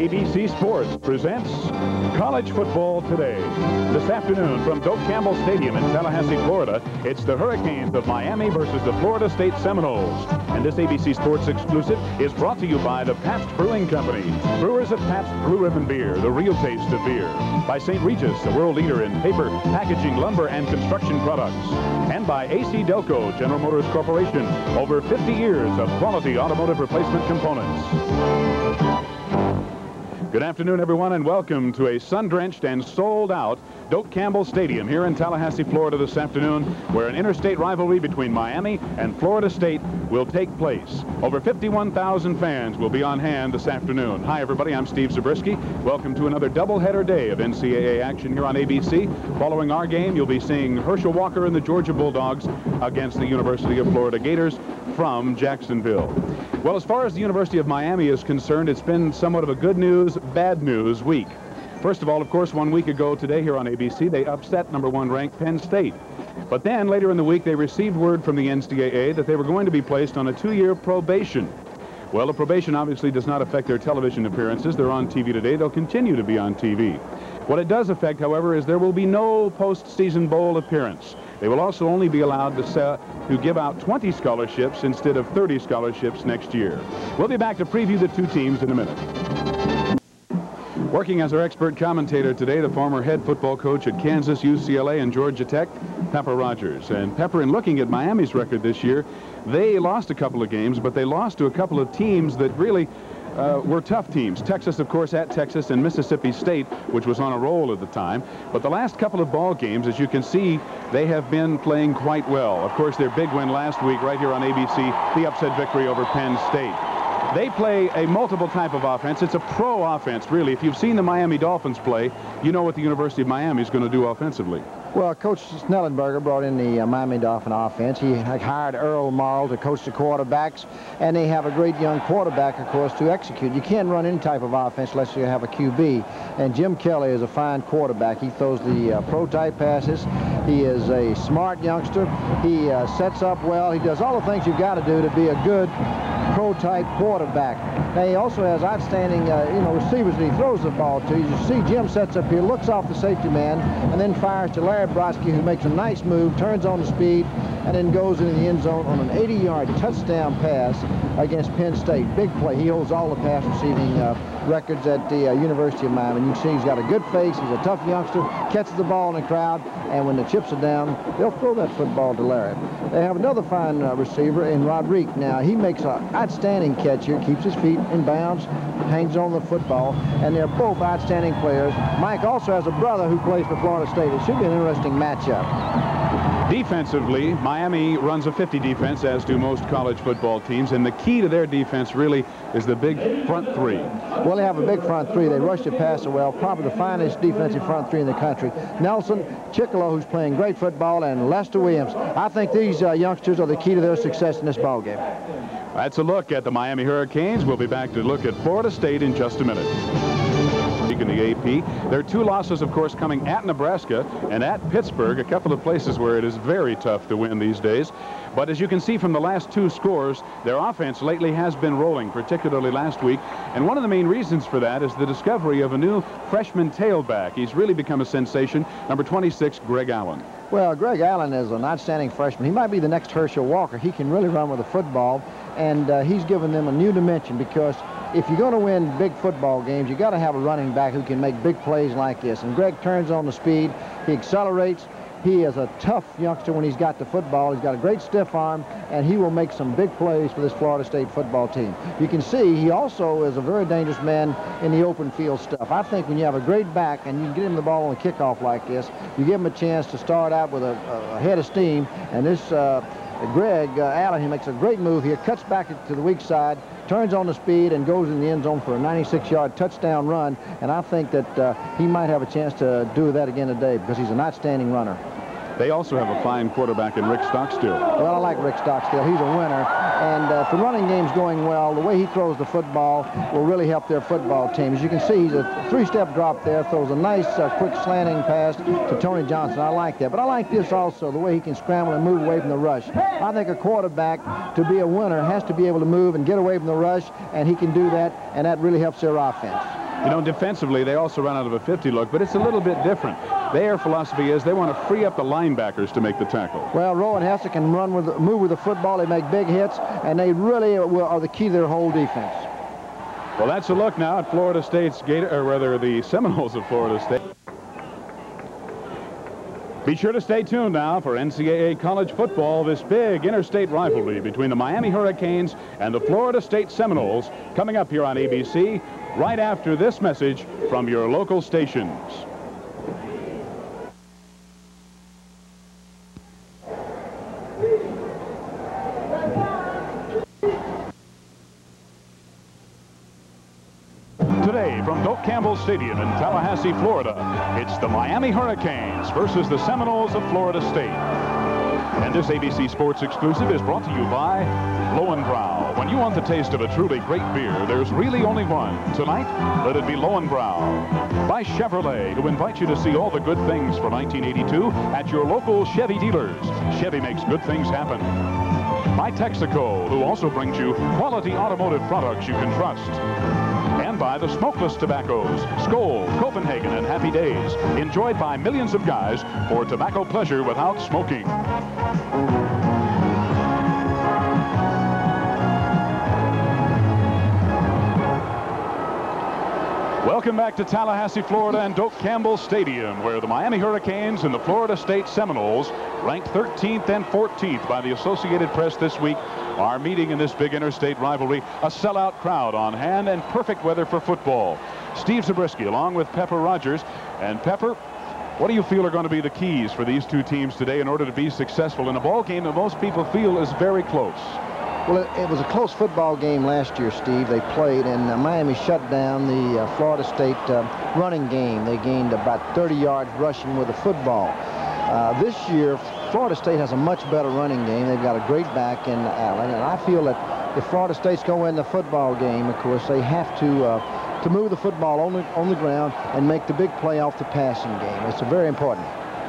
ABC Sports presents College Football Today. This afternoon from Doak Campbell Stadium in Tallahassee, Florida, it's the Hurricanes of Miami versus the Florida State Seminoles. And this ABC Sports exclusive is brought to you by the Pabst Brewing Company. Brewers of Pabst Blue Ribbon Beer, the real taste of beer. By St. Regis, the world leader in paper, packaging, lumber, and construction products. And by AC Delco, General Motors Corporation, over 50 years of quality automotive replacement components. Good afternoon, everyone, and welcome to a sun-drenched and sold-out Doak Campbell Stadium here in Tallahassee, Florida this afternoon, where an interstate rivalry between Miami and Florida State will take place. Over 51,000 fans will be on hand this afternoon. Hi, everybody. I'm Steve Zabriskie. Welcome to another doubleheader day of NCAA action here on ABC. Following our game, you'll be seeing Herschel Walker and the Georgia Bulldogs against the University of Florida Gators from Jacksonville. Well, as far as the University of Miami is concerned, it's been somewhat of a good news, bad news week. First of all, of course, 1 week ago today here on ABC, they upset #1 ranked Penn State. But then later in the week, they received word from the NCAA that they were going to be placed on a 2-year probation. Well, the probation obviously does not affect their television appearances. They're on TV today. They'll continue to be on TV. What it does affect, however, is there will be no postseason bowl appearance. They will also only be allowed to give out 20 scholarships instead of 30 scholarships next year. We'll be back to preview the two teams in a minute. Working as our expert commentator today, the former head football coach at Kansas, UCLA, and Georgia Tech, Pepper Rogers. And Pepper, in looking at Miami's record this year, they lost a couple of games, but they lost to a couple of teams that really were tough teams. Texas, of course, at Texas, and Mississippi State, which was on a roll at the time. But the last couple of ball games, as you can see, they have been playing quite well. Of course, their big win last week right here on ABC, the upset victory over Penn State. They play a multiple type of offense. It's a pro offense, really. If you've seen the Miami Dolphins play, you know what the University of Miami is going to do offensively. Well, Coach Snellenberger brought in the Miami Dolphin offense. He hired Earl Marl to coach the quarterbacks, and they have a great young quarterback, of course, to execute. You can't run any type of offense unless you have a QB, and Jim Kelly is a fine quarterback. He throws the pro-type passes. He is a smart youngster. He sets up well. He does all the things you've got to do to be a good pro-type quarterback. Now, he also has outstanding, receivers that he throws the ball to. You see Jim sets up here, looks off the safety man, and then fires to Larry Brodsky, who makes a nice move, turns on the speed, and then goes into the end zone on an 80-yard touchdown pass against Penn State. Big play. He holds all the pass receiving records at the University of Miami. You can see he's got a good face. He's a tough youngster, catches the ball in the crowd, and when the chips are down, they'll throw that football to Larry. They have another fine receiver in Roderick. Now, he makes an outstanding catch here, keeps his feet in bounds, hangs on the football, and they're both outstanding players. Mike also has a brother who plays for Florida State. It should be an interesting matchup. Defensively, Miami runs a 50 defense, as do most college football teams, and the key to their defense really is the big front three. Well, they have a big front three. They rush the passer well, probably the finest defensive front three in the country. Nelson, Chickalo, who's playing great football, and Lester Williams. I think these youngsters are the key to their success in this ballgame. That's a look at the Miami Hurricanes. We'll be back to look at Florida State in just a minute. In the AP. There are 2 losses, of course, coming at Nebraska and at Pittsburgh, a couple of places where it is very tough to win these days. But as you can see from the last 2 scores, their offense lately has been rolling, particularly last week. And one of the main reasons for that is the discovery of a new freshman tailback. He's really become a sensation, number 26, Greg Allen. Well, Greg Allen is an outstanding freshman. He might be the next Herschel Walker. He can really run with a football, and he's given them a new dimension, because if you're going to win big football games, you got to have a running back who can make big plays like this. And Greg turns on the speed. He accelerates. He is a tough youngster when he's got the football. He's got a great stiff arm, and he will make some big plays for this Florida State football team. You can see he also is a very dangerous man in the open field stuff. I think when you have a great back and you get him the ball on a kickoff like this, you give him a chance to start out with a head of steam. And this Greg Allen, he makes a great move here, cuts back to the weak side, turns on the speed, and goes in the end zone for a 96-yard touchdown run. And I think that he might have a chance to do that again today, because he's an outstanding runner. They also have a fine quarterback in Rick Stockstill. Well, I like Rick Stockstill. He's a winner. And if the running game's going well, the way he throws the football will really help their football team. As you can see, he's a 3-step drop there, throws a nice quick slanting pass to Tony Johnson. I like that. But I like this also, the way he can scramble and move away from the rush. I think a quarterback, to be a winner, has to be able to move and get away from the rush, and he can do that, and that really helps their offense. You know, defensively, they also run out of a 50 look, but it's a little bit different. Their philosophy is they want to free up the linebackers to make the tackle. Well, Rowan Hester can move with the football. They make big hits, and they really are the key to their whole defense. Well, that's a look now at Florida State's the Seminoles of Florida State. Be sure to stay tuned now for NCAA college football, this big interstate rivalry between the Miami Hurricanes and the Florida State Seminoles, coming up here on ABC right after this message from your local stations. Today from Doak Campbell Stadium in Tallahassee, Florida, it's the Miami Hurricanes versus the Seminoles of Florida State. And this ABC Sports exclusive is brought to you by Lowenbrau. When you want the taste of a truly great beer, there's really only one. Tonight, let it be Lowenbrau. By Chevrolet, who invite you to see all the good things for 1982 at your local Chevy dealers. Chevy makes good things happen. By Texaco, who also brings you quality automotive products you can trust. And by the smokeless tobaccos, Skoal, Copenhagen, and Happy Days, enjoyed by millions of guys for tobacco pleasure without smoking. Welcome back to Tallahassee, Florida and Doak Campbell Stadium, where the Miami Hurricanes and the Florida State Seminoles, ranked 13th and 14th by the Associated Press this week, are meeting in this big interstate rivalry. A sellout crowd on hand and perfect weather for football. Steve Zabriskie along with Pepper Rogers. And Pepper, what do you feel are going to be the keys for these two teams today in order to be successful in a ball game that most people feel is very close? Well, it was a close football game last year, Steve. They played, and Miami shut down the Florida State running game. They gained about 30 yards rushing with the football. This year, Florida State has a much better running game. They've got a great back in Allen, and I feel that if Florida State's going to win the football game, of course, they have to move the football on the ground and make the big play off the passing game. It's very important.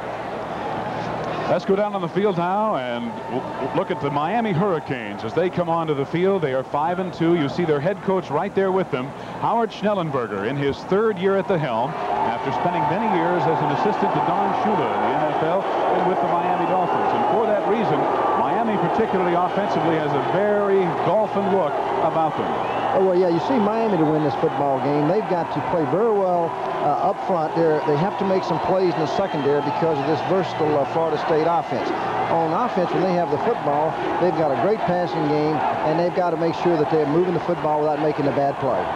Let's go down on the field now and look at the Miami Hurricanes as they come onto the field. They are 5-2. You see their head coach right there with them, Howard Schnellenberger, in his third year at the helm after spending many years as an assistant to Don Shula in the NFL and with the Miami Dolphins. And for that reason, Miami, particularly offensively, has a very golfing look about them. Oh, well, yeah, you see Miami to win this football game. They've got to play very well up front. They have to make some plays in the secondary because of this versatile Florida State offense. On offense, when they have the football, they've got a great passing game, and they've got to make sure that they're moving the football without making a bad play.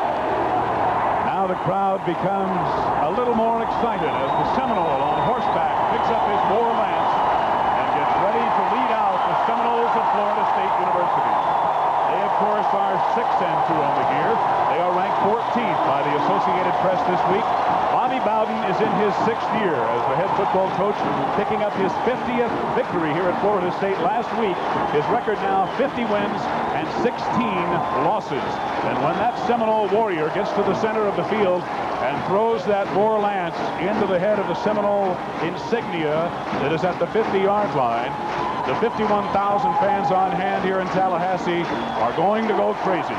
Now the crowd becomes a little more excited as the Seminole on horseback picks up his war lance and gets ready to lead out the Seminoles of Florida State University. They, of course, are 6-2 on the year. They are ranked 14th by the Associated Press this week. Bobby Bowden is in his 6th year as the head football coach, picking up his 50th victory here at Florida State last week. His record now 50 wins and 16 losses. And when that Seminole warrior gets to the center of the field and throws that war lance into the head of the Seminole insignia that is at the 50-yard line, the 51,000 fans on hand here in Tallahassee are going to go crazy.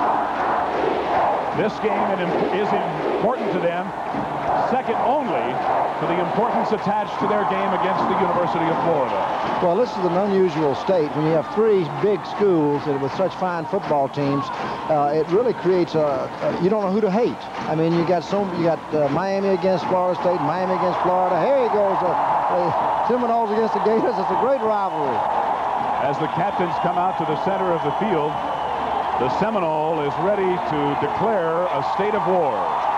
This game is important to them, second only to the importance attached to their game against the University of Florida. Well, this is an unusual state. When you have three big schools with such fine football teams, it really creates you don't know who to hate. I mean, you got Miami against Florida State, Miami against Florida. Here he goes, Seminoles against the Gators. It's a great rivalry. As the captains come out to the center of the field, the Seminole is ready to declare a state of war.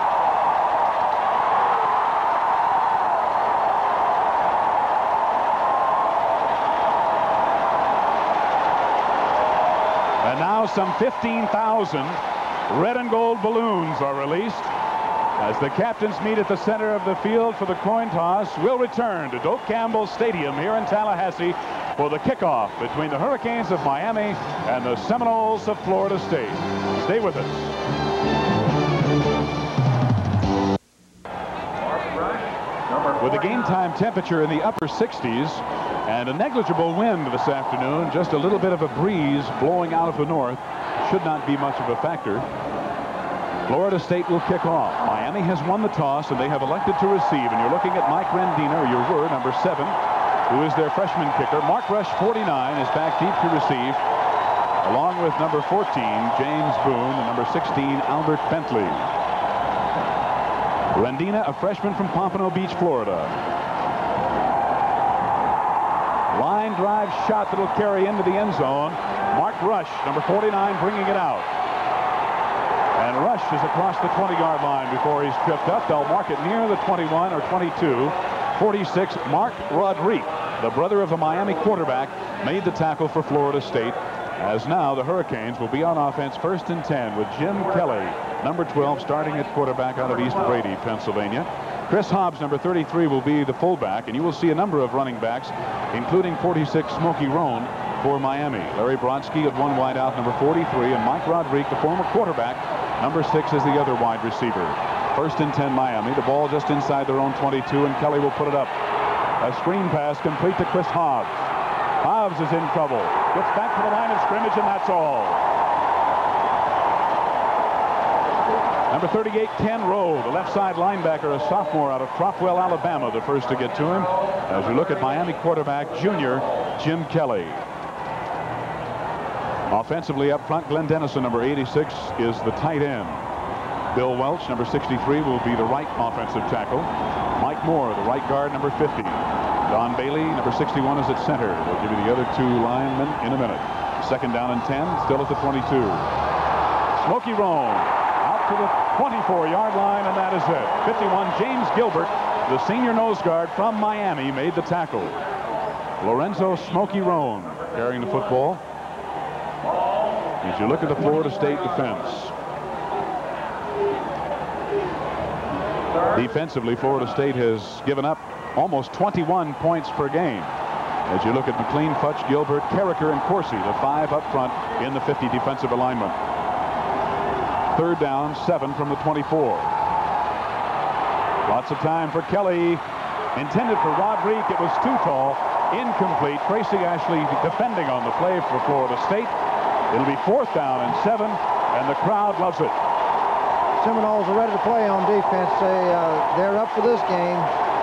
And now some 15,000 red and gold balloons are released as the captains meet at the center of the field for the coin toss. We'll return to Doak Campbell Stadium here in Tallahassee for the kickoff between the Hurricanes of Miami and the Seminoles of Florida State. Stay with us. With a game time temperature in the upper 60s and a negligible wind this afternoon, just a little bit of a breeze blowing out of the north, should not be much of a factor. Florida State will kick off. Miami has won the toss, and they have elected to receive. And you're looking at Mike Rendina, or your word, number 7, who is their freshman kicker. Mark Rush, 49, is back deep to receive, along with number 14, James Boone, and number 16, Albert Bentley. Rendina, a freshman from Pompano Beach, Florida. Line drive shot that will carry into the end zone. Mark Rush, number 49, bringing it out. And Rush is across the 20-yard line before he's tripped up. They'll mark it near the 21 or 22. 46, Mark Rodriguez, the brother of the Miami quarterback, made the tackle for Florida State. As now the Hurricanes will be on offense, 1st and 10, with Jim Kelly, number 12, starting at quarterback out of East Brady, Pennsylvania. Chris Hobbs, number 33, will be the fullback, and you will see a number of running backs, including 46, Smokey Roan, for Miami. Larry Brodsky at one wide out, number 43, and Mike Rodriguez, the former quarterback, number 6, is the other wide receiver. 1st and 10, Miami. The ball just inside their own 22, and Kelly will put it up. A screen pass complete to Chris Hobbs. Hobbs is in trouble. Gets back to the line of scrimmage, and that's all. Number 38, Ken Rowe, the left side linebacker, a sophomore out of Cropwell, Alabama, the first to get to him. As we look at Miami quarterback, junior Jim Kelly. Offensively up front, Glenn Dennison, number 86, is the tight end. Bill Welch, number 63, will be the right offensive tackle. Mike Moore, the right guard, number 50. Don Bailey, number 61, is at center. We'll give you the other 2 linemen in a minute. 2nd down and 10, still at the 22. Smokey Roan out to the 24-yard line, and that is it. 51, James Gilbert, the senior nose guard from Miami, made the tackle. Lorenzo Smokey Roan carrying the football. As you look at the Florida State defense. Defensively, Florida State has given up almost 21 points per game. As you look at McLean, Futch, Gilbert, Carricker, and Coursey, the 5 up front in the 50 defensive alignment. 3rd down, 7 from the 24. Lots of time for Kelly. Intended for Rodriguez. It was too tall. Incomplete. Tracy Ashley defending on the play for Florida State. It'll be 4th down and 7, and the crowd loves it. Seminoles are ready to play on defense. They're up for this game.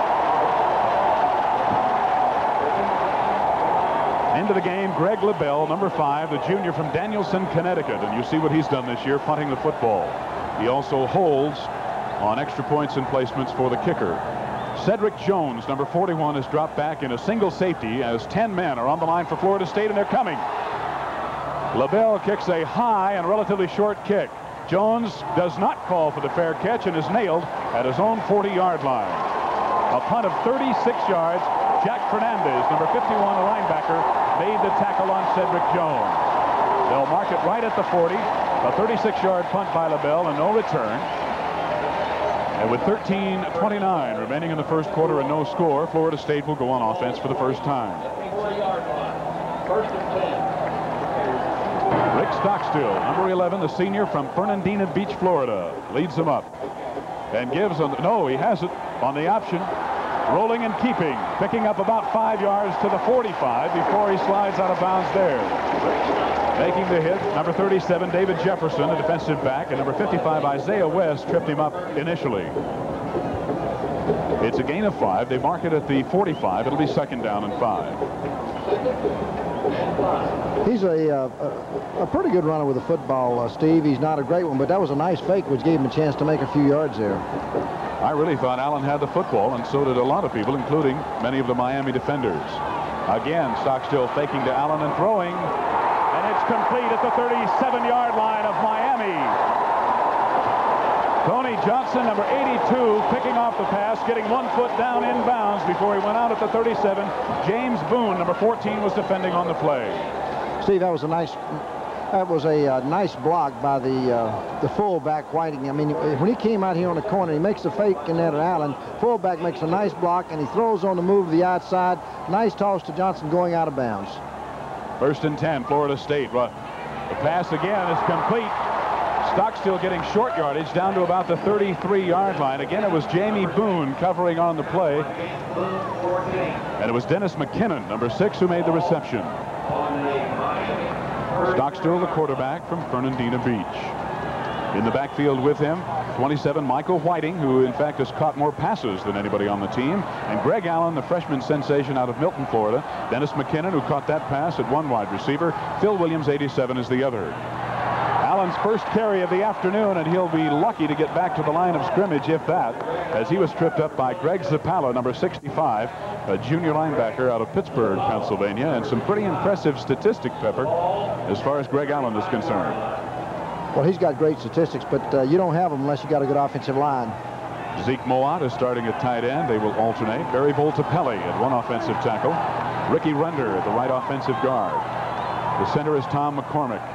Into the game, Greg LaBelle, number 5, the junior from Danielson, Connecticut. And you see what he's done this year, punting the football. He also holds on extra points and placements for the kicker. Cedric Jones, number 41, has dropped back in a single safety as 10 men are on the line for Florida State, and they're coming. LaBelle kicks a high and relatively short kick. Jones does not call for the fair catch and is nailed at his own 40-yard line. A punt of 36 yards. Jack Fernandez, number 51, a linebacker, made the tackle on Cedric Jones. They'll mark it right at the 40. A 36-yard punt by LaBelle and no return. And with 13:29 remaining in the first quarter and no score, Florida State will go on offense for the first time. Rick Stockstill, number 11, the senior from Fernandina Beach, Florida, leads them up and gives on no, he has it on the option. Rolling and keeping, picking up about 5 yards to the 45 before he slides out of bounds there. Making the hit, number 37, David Jefferson, a defensive back, and number 55, Isaiah West, tripped him up initially. It's a gain of 5. They mark it at the 45. It'll be 2nd down and 5. He's a pretty good runner with the football, Steve. He's not a great one, but that was a nice fake, which gave him a chance to make a few yards there. I really thought Allen had the football, and so did a lot of people, including many of the Miami defenders. Again, Stockstill faking to Allen and throwing, and it's complete at the 37-yard line of Miami. Tony Johnson, number 82, picking off the pass, getting 1 foot down in bounds before he went out at the 37. James Boone, number 14, was defending on the play. Steve, that was a nice block by the fullback Whiting. I mean, when he came out here on the corner, he makes the fake in there to Allen. Fullback makes a nice block, and he throws on the move to the outside. Nice toss to Johnson going out of bounds. 1st and 10, Florida State. The pass again is complete. Stockstill getting short yardage down to about the 33-yard line. Again, it was Jamie Boone covering on the play. And it was Dennis McKinnon, number 6, who made the reception. Stockstill, the quarterback from Fernandina Beach. In the backfield with him, 27, Michael Whiting, who in fact has caught more passes than anybody on the team. And Greg Allen, the freshman sensation out of Milton, Florida. Dennis McKinnon, who caught that pass at one wide receiver. Phil Williams, 87, is the other. Allen's first carry of the afternoon, and he'll be lucky to get back to the line of scrimmage, if that, as he was tripped up by Greg Zappala, number 65, a junior linebacker out of Pittsburgh, Pennsylvania. And some pretty impressive statistics, Pepper, as far as Greg Allen is concerned. Well, he's got great statistics, but you don't have them unless you got a good offensive line. Zeke Moat is starting at tight end. They will alternate. Barry Voltapelli at one offensive tackle. Ricky Render at the right offensive guard. The center is Tom McCormick.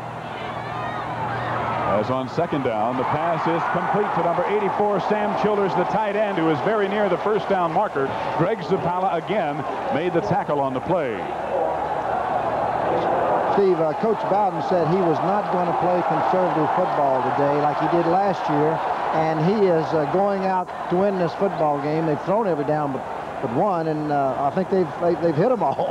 As on second down, the pass is complete to number 84, Sam Childers, the tight end, who is very near the first down marker. Greg Zappala again made the tackle on the play. Steve, Coach Bowden said he was not going to play conservative football today like he did last year, and he is going out to win this football game. They've thrown every down but one, and I think they've hit them all.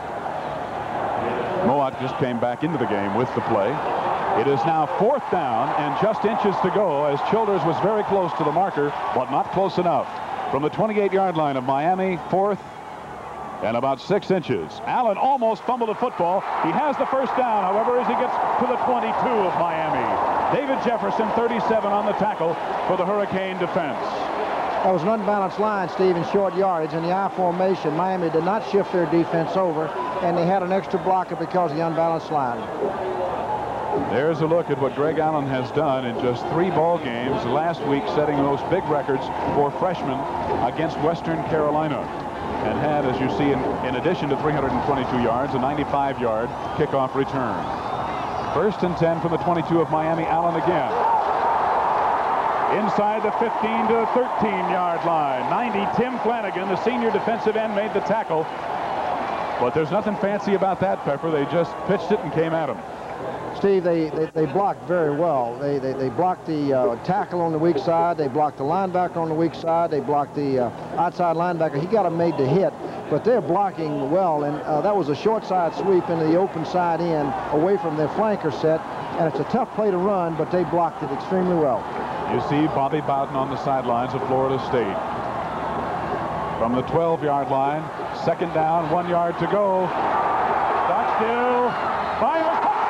Moat just came back into the game with the play. It is now fourth down and just inches to go, as Childers was very close to the marker, but not close enough. From the 28-yard line of Miami, fourth and about 6 inches. Allen almost fumbled the football. He has the first down, however, as he gets to the 22 of Miami. David Jefferson, 37 on the tackle for the Hurricane defense. That was an unbalanced line, Steve, in short yardage. In the I formation, Miami did not shift their defense over, and they had an extra blocker because of the unbalanced line. There's a look at what Greg Allen has done in just 3 ball games last week, setting those big records for freshmen against Western Carolina. And had, as you see, in addition to 322 yards, a 95-yard kickoff return. First and 10 from the 22 of Miami. Allen again. Inside the 15 to 13-yard line. 90, Tim Flanagan, the senior defensive end, made the tackle. But there's nothing fancy about that, Pepper. They just pitched it and came at him. Steve, they blocked very well. They blocked the tackle on the weak side. They blocked the linebacker on the weak side. They blocked the outside linebacker. He got him made to hit, but they're blocking well. And that was a short side sweep into the open side in, away from their flanker set. And it's a tough play to run, but they blocked it extremely well. You see Bobby Bowden on the sidelines of Florida State. From the 12-yard line, second down, 1 yard to go. Stock still. Final.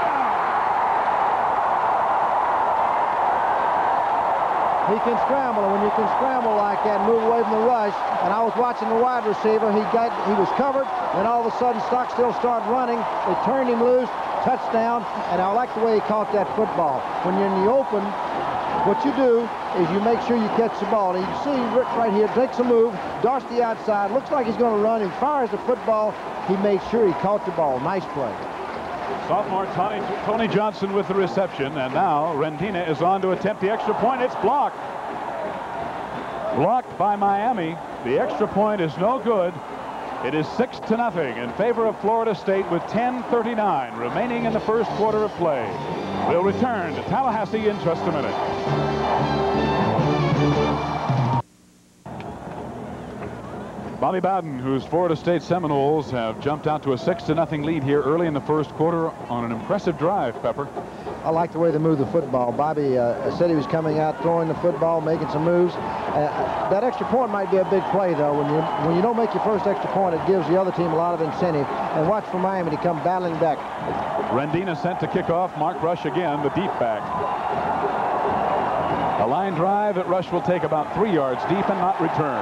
He can scramble, and when you can scramble like that, move away from the rush. And I was watching the wide receiver. He was covered, and all of a sudden Stockstill started running. They turned him loose, touchdown, and I like the way he caught that football. When you're in the open, what you do is you make sure you catch the ball. And you see right here, takes a move, darts the outside, looks like he's going to run. He fires the football. He made sure he caught the ball. Nice play. Sophomore Tony Johnson with the reception, and now Rendina is on to attempt the extra point. It's blocked. Blocked by Miami. The extra point is no good. It is 6-0 in favor of Florida State with 10:39 remaining in the first quarter of play. We'll return to Tallahassee in just a minute. Bobby Bowden, whose Florida State Seminoles have jumped out to a 6-0 lead here early in the first quarter on an impressive drive, Pepper. I like the way they move the football. Bobby said he was coming out, throwing the football, making some moves. That extra point might be a big play, though. When you don't make your first extra point, it gives the other team a lot of incentive. And watch for Miami to come battling back. Rendina sent to kick off. Mark Rush again, the deep back. A line drive at Rush will take about 3 yards deep and not return.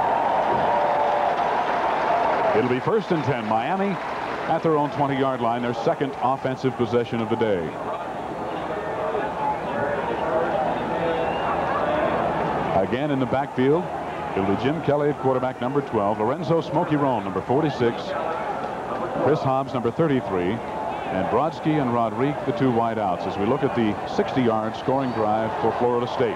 It'll be first and 10, Miami at their own 20-yard line, their second offensive possession of the day. Again in the backfield, it'll be Jim Kelly at quarterback, number 12, Lorenzo Smokey Roan, number 46, Chris Hobbs, number 33, and Brodsky and Rodrigue, the 2 wideouts, as we look at the 60-yard scoring drive for Florida State.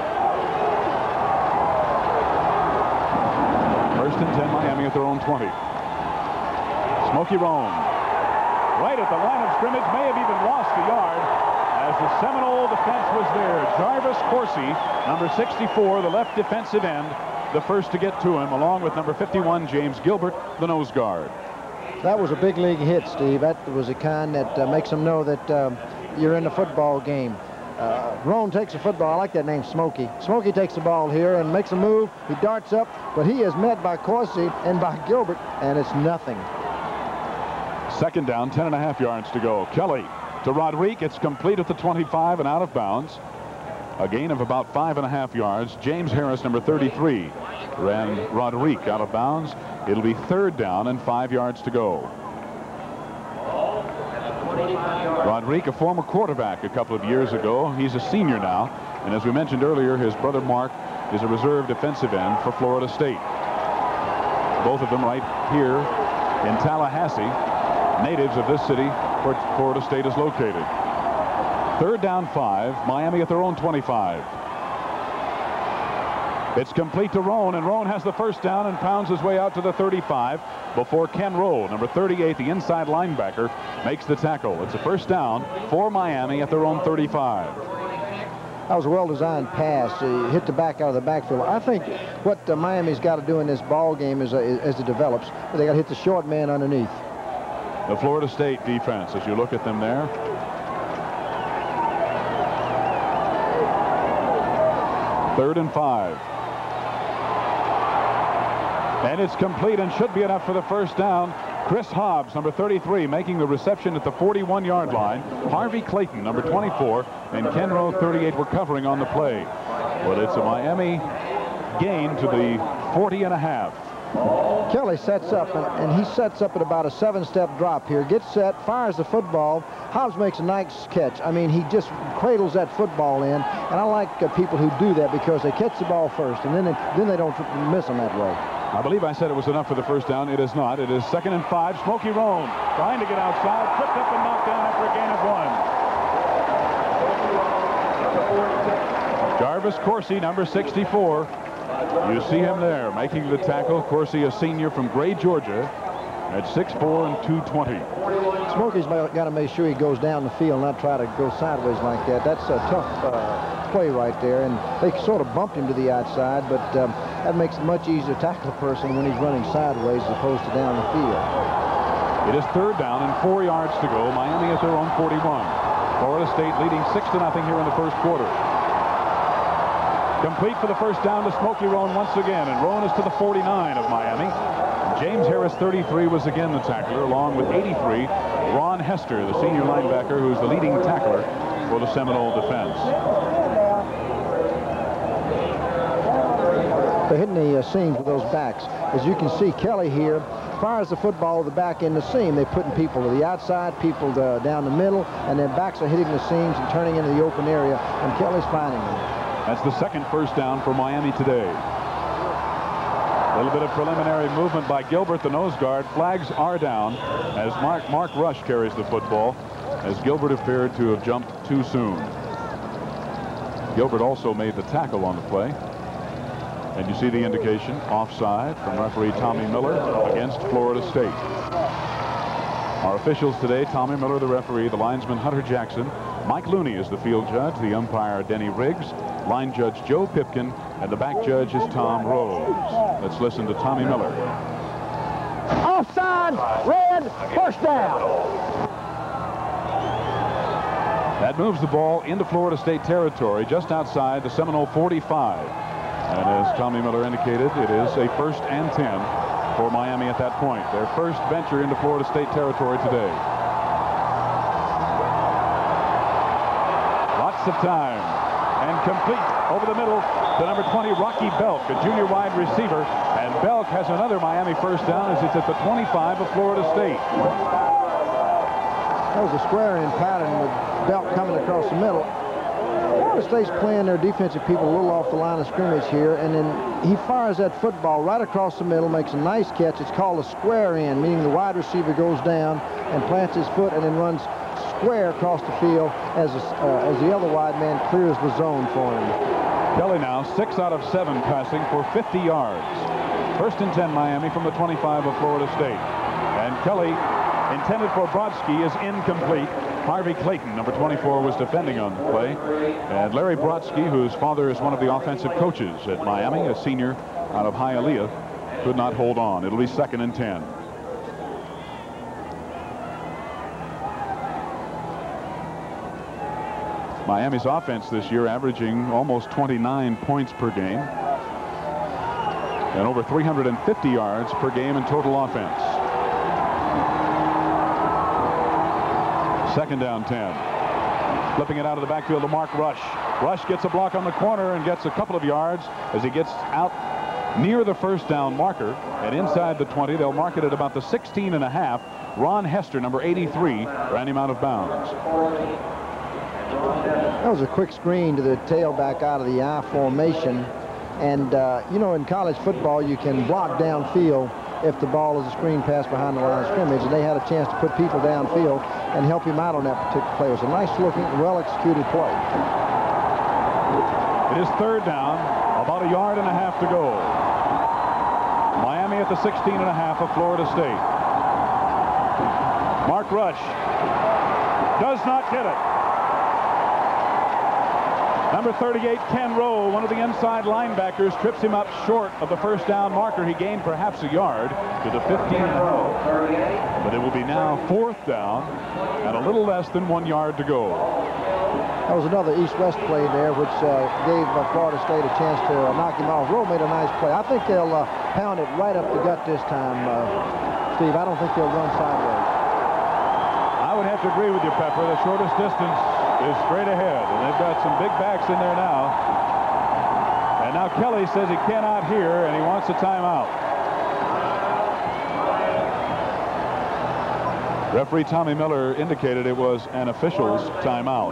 First and 10, Miami at their own 20. Smokey Roan, right at the line of scrimmage, may have even lost a yard as the Seminole defense was there. Jarvis Coursey, number 64, the left defensive end, the first to get to him, along with number 51, James Gilbert, the nose guard. That was a big league hit, Steve. That was the kind that makes them know that you're in the football game. Roan takes the football. I like that name, Smokey. Smokey takes the ball here and makes a move. He darts up, but he is met by Corsi and by Gilbert, and it's nothing. Second down, 10.5 yards to go. Kelly to Rodrigue. It's complete at the 25 and out of bounds. A gain of about 5.5 yards. James Harris, number 33, ran Rodrigue out of bounds. It'll be third down and 5 yards to go. Rodrigue, a former quarterback a couple of years ago. He's a senior now. And as we mentioned earlier, his brother Mark is a reserve defensive end for Florida State. Both of them right here in Tallahassee, natives of this city where Florida State is located. Third down 5, Miami at their own 25. It's complete to Roan, and Roan has the first down and pounds his way out to the 35 before Ken Rowe, number 38, the inside linebacker, makes the tackle. It's a first down for Miami at their own 35. That was a well-designed pass. He hit the back out of the backfield. I think what Miami's got to do in this ball game as it develops, they got to hit the short man underneath. The Florida State defense, as you look at them there. Third and 5. And it's complete and should be enough for the first down. Chris Hobbs, number 33, making the reception at the 41-yard line. Harvey Clayton, number 24, and Ken Rowe, 38, were covering on the play. But it's a Miami gain to the 40.5. Kelly sets up, and he sets up at about a 7-step drop here. Gets set, fires the football. Hobbs makes a nice catch. I mean, he just cradles that football in, and I like people who do that because they catch the ball first, and then they don't miss them that way. I believe I said it was enough for the first down. It is not. It is second and 5. Smokey Roan trying to get outside, tripped up and knocked down after a gain of 1. Jarvis Corsi, number 64. You see him there making the tackle. Corsi, a senior from Gray, Georgia, at 6'4" and 220. Smokey's got to make sure he goes down the field, not try to go sideways like that. That's a tough play right there, and they sort of bumped him to the outside, but that makes it much easier to tackle a person when he's running sideways as opposed to down the field. It is third down and 4 yards to go. Miami at their own 41. Florida State leading 6-0 here in the first quarter. Complete for the first down to Smokey Roan once again, and Roan is to the 49 of Miami. James Harris, 33, was again the tackler, along with 83, Ron Hester, the senior linebacker, who's the leading tackler for the Seminole defense. They're hitting the seams with those backs. As you can see, Kelly here fires the football to the back in the seam. They're putting people to the outside, people down the middle, and their backs are hitting the seams and turning into the open area, and Kelly's finding them. That's the second first down for Miami today. A little bit of preliminary movement by Gilbert, the nose guard. Flags are down as Mark Rush carries the football, as Gilbert appeared to have jumped too soon. Gilbert also made the tackle on the play. And you see the indication, offside, from referee Tommy Miller against Florida State. Our officials today, Tommy Miller, the referee, the linesman Hunter Jackson, Mike Looney is the field judge, the umpire Denny Riggs, line judge Joe Pipkin, and the back judge is Tom Rose. Let's listen to Tommy Miller. Offside, red, first down. That moves the ball into Florida State territory just outside the Seminole 45. And as Tommy Miller indicated, it is a 1st and 10 for Miami at that point. Their first venture into Florida State territory today. Lots of time. And complete over the middle to number 20, Rocky Belk, a junior wide receiver. And Belk has another Miami first down as it's at the 25 of Florida State. That was a square-in pattern with Belk coming across the middle. Florida State's playing their defensive people a little off the line of scrimmage here, and then he fires that football right across the middle, makes a nice catch. It's called a square-in, meaning the wide receiver goes down and plants his foot and then runs square across the field as the other wide man clears the zone for him. Kelly now 6 out of 7 passing for 50 yards. 1st and 10 Miami from the 25 of Florida State. And Kelly, intended for Brodsky, is incomplete. Harvey Clayton, number 24, was defending on the play. And Larry Brodsky, whose father is one of the offensive coaches at Miami, a senior out of Hialeah, could not hold on. It'll be 2nd and 10. Miami's offense this year averaging almost 29 points per game and over 350 yards per game in total offense. Second down 10. Flipping it out of the backfield to Mark Rush. Rush gets a block on the corner and gets a couple of yards as he gets out near the first down marker, and inside the 20. They'll mark it at about the 16.5. Ron Hester, number 83, ran him out of bounds. That was a quick screen to the tailback out of the I formation. And, you know, in college football, you can block downfield if the ball is a screen pass behind the line of scrimmage. And they had a chance to put people downfield and help him out on that particular play. It was a nice-looking, well-executed play. It is third down, about 1.5 yards to go. Miami at the 16.5 of Florida State. Mark Rush does not get it. Number 38, Ken Rowe, one of the inside linebackers, trips him up short of the first down marker. He gained perhaps 1 yard to the 15.5. But it will be now fourth down and a little less than 1 yard to go. That was another east-west play there, which gave Florida State a chance to knock him off. Rowe made a nice play. I think they'll pound it right up the gut this time, Steve. I don't think they'll run sideways. I would have to agree with you, Pepper. The shortest distance is straight ahead, and they've got some big backs in there now. And now Kelly says he cannot hear, and he wants a timeout. Referee Tommy Miller indicated it was an official's timeout.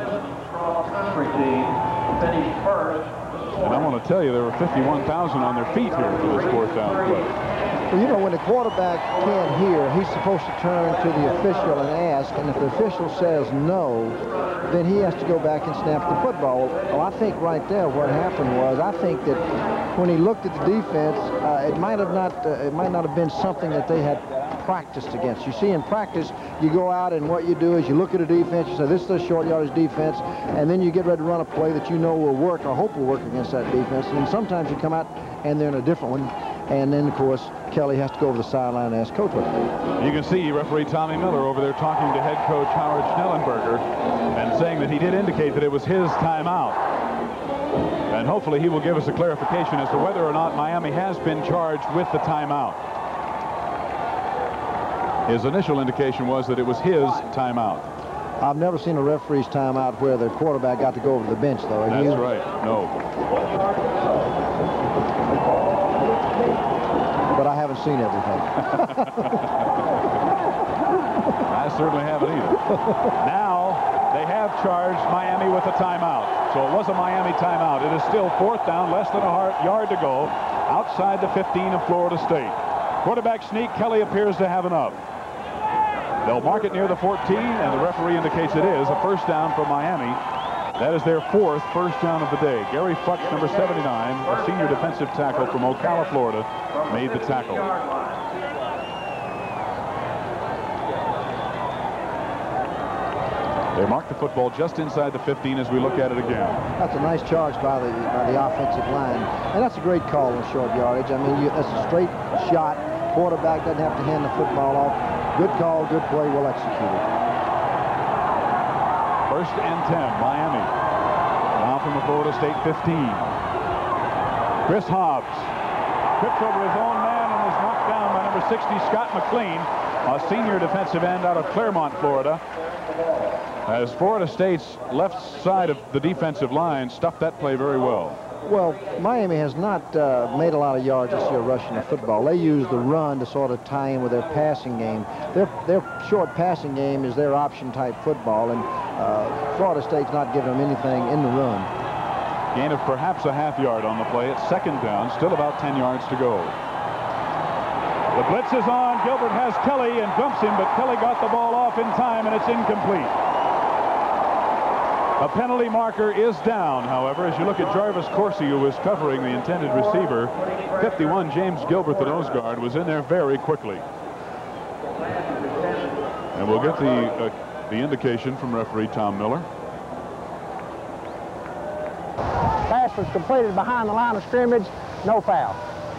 And I want to tell you, there were 51,000 on their feet here for this fourth down play. Well, you know, when the quarterback can't hear, he's supposed to turn to the official and ask, and if the official says no, then he has to go back and snap the football. Well, I think right there what happened was, I think that when he looked at the defense, it might not have been something that they had practiced against. You see, in practice, you go out and what you do is you look at a defense, you say, this is a short yardage defense, and then you get ready to run a play that you know will work or hope will work against that defense. And then sometimes you come out and they're in a different one. And then, of course, Kelly has to go over the sideline and ask coach what to do. You can see referee Tommy Miller over there talking to head coach Howard Schnellenberger and saying that he did indicate that it was his timeout. And hopefully he will give us a clarification as to whether or not Miami has been charged with the timeout. His initial indication was that it was his timeout. I've never seen a referee's timeout where the quarterback got to go over to the bench, though. That's right. No. But I haven't seen everything. I certainly haven't either. Now they have charged Miami with a timeout. So it was a Miami timeout. It is still fourth down, less than a yard to go, outside the 15 of Florida State. Quarterback sneak. Kelly appears to have enough. They'll mark it near the 14, and the referee indicates it is a first down for Miami. That is their fourth first down of the day. Gary Fuchs, number 79, a senior defensive tackle from Ocala, Florida, made the tackle. They mark the football just inside the 15 as we look at it again. That's a nice charge by the offensive line. And that's a great call on short yardage. I mean, that's a straight shot. Quarterback doesn't have to hand the football off. Good call, good play, well executed. First and 10, Miami. Now from the Florida State 15. Chris Hobbs trips over his own man and is knocked down by number 60, Scott McLean, a senior defensive end out of Claremont, Florida. As Florida State's left side of the defensive line stuffed that play very well. Well, Miami has not made a lot of yards this year rushing the football. They use the run to sort of tie in with their passing game. Their short passing game is their option-type football, and Florida State's not giving them anything in the run. Gain of perhaps a half yard on the play. It's second down, still about 10 yards to go. The blitz is on. Gilbert has Kelly and dumps him, but Kelly got the ball off in time, and it's incomplete. A penalty marker is down, however, as you look at Jarvis Corsi, who was covering the intended receiver. 51, James Gilbert, the nose guard, was in there very quickly. And we'll get the indication from referee Tom Miller. Pass was completed behind the line of scrimmage. No foul.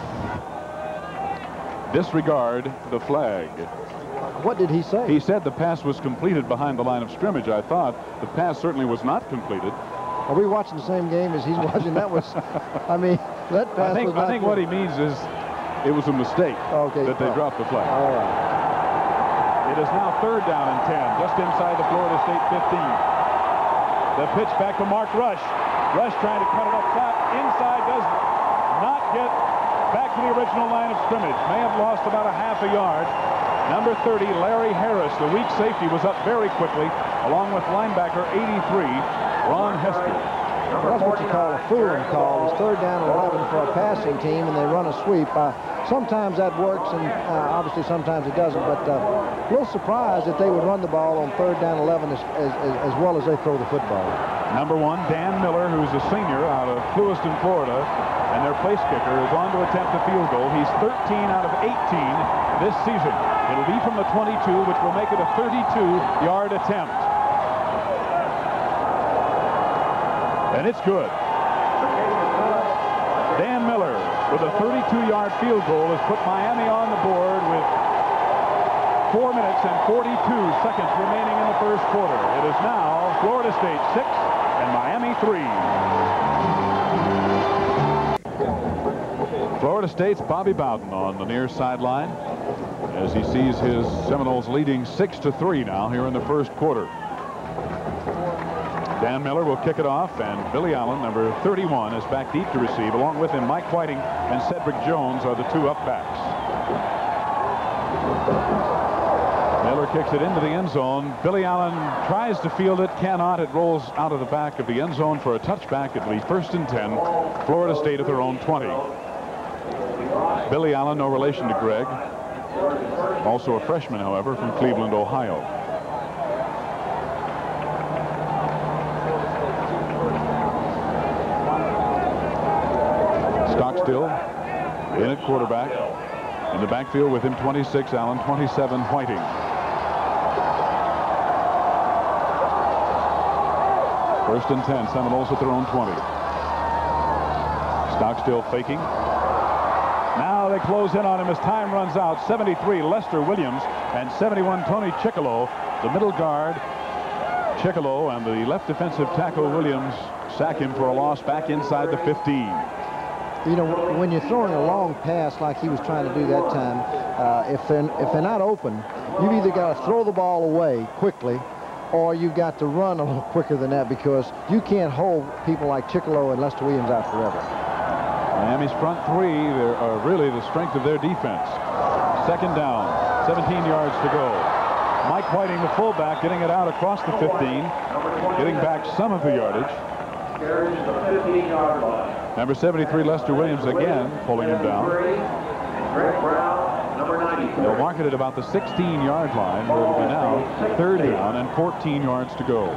Disregard the flag. What did he say? He said the pass was completed behind the line of scrimmage. I thought the pass certainly was not completed. Are we watching the same game as he's watching? That was, I mean, that pass was not I think what he means is it was a mistake that they dropped the flag. All right. It is now 3rd down and 10, just inside the Florida State 15. The pitch back to Mark Rush. Rush trying to cut it up top. Inside, does not get back to the original line of scrimmage. May have lost about a half a yard. Number 30, Larry Harris, the weak safety, was up very quickly, along with linebacker 83, Ron Heskey. That's what you call a fooling call. It's 3rd down and 11 for a passing team, and they run a sweep. Sometimes that works, and obviously sometimes it doesn't. But a little surprised that they would run the ball on 3rd down 11 as well as they throw the football. Number 1, Dan Miller, who's a senior out of Clewiston, Florida, and their place kicker is on to attempt a field goal. He's 13 out of 18 this season. It'll be from the 22, which will make it a 32-yard attempt. And it's good. Dan Miller with a 32-yard field goal has put Miami on the board with 4 minutes and 42 seconds remaining in the first quarter. It is now Florida State 6 and Miami 3. Florida State's Bobby Bowden on the near sideline as he sees his Seminoles leading 6-3 now here in the first quarter. Dan Miller will kick it off, and Billy Allen, number 31, is back deep to receive. Along with him, Mike Whiting and Cedric Jones are the 2 up backs. Miller kicks it into the end zone. Billy Allen tries to field it, cannot. It rolls out of the back of the end zone for a touchback. It'll be 1st and 10. Florida State at their own 20. Billy Allen, no relation to Greg. Also a freshman, however, from Cleveland, Ohio. Stockstill in at quarterback. In the backfield with him, 26 Allen, 27 Whiting. First and 10, Seminoles at their own 20. Stockstill faking. Now they close in on him as time runs out. 73 Lester Williams and 71 Tony Chickalo, the middle guard. Chickalo and the left defensive tackle Williams sack him for a loss back inside the 15. You know, when you're throwing a long pass like he was trying to do that time, if they're not open, you've either got to throw the ball away quickly, or you've got to run a little quicker than that, because you can't hold people like Chickalo and Lester Williams out forever. Miami's front 3 are really the strength of their defense. 2nd down, 17 yards to go. Mike Whiting, the fullback, getting it out across the 15, getting back some of the yardage. Number 73, Lester Williams, again pulling him down. They'll mark it at about the 16-yard line, where it'll be now 3rd down and 14 yards to go.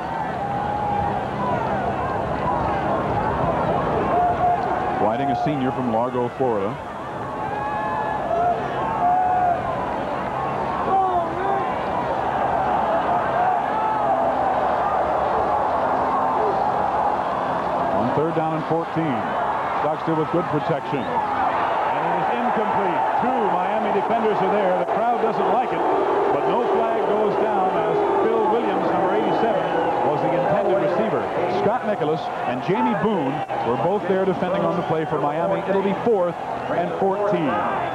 Whiting, a senior from Largo, Florida. On 3rd down and 14. Stockstill with good protection. And it is incomplete. 2 Miami defenders are there. The crowd doesn't like it, but no flag goes down as Phil Williams, number 87, was the intended receiver. Scott Nicholas and Jamie Boone were both there defending on the play for Miami. It'll be 4th and 14.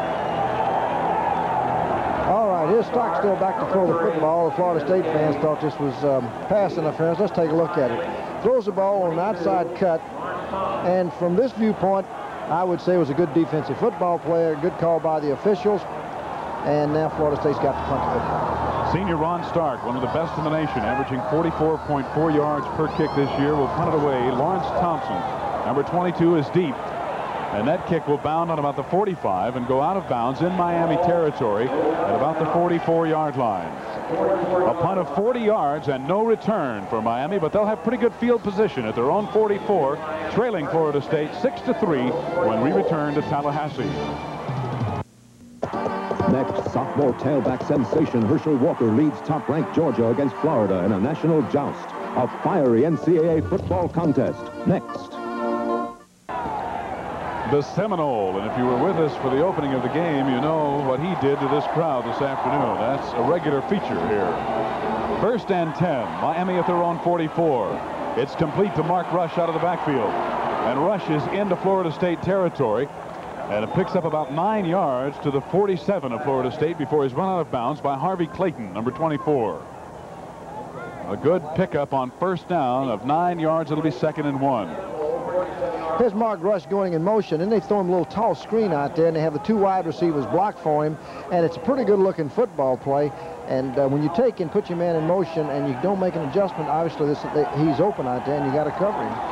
All right, here's Stockstill back to throw the football. The Florida State fans thought this was pass interference. Let's take a look at it. Throws the ball on an outside cut, and from this viewpoint, I would say it was a good defensive football player, good call by the officials, and now Florida State's got to punt the football. Senior Ron Stark, one of the best in the nation, averaging 44.4 yards per kick this year, will punt it away. Lawrence Thompson, number 22, is deep, and that kick will bound on about the 45 and go out of bounds in Miami territory at about the 44-yard line. A punt of 40 yards and no return for Miami, but they'll have pretty good field position at their own 44, trailing Florida State 6-3 when we return to Tallahassee. Next, sophomore tailback sensation Herschel Walker leads top-ranked Georgia against Florida in a national joust. A fiery NCAA football contest. Next. The Seminole, and if you were with us for the opening of the game, you know what he did to this crowd this afternoon. That's a regular feature here. 1st and 10, Miami at their own 44. It's complete to Mark Rush out of the backfield. And Rush is into Florida State territory. And it picks up about 9 yards to the 47 of Florida State before he's run out of bounds by Harvey Clayton, number 24. A good pickup on first down of 9 yards. It'll be 2nd and 1. Here's Mark Rush going in motion, and they throw him a little tall screen out there, and they have the 2 wide receivers block for him, and it's a pretty good-looking football play. And when you take and put your man in motion and you don't make an adjustment, obviously he's open out there, and you got to cover him.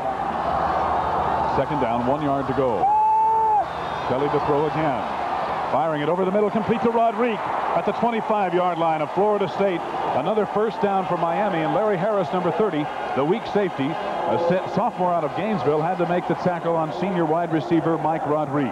2nd down, 1 yard to go. Kelly to throw again. Firing it over the middle, complete to Rodriguez at the 25-yard line of Florida State. Another first down for Miami, and Larry Harris, number 30, the weak safety, a sophomore out of Gainesville, had to make the tackle on senior wide receiver Mike Rodriguez.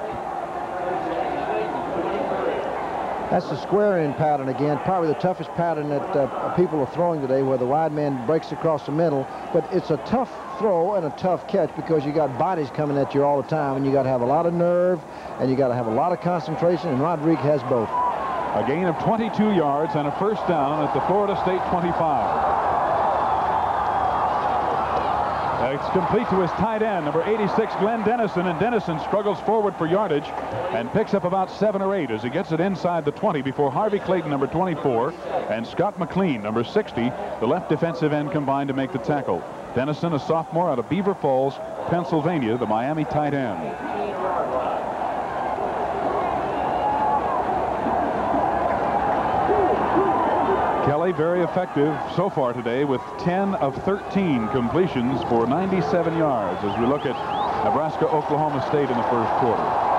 That's the square-in pattern again, probably the toughest pattern that people are throwing today, where the wide man breaks across the middle. But it's a tough throw and a tough catch because you got bodies coming at you all the time, and you got to have a lot of nerve, and you got to have a lot of concentration, and Rodriguez has both. A gain of 22 yards and a first down at the Florida State 25. It's complete to his tight end, number 86, Glenn Dennison, and Dennison struggles forward for yardage and picks up about 7 or 8 as he gets it inside the 20 before Harvey Clayton, number 24, and Scott McLean, number 60, the left defensive end, combined to make the tackle. Dennison, a sophomore out of Beaver Falls, Pennsylvania, the Miami tight end. Kelly very effective so far today with 10 of 13 completions for 97 yards as we look at Nebraska-Oklahoma State in the first quarter.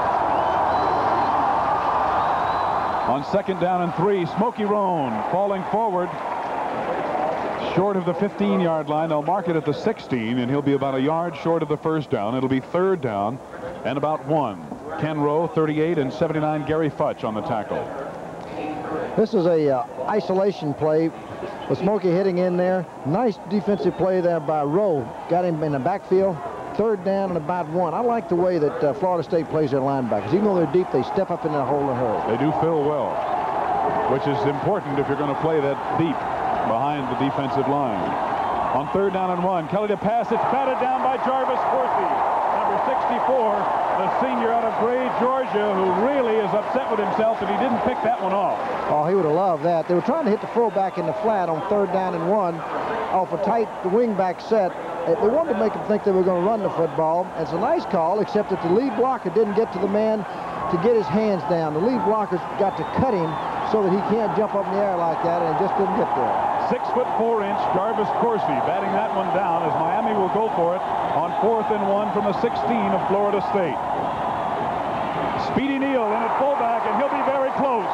On 2nd down and 3, Smokey Roan falling forward short of the 15-yard line. They'll mark it at the 16, and he'll be about a yard short of the first down. It'll be 3rd down and about 1. Ken Rowe, 38, and 79, Gary Futch on the tackle. This is a isolation play with Smokey hitting in there. Nice defensive play there by Rowe. Got him in the backfield. 3rd down and about 1. I like the way that Florida State plays their linebackers. Even though they're deep, they step up in the hole and hurry. They do fill well, which is important if you're going to play that deep behind the defensive line. On 3rd down and 1, Kelly to pass. It's batted down by Jarvis Corsi, number 64. The senior out of Gray, Georgia, who really is upset with himself that he didn't pick that one off. Oh, he would have loved that. They were trying to hit the fullback in the flat on 3rd down and 1 off a tight wingback set. They wanted to make him think they were going to run the football. It's a nice call, except that the lead blocker didn't get to the man to get his hands down. The lead blocker's got to cut him so that he can't jump up in the air like that, and he just didn't get there. 6'4" Jarvis Corsi batting that one down as Miami will go for it on 4th and 1 from the 16 of Florida State. Speedy Neal in at fullback, and he'll be very close.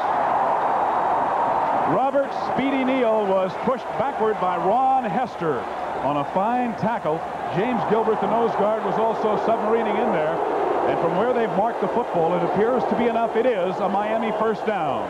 Robert Speedy Neal was pushed backward by Ron Hester on a fine tackle. James Gilbert, the nose guard, was also submarining in there. And from where they've marked the football, it appears to be enough. It is a Miami first down.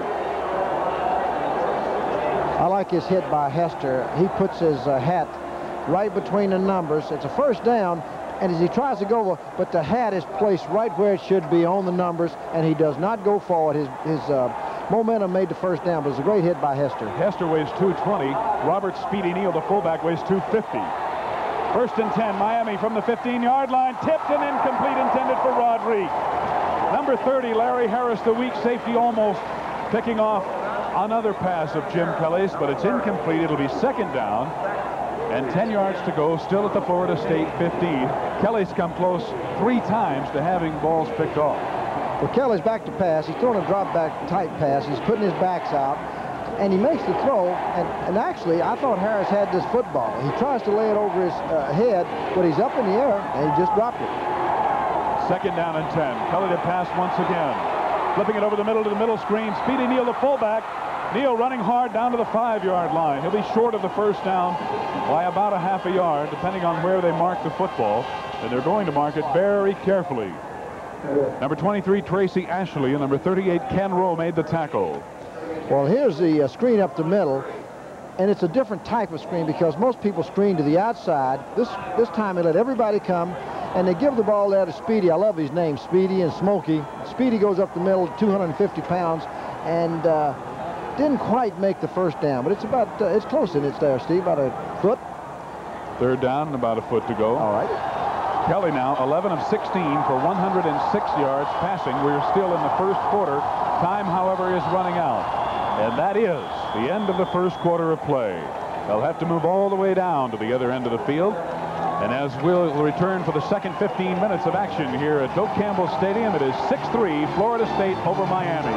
I like his hit by Hester. He puts his hat right between the numbers. It's a first down, and as he tries to go, but the hat is placed right where it should be on the numbers, and he does not go forward. His momentum made the first down, but it's a great hit by Hester. Hester weighs 220. Robert Speedy Neal, the fullback, weighs 250. 1st and 10, Miami from the 15-yard line. Tipped and incomplete, intended for Rodriguez. Number 30, Larry Harris, the weak safety, almost picking off another pass of Jim Kelly's, but it's incomplete. It'll be 2nd down and 10 yards to go, still at the Florida State 15. Kelly's come close 3 times to having balls picked off. Well, Kelly's back to pass. He's throwing a drop back tight pass. He's putting his backs out, and he makes the throw. And actually, I thought Harris had this football. He tries to lay it over his head, but he's up in the air, and he just dropped it. 2nd down and 10. Kelly to pass once again. Flipping it over the middle to the middle screen. Speedy Neal, the fullback. Neal running hard down to the 5-yard line. He'll be short of the first down by about a half a yard, depending on where they mark the football. And they're going to mark it very carefully. Number 23, Tracy Ashley, and number 38, Ken Rowe made the tackle. Well, here's the screen up the middle, and it's a different type of screen because most people screen to the outside. This time they let everybody come, and they give the ball there to Speedy. I love his name, Speedy and Smokey. Speedy goes up the middle, 250 pounds, and didn't quite make the first down, but it's about it's close in it's there, Steve, about a foot. Third down and about a foot to go. All right. Kelly now 11 of 16 for 106 yards passing. We're still in the first quarter. Time, however, is running out. And that is the end of the first quarter of play. They'll have to move all the way down to the other end of the field. And as we'll return for the second 15 minutes of action here at Doak Campbell Stadium, it is 6-3 Florida State over Miami.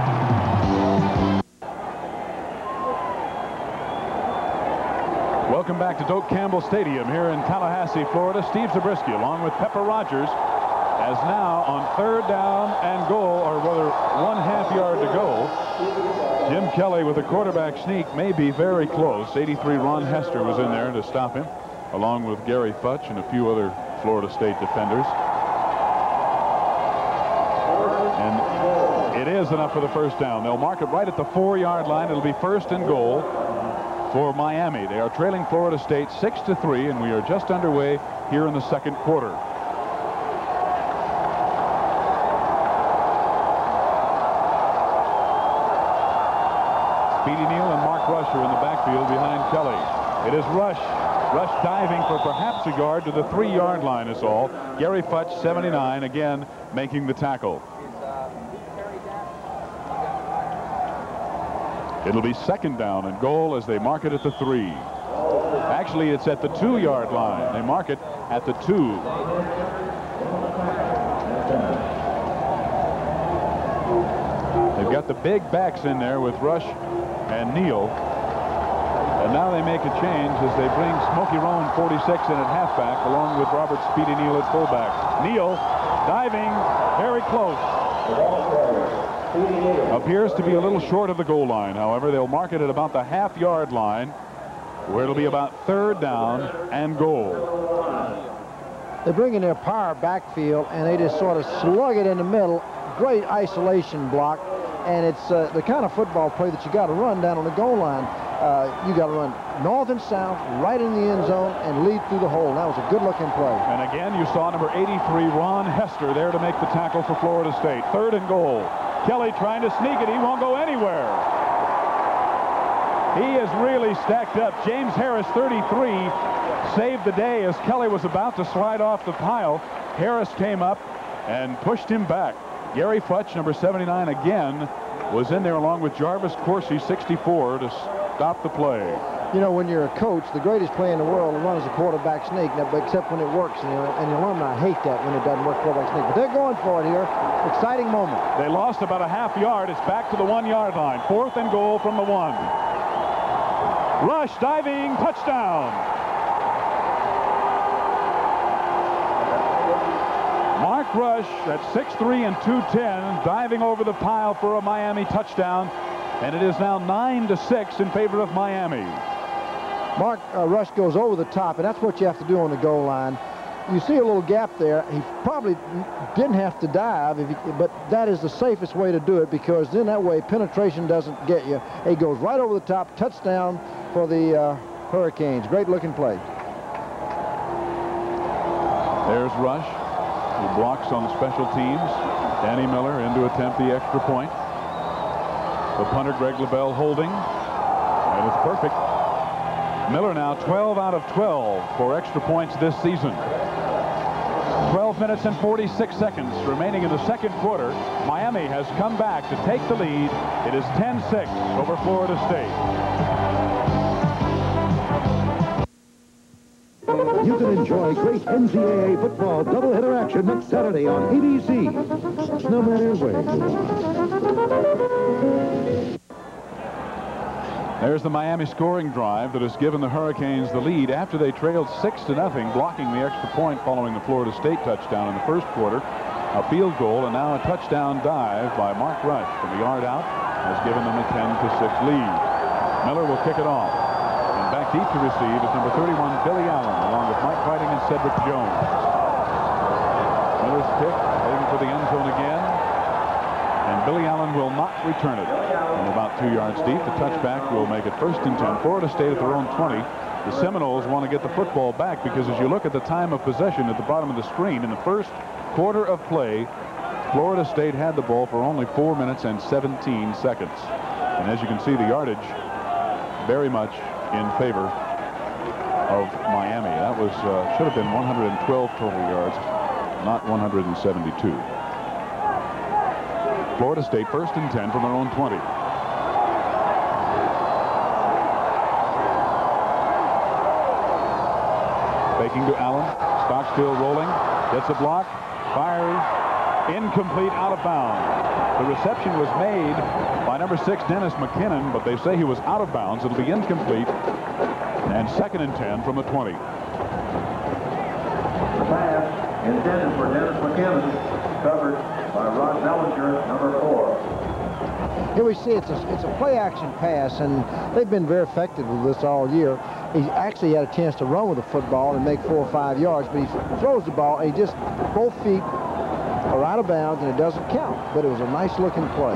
Welcome back to Doak Campbell Stadium here in Tallahassee, Florida. Steve Zabriskie along with Pepper Rogers as now on third down and goal, or rather 1/2 yard to go. Jim Kelly with a quarterback sneak may be very close. 83 Ron Hester was in there to stop him, along with Gary Futch and a few other Florida State defenders. And it is enough for the first down. They'll mark it right at the 4-yard line. It'll be first and goal for Miami. They are trailing Florida State 6-3, and we are just underway here in the second quarter. Speedy Neal and Mark Rush are in the backfield behind Kelly. It is Rush. Rush diving for perhaps a yard to the 3-yard line is all. Gary Futch, 79, again making the tackle. It'll be second down and goal as they mark it at the 3. Actually, it's at the 2-yard line. They mark it at the 2. They've got the big backs in there with Rush and Neal. And now they make a change as they bring Smokey Roan, 46, in at halfback, along with Robert Speedy Neal at fullback. Neal diving very close. Appears to be a little short of the goal line. However, they'll mark it at about the 1/2 yard line, where it'll be about third down and goal. They bring in their power backfield, and they just sort of slug it in the middle. Great isolation block, and it's the kind of football play that you got to run down on the goal line. You got to run north and south, right in the end zone, and lead through the hole. That was a good-looking play. And again, you saw number 83, Ron Hester, there to make the tackle for Florida State. Third and goal. Kelly trying to sneak it. He won't go anywhere. He is really stacked up. James Harris, 33, saved the day as Kelly was about to slide off the pile. Harris came up and pushed him back. Gary Futch, number 79, again, was in there along with Jarvis Coursey, 64, to stop the play. You know, when you're a coach, the greatest play in the world to run is a quarterback sneak, except when it works. And the alumni hate that when it doesn't work, quarterback sneak. But they're going for it here. Exciting moment. They lost about a 1/2 yard. It's back to the 1-yard line. Fourth and goal from the 1. Rush diving, touchdown. Mark Rush at 6'3" and 210, diving over the pile for a Miami touchdown. And it is now 9-6 in favor of Miami. Mark Rush goes over the top, and that's what you have to do on the goal line. You see a little gap there. He probably didn't have to dive, but that is the safest way to do it, because then that way penetration doesn't get you. He goes right over the top. Touchdown for the Hurricanes. Great looking play. There's Rush, who blocks on special teams. Danny Miller in to attempt the extra point. The punter, Greg LaBelle, holding, and it's perfect. Miller now 12 out of 12 for extra points this season. 12 minutes and 46 seconds remaining in the second quarter. Miami has come back to take the lead. It is 10-6 over Florida State. You can enjoy great NCAA football doubleheader action next Saturday on ABC. No matter where you are. There's the Miami scoring drive that has given the Hurricanes the lead after they trailed 6-0, blocking the extra point following the Florida State touchdown in the first quarter. A field goal and now a touchdown dive by Mark Rush from the yard out has given them a 10-6 lead. Miller will kick it off. And back deep to receive is number 31, Billy Allen, along with Mike Whiting and Cedric Jones. Miller's pick, heading for the end zone again. And Billy Allen will not return it. From about 2 yards deep, the touchback will make it first and 10. Florida State at their own 20. The Seminoles want to get the football back, because as you look at the time of possession at the bottom of the screen, in the first quarter of play, Florida State had the ball for only 4 minutes and 17 seconds. And as you can see, the yardage very much in favor of Miami. was should have been 112 total yards, not 172. Florida State 1st and 10 from their own 20. Faking to Allen. Stockstill rolling. Gets a block. Fires. Incomplete, out of bounds. The reception was made by number 6, Dennis McKinnon, but they say he was out of bounds. It'll be incomplete. And 2nd and 10 from the 20. The pass intended for Dennis McKinnon, covered by Rod Bellinger, number 4. Here we see it's a play-action pass, and they've been very effective with this all year. He actually had a chance to run with the football and make 4 or 5 yards, but he throws the ball, and he just, both feet are out of bounds, and it doesn't count. But it was a nice-looking play.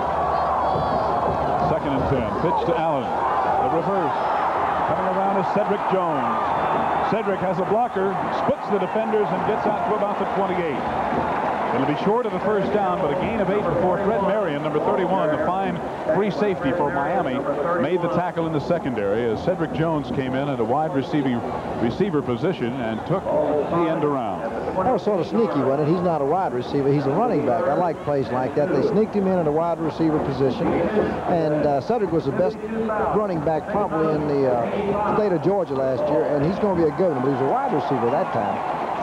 2nd and 10. Pitch to Allen. The reverse. Coming around is Cedric Jones. Cedric has a blocker, splits the defenders, and gets out to about the 28. It'll be short of the first down, but a gain of 8 before Fred Marion, number 31, the fine free safety for Miami, made the tackle in the secondary as Cedric Jones came in at a wide receiver position and took the end around. That was sort of sneaky, wasn't it? He's not a wide receiver. He's a running back. I like plays like that. They sneaked him in at a wide receiver position, and Cedric was the best running back probably in the state of Georgia last year, and he's going to be a good one, but he was a wide receiver that time.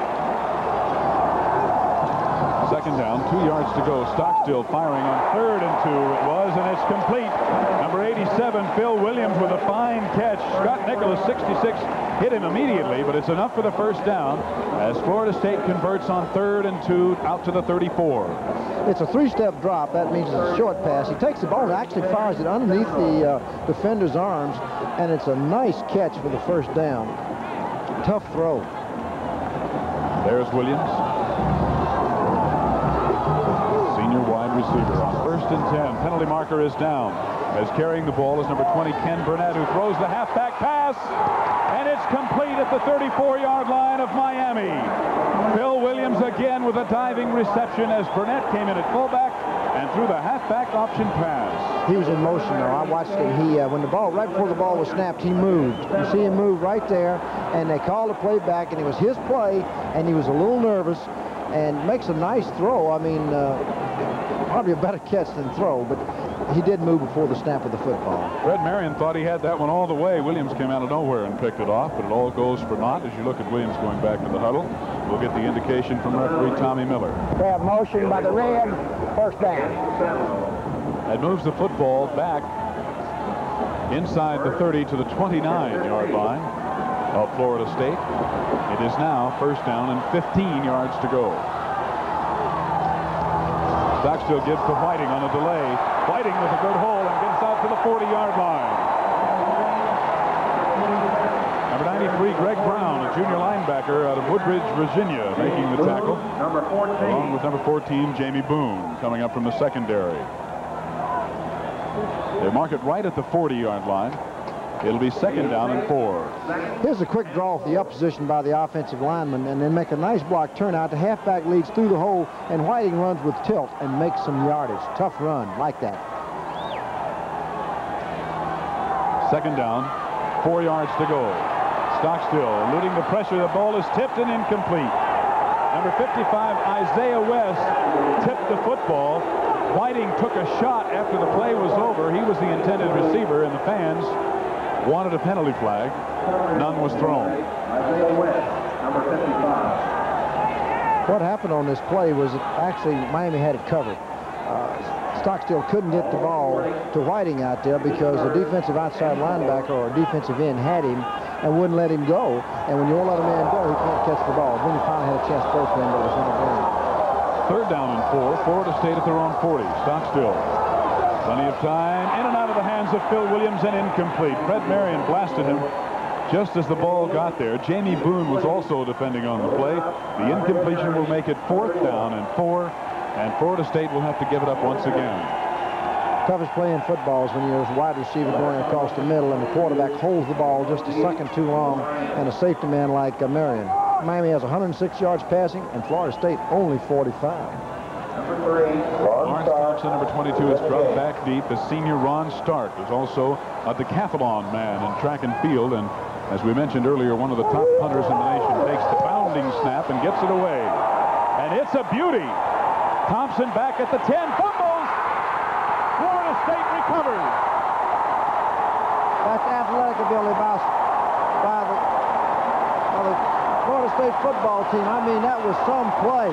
2nd down, 2 yards to go. Stockstill firing on 3rd and 2. It was, and it's complete. Number 87, Phil Williams, with a fine catch. Scott Nicholas, 66, hit him immediately, but it's enough for the first down as Florida State converts on 3rd and 2 out to the 34. It's a 3-step drop. That means it's a short pass. He takes the ball and actually fires it underneath the defender's arms, and it's a nice catch for the first down. Tough throw. There's Williams. Wide receiver on 1st and 10. Penalty marker is down. As carrying the ball is number 20, Ken Burnett, who throws the halfback pass, and it's complete at the 34-yard line of Miami. Phil Williams again with a diving reception as Burnett came in at fullback and threw the halfback option pass. He was in motion, though. I watched him. He, when the ball, right before the ball was snapped, he moved. You see him move right there, and they called the play back, and it was his play, and he was a little nervous, and makes a nice throw. I mean, probably a better catch than throw, but he did move before the snap of the football. Fred Marion thought he had that one all the way. Williams came out of nowhere and picked it off, but it all goes for naught as you look at Williams going back to the huddle. We'll get the indication from referee Tommy Miller. They have motion by the red, first down. That moves the football back inside the 30 to the 29-yard line of Florida State. It is now 1st down and 15 yards to go. Stockstill gives to Whiting on a delay. Whiting with a good hole and gets out to the 40-yard line. Number 93, Greg Brown, a junior linebacker out of Woodbridge, Virginia, making the tackle. Number 14. Along with number 14, Jamie Boone, coming up from the secondary. They mark it right at the 40-yard line. It'll be 2nd down and 4. Here's a quick draw for the up position by the offensive lineman, and then make a nice block turn out. The halfback leads through the hole, and Whiting runs with tilt and makes some yardage. Tough run, like that. 2nd down, 4 yards to go. Stockstill eluding the pressure. The ball is tipped and incomplete. Number 55, Isaiah West, tipped the football. Whiting took a shot after the play was over. He was the intended receiver, and the fans wanted a penalty flag. None was thrown. Isaiah West, number 55. What happened on this play was that actually Miami had it covered. Stockstill couldn't get the ball to Whiting out there because the defensive outside linebacker or defensive end had him and wouldn't let him go. And when you won't let a man go, he can't catch the ball. Then he finally had a chance to throw to him, but it was interference. 3rd down and 4. Florida State at their own 40. Stockstill. Plenty of time. In and out of the hands of Phil Williams and incomplete. Fred Marion blasted him just as the ball got there. Jamie Boone was also defending on the play. The incompletion will make it 4th down and 4. And Florida State will have to give it up once again. Toughest play in football is when you're a wide receiver going across the middle and the quarterback holds the ball just a second too long, and a safety man like Marion. Miami has 106 yards passing, and Florida State only 45. Number 3, Lawrence Thompson, number 22, is dropped back deep. The senior Ron Stark is also a decathlon man in track and field, and As we mentioned earlier, one of the top punters in the nation takes the bounding snap and gets it away. And it's a beauty. Thompson back at the 10, fumbles. Florida State recovers. That's athletic ability by the Florida State football team. I mean, that was some play.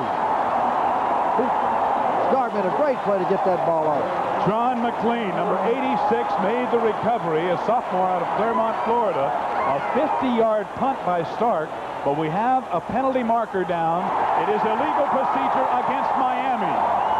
Stark made a great play to get that ball off. John McLean, number 86, made the recovery, a sophomore out of Claremont, Florida. A 50-yard punt by Stark, but we have a penalty marker down. It is illegal procedure against Miami.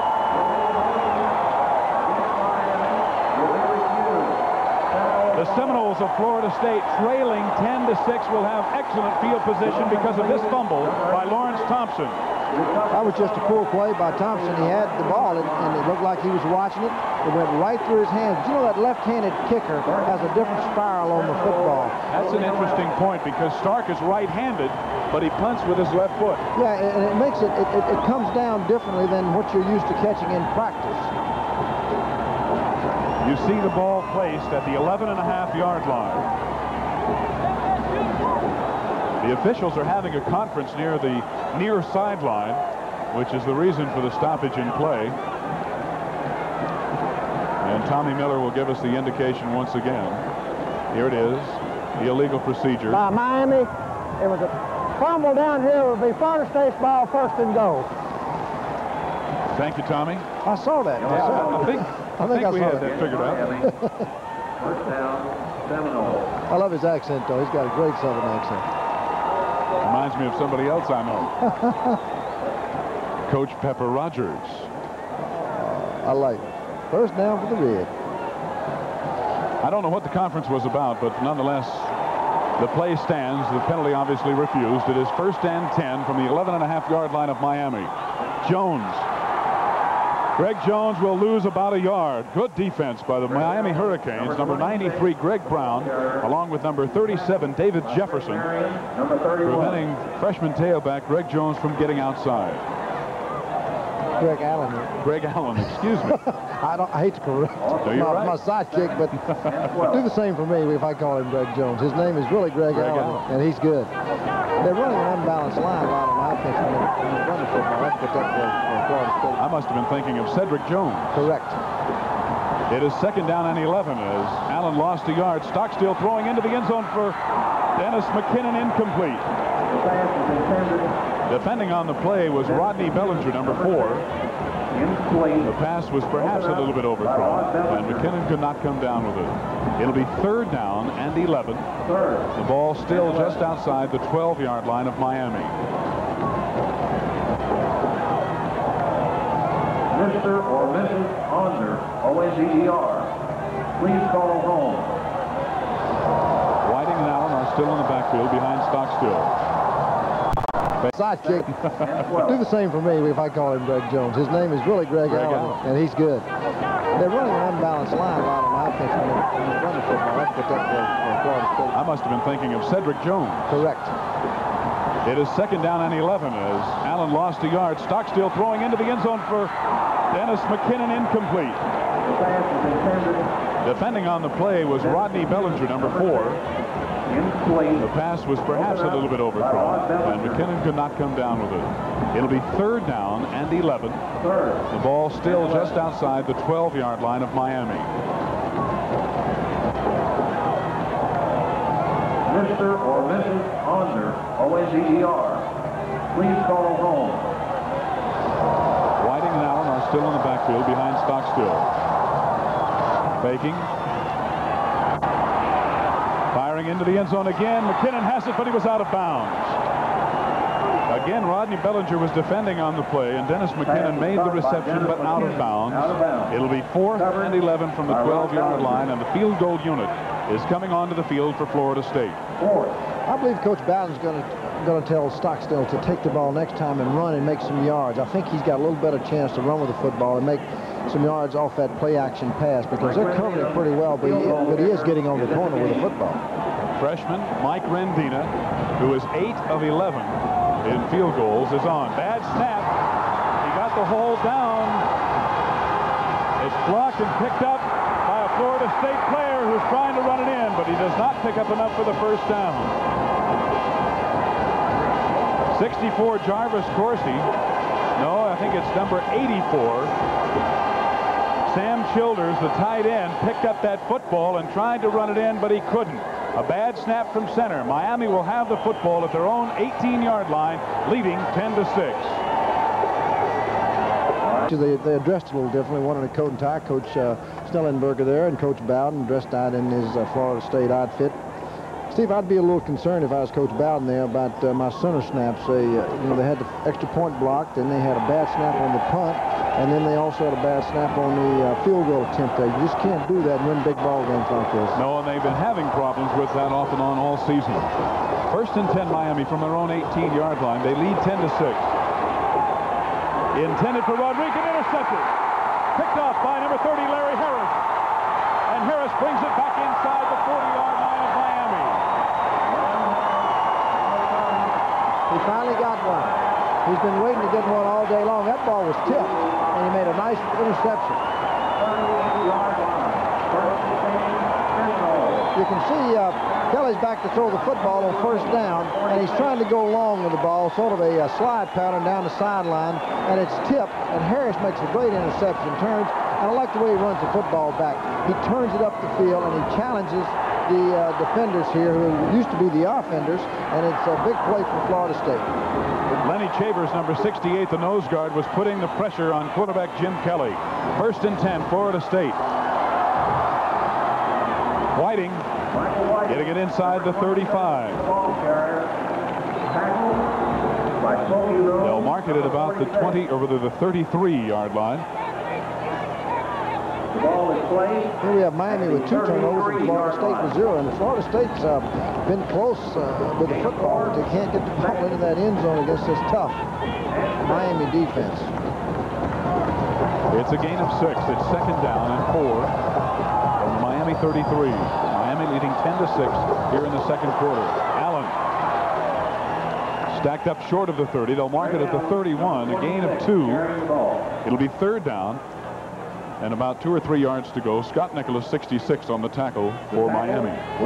The Seminoles of Florida State, trailing 10-6, will have excellent field position because of this fumble by Lawrence Thompson. That was just a cool play by Thompson. He had the ball, and it looked like he was watching it. It went right through his hands. You know that left-handed kicker has a different spiral on the football. That's an interesting point because Stark is right-handed, but he punts with his left foot. Yeah, and it makes it comes down differently than what you're used to catching in practice. You see the ball placed at the 11.5-yard line. The officials are having a conference near the near sideline, which is the reason for the stoppage in play. And Tommy Miller will give us the indication once again. Here it is, the illegal procedure. By Miami, it was a fumble down here. It would be Florida State's ball, first and goal. Thank you, Tommy. I saw that. I think we had that figured out. First down, Seminoles. I love his accent, though. He's got a great Southern accent. Reminds me of somebody else I know. Coach Pepper Rogers. I like it. First down for the Red. I don't know what the conference was about, but nonetheless, the play stands. The penalty obviously refused. It is first and 10 from the 11.5-yard line of Miami. Jones. Greg Jones will lose about a yard. Good defense by the Miami Hurricanes. Number 93, Greg Brown, along with number 37, David Jefferson, preventing freshman tailback Greg Jones from getting outside. Greg Allen. Greg Allen, excuse me. I hate to correct my sidekick, but do the same for me if I call him Greg Jones. His name is really Greg Allen, and he's good. They're running an unbalanced line a lot on offense when they run the football. That's what that was for Florida State. I must have been thinking of Cedric Jones. Correct. It is second down and 11 as Allen lost a yard. Stockstill throwing into the end zone for Dennis McKinnon, incomplete. Defending on the play was Rodney Bellinger, number 4. The pass was perhaps a little bit overthrown, and McKinnon could not come down with it. It'll be third down and 11. The ball still just outside the 12-yard line of Miami. Mr. or Mrs. Onder, O-N-D-E-R, please call home. Whiting and Allen are still in the backfield behind Stockstill. Sidekick. Do the same for me if I call him Greg Jones. His name is really Greg Allen, and he's good. They're running an unbalanced line a lot on offense when they run the football. That's what that was for Florida State. I must have been thinking of Cedric Jones. Correct. It is second down and 11 as Allen lost a yard. Stockstill throwing into the end zone for Dennis McKinnon, incomplete. Defending on the play was Rodney Bellinger, number 4. The pass was perhaps a little bit overthrown, and McKinnon could not come down with it. It'll be third down and 11. The ball still just outside the 12-yard line of Miami. Mr. or Mrs. Onder, O-N-D-E-R, please call home. Whiting and Allen are still in the backfield behind Stockstill. Faking. Firing into the end zone again. McKinnon has it, but he was out of bounds. Again, Rodney Bellinger was defending on the play, and Dennis McKinnon made the reception, but out of bounds. It'll be 4th and 11 from the 12-yard line, and the field goal unit is coming onto the field for Florida State. I believe Coach Bowden's going to tell Stockstill to take the ball next time and run and make some yards. I think he's got a little better chance to run with the football and make some yards off that play-action pass because they're covering it pretty well, but he is getting on the corner with the football. Freshman Mike Rendina, who is 8 of 11 in field goals, is on. Bad snap. He got the hole down. It's blocked and picked up by a Florida State player. Miller, who's trying to run it in, but he does not pick up enough for the first down. 64, Jarvis Coursey. No, I think it's number 84. Sam Childers, the tight end, picked up that football and tried to run it in, but he couldn't. A bad snap from center. Miami will have the football at their own 18-yard line, leading 10-6. They addressed it a little differently. Wanted a coat and tie. Coach Snellenberger there and Coach Bowden dressed out in his Florida State outfit. Steve, I'd be a little concerned if I was Coach Bowden there about my center snaps. They had the extra point blocked, and they had a bad snap on the punt, and then they also had a bad snap on the field goal attempt there. You just can't do that and win big ball games like this. No, and they've been having problems with that off and on all season. First and 10, Miami from their own 18-yard line. They lead 10-6. Intended for Rodriguez, intercepted. Picked off by number 30, Larry Harris. And Harris brings it back inside the 40-yard line of Miami. He finally got one. He's been waiting to get one all day long. That ball was tipped, and he made a nice interception. You can see Kelly's back to throw the football on first down, and he's trying to go long with the ball, sort of a slide pattern down the sideline, and it's tipped, and Harris makes a great interception, turns, and I like the way he runs the football back. He turns it up the field, and he challenges the defenders here, who used to be the offenders, and it's a big play for Florida State. Lenny Chavers, number 68, the nose guard, was putting the pressure on quarterback Jim Kelly. First and 10, Florida State. Whiting getting it inside the 35. They'll mark it at about the 20, or rather the 33-yard line. Here we have Miami with 2 turnovers and Florida State with 0. And Florida State's been close with the football, but they can't get the ball into that end zone against this tough Miami defense. It's a gain of 6. It's second down and 4 from Miami 33. Miami leading 10-6 here in the second quarter. Allen stacked up short of the 30. They'll mark it at the 31. A gain of 2. It'll be third down. And about 2 or 3 yards to go. Scott Nicholas, 66 on the tackle for Miami.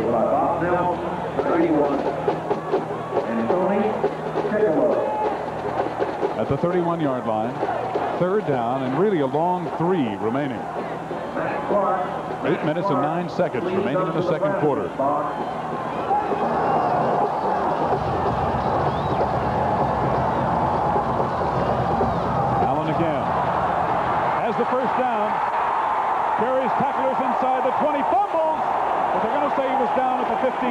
At the 31-yard line, third down, and really a long 3 remaining. 8 minutes and 9 seconds remaining in the second quarter. Allen again has the first down. Carries tacklers inside the 20, fumbles, but they're going to say he was down at the 15.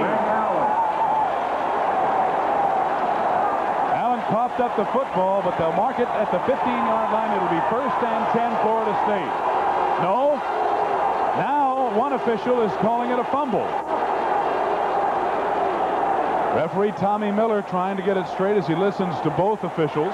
Allen coughed up the football, but they'll mark it at the 15-yard line. It'll be first and 10, Florida State. No. Now one official is calling it a fumble. Referee Tommy Miller trying to get it straight as he listens to both officials.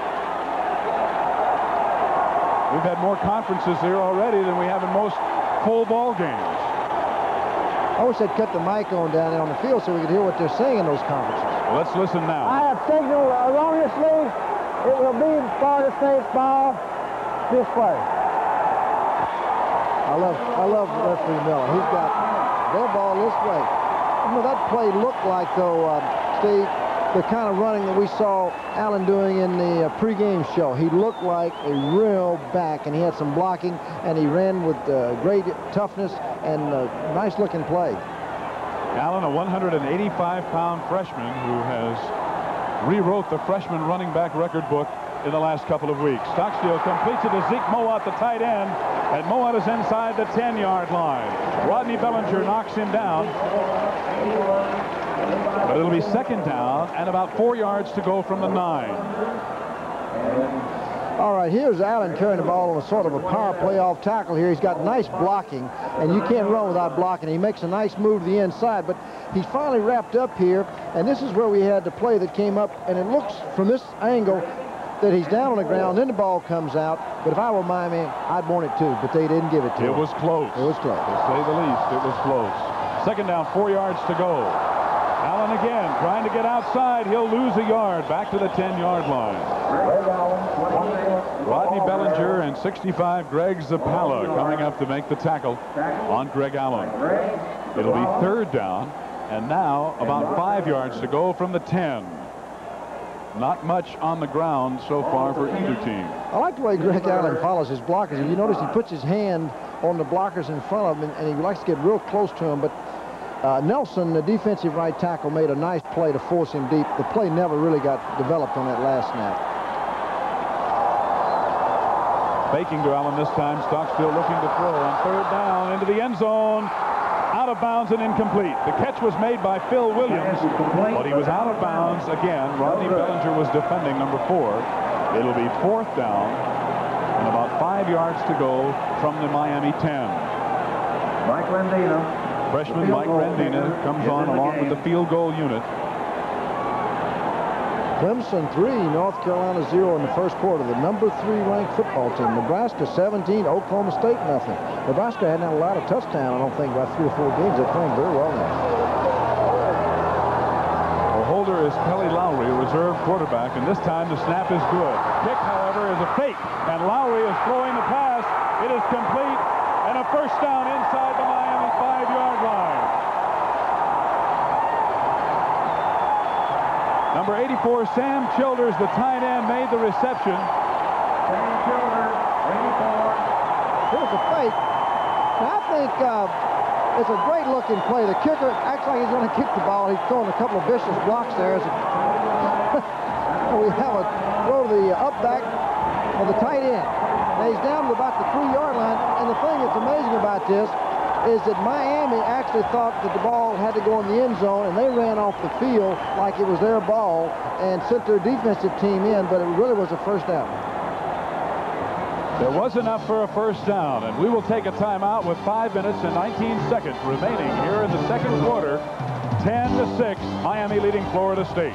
We've had more conferences here already than we have in most full ball games. I wish they'd cut the mic on down there on the field so we could hear what they're saying in those conferences. Well, let's listen now. I have signaled erroneously. It will be Florida State's ball this way. I love referee Miller. He's got their ball this way. You know, that play looked like, though, Steve, the kind of running that we saw Allen doing in the pregame show. He looked like a real back, and he had some blocking, and he ran with great toughness and nice-looking play. Allen, a 185-pound freshman who has rewrote the freshman running back record book in the last couple of weeks. Stockstill completes it to Zeke Mowat, the tight end, and Mowat is inside the 10-yard line. Rodney Bellinger knocks him down. But it'll be second down and about 4 yards to go from the 9. All right, here's Allen carrying the ball on a sort of a power play off tackle here. He's got nice blocking, and you can't run without blocking. He makes a nice move to the inside, but he's finally wrapped up here, and this is where we had the play that came up, and it looks from this angle that he's down on the ground, then the ball comes out. But if I were Miami, I'd want it too, but they didn't give it to him. It was close. It was close. To say the least, it was close. Second down, 4 yards to go. Allen again trying to get outside. He'll lose a yard back to the 10-yard line. Rodney Bellinger Walker and 65 Greg Zappala coming up to make the tackle on Greg Allen. It'll be third down, and now about 5 yards to go from the 10. Not much on the ground so far for either team. I like the way Greg Allen follows his blockers. If you notice, he puts his hand on the blockers in front of him, and he likes to get real close to him. But Nelson, the defensive right tackle, made a nice play to force him deep. The play never really got developed on that last snap. Faking to Allen this time. Stockstill looking to throw on third down into the end zone. Out of bounds and incomplete. The catch was made by Phil Williams, but he was out of bounds again. Rodney Bellinger was defending number 4. It'll be fourth down and about 5 yards to go from the Miami 10. Mike Rendina. Freshman Mike Rendina comes on along with the field goal unit. Clemson 3, North Carolina 0 in the first quarter. The number 3 ranked football team. Nebraska 17, Oklahoma State nothing. Nebraska hadn't had a lot of touchdown, I don't think, about 3 or 4 games. They're playing very well now. The holder is Kelly Lowry, a reserve quarterback, and this time the snap is good. Kick, however, is a fake, and Lowry is throwing the pass. It is complete, and a first down inside the Miami 5-yard line. Number 84, Sam Childers, the tight end, made the reception. Sam Childers, 84. Here's a fake. Now, I think it's a great-looking play. The kicker acts like he's going to kick the ball. He's throwing a couple of vicious blocks there. We have a throw to the up back of the tight end. Now, he's down to about the 3-yard line. And the thing that's amazing about this is that Miami actually thought that the ball had to go in the end zone, and they ran off the field like it was their ball and sent their defensive team in, but it really was a first down. There was enough for a first down, and we will take a timeout with 5 minutes and 19 seconds remaining here in the second quarter. 10-6, Miami leading Florida State.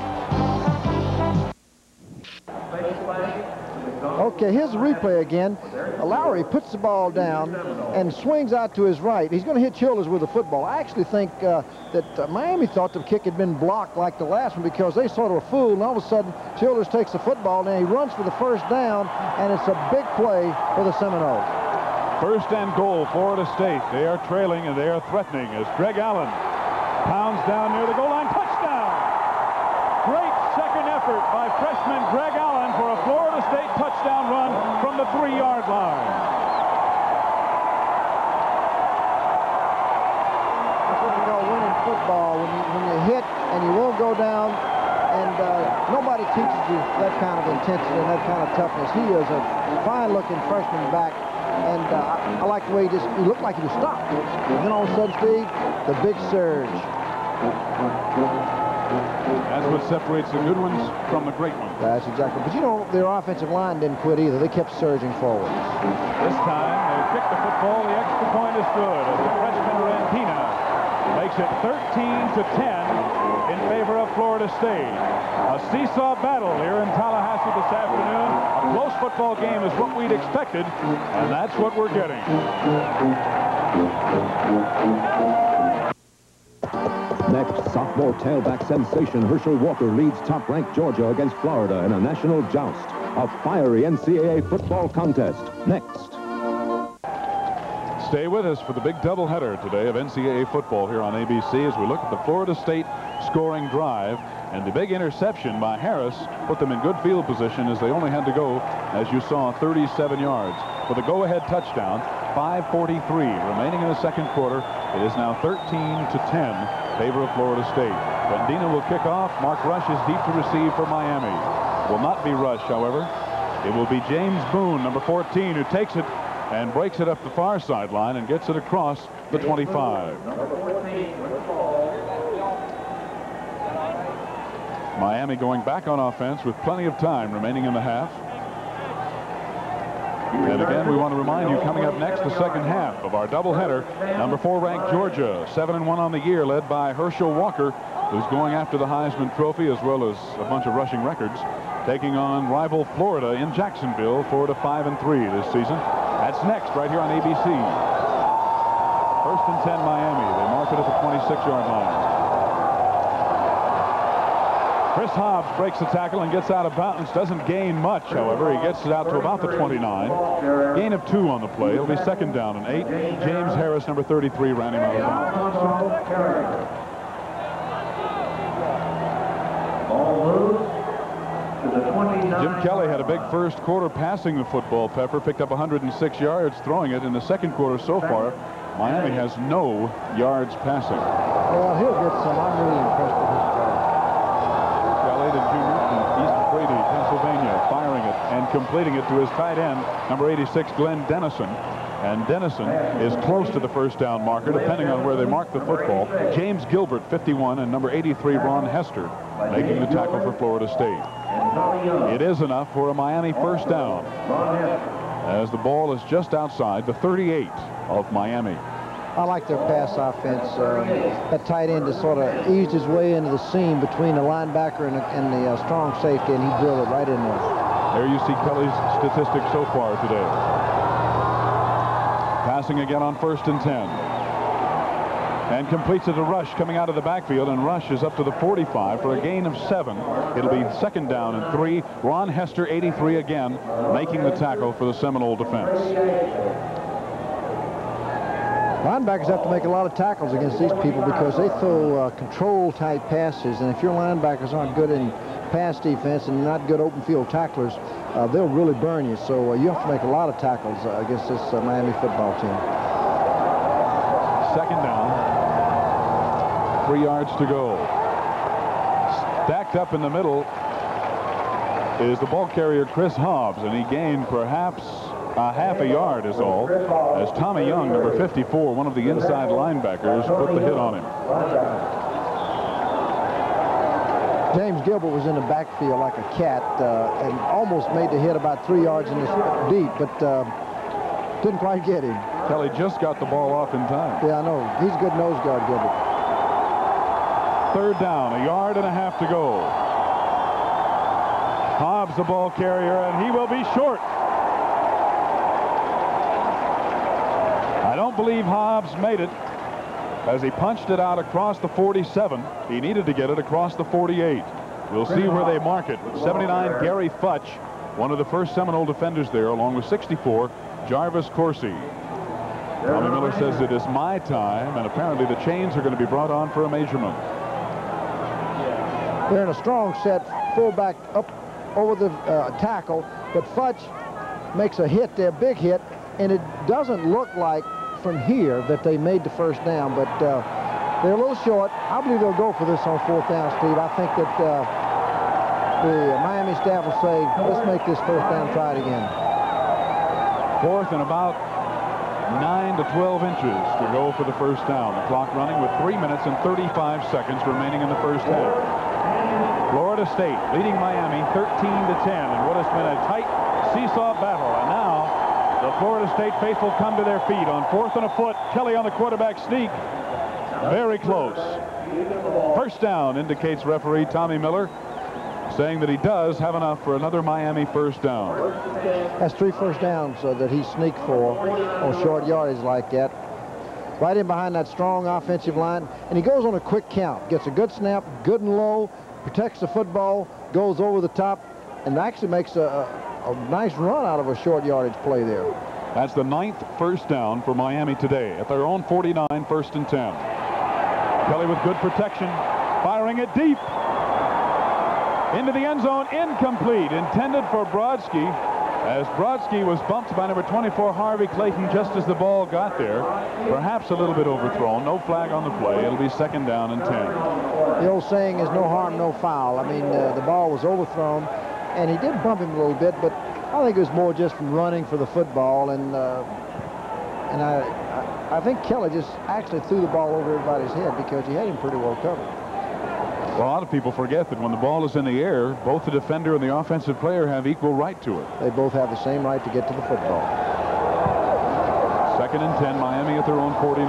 Okay, here's the replay again. Lowry puts the ball down and swings out to his right. He's going to hit Childers with the football. I actually think that Miami thought the kick had been blocked like the last one because they sort of were fooled, and all of a sudden Childers takes the football and he runs for the first down, and it's a big play for the Seminoles. First and goal, Florida State. They are trailing and they are threatening as Greg Allen pounds down near the goal line. Touchdown! Great second effort by freshman Greg Allen for a Florida State touchdown run from the 3-yard line. That's what we call winning football, when you hit and you won't go down, and nobody teaches you that kind of intensity and that kind of toughness. He is a fine-looking freshman back, and I like the way he looked like he was stopped. And then all of a sudden, Steve, the big surge. That's what separates the good ones from the great ones. That's exactly. But you know, their offensive line didn't quit either. They kept surging forward. This time, they kick the football. The extra point is good as the freshman Rendina makes it 13-10 in favor of Florida State. A seesaw battle here in Tallahassee this afternoon. A close football game is what we'd expected, and that's what we're getting. Next, sophomore tailback sensation Herschel Walker leads top-ranked Georgia against Florida in a national joust. A fiery NCAA football contest. Next. Stay with us for the big doubleheader today of NCAA football here on ABC as we look at the Florida State scoring drive, and the big interception by Harris put them in good field position as they only had to go, as you saw, 37 yards for the go-ahead touchdown. 5:43 remaining in the second quarter. It is now 13-10 favor of Florida State. Rendina will kick off. Mark Rush is deep to receive for Miami. It will not be Rush, however. It will be James Boone, number 14, who takes it and breaks it up the far sideline and gets it across the 25. Miami going back on offense with plenty of time remaining in the half. And again, we want to remind you, coming up next, the second half of our doubleheader. Number 4 ranked Georgia, 7-1 on the year, led by Herschel Walker, who's going after the Heisman Trophy as well as a bunch of rushing records, taking on rival Florida in Jacksonville. Florida 5-3 this season. That's next right here on ABC. First and 10 Miami. They mark it at the 26-yard line. Chris Hobbs breaks the tackle and gets out of bounds. Doesn't gain much, however. He gets it out to about the 29. Gain of 2 on the play. It'll be 2nd down and 8. James Harris, number 33, ran him out of bounds. Ball moves to the 29. Jim Kelly had a big first quarter passing the football, Pepper. Picked up 106 yards throwing it. In the second quarter so far, Miami has no yards passing. Well, he'll get some. I'm really impressed with his play. Kelly, the junior from East Brady, Pennsylvania, firing it and completing it to his tight end, number 86, Glenn Dennison. And Dennison is close to the first down marker, depending on where they mark the football. James Gilbert, 51, and number 83, Ron Hester, making the tackle for Florida State. It is enough for a Miami first down, as the ball is just outside the 38 of Miami. I like their pass offense. That tight end just sort of eased his way into the seam between the linebacker and the strong safety, and he drilled it right in there. There you see Kelly's statistics so far today. Passing again on 1st and 10. And completes it to Rush coming out of the backfield, and Rush is up to the 45 for a gain of 7. It'll be 2nd down and 3. Ron Hester, 83 again, making the tackle for the Seminole defense. Linebackers have to make a lot of tackles against these people because they throw control-type passes, and if your linebackers aren't good in pass defense and not good open field tacklers, they'll really burn you. So you have to make a lot of tackles against this Miami football team. 2nd down. 3 yards to go. Stacked up in the middle is the ball carrier Chris Hobbs, and he gained perhaps a half a yard is all, as Tommy Young, number 54, one of the inside linebackers, put the hit on him. James Gilbert was in the backfield like a cat and almost made the hit about 3 yards in this deep, but didn't quite get him. Kelly just got the ball off in time. Yeah, I know. He's a good nose guard, Gilbert. 3rd down, a yard and a half to go. Hobbs, the ball carrier, and he will be short. I don't believe Hobbs made it, as he punched it out across the 47. He needed to get it across the 48. We'll see where they mark it. 79, Gary Futch, one of the first Seminole defenders there, along with 64, Jarvis Coursey. Tommy Miller says it is my time, and apparently the chains are going to be brought on for a measurement. They're in a strong set, fullback up over the tackle, but Futch makes a hit there, big hit, and it doesn't look like from here that they made the first down, but they're a little short. I believe they'll go for this on 4th down, Steve. I think that the Miami staff will say, let's make this first down, try it again. 4th and about 9 to 12 inches to go for the first down. The clock running with 3 minutes and 35 seconds remaining in the first half. Florida State leading Miami 13 to 10 in what has been a tight seesaw battle. And now the Florida State faithful come to their feet on 4th and a foot. Kelly on the quarterback sneak. Very close. First down, indicates referee Tommy Miller, saying that he does have enough for another Miami first down. That's 3 first downs that he sneaked for on short yardage like that. Right in behind that strong offensive line. And he goes on a quick count. Gets a good snap, good and low, protects the football, goes over the top, and actually makes a nice run out of a short yardage play there. That's the 9th first down for Miami today at their own 49, 1st and 10. Kelly with good protection, firing it deep into the end zone, incomplete, intended for Brodsky, as Brodsky was bumped by number 24 Harvey Clayton just as the ball got there. Perhaps a little bit overthrown. No flag on the play. It'll be 2nd down and 10. The old saying is no harm, no foul. I mean, the ball was overthrown, and he did bump him a little bit, but I think it was more just from running for the football, and I think Kelly just actually threw the ball over everybody's head because he had him pretty well covered. Well, a lot of people forget that when the ball is in the air, both the defender and the offensive player have equal right to it. They both have the same right to get to the football. 2nd and 10, Miami at their own 49.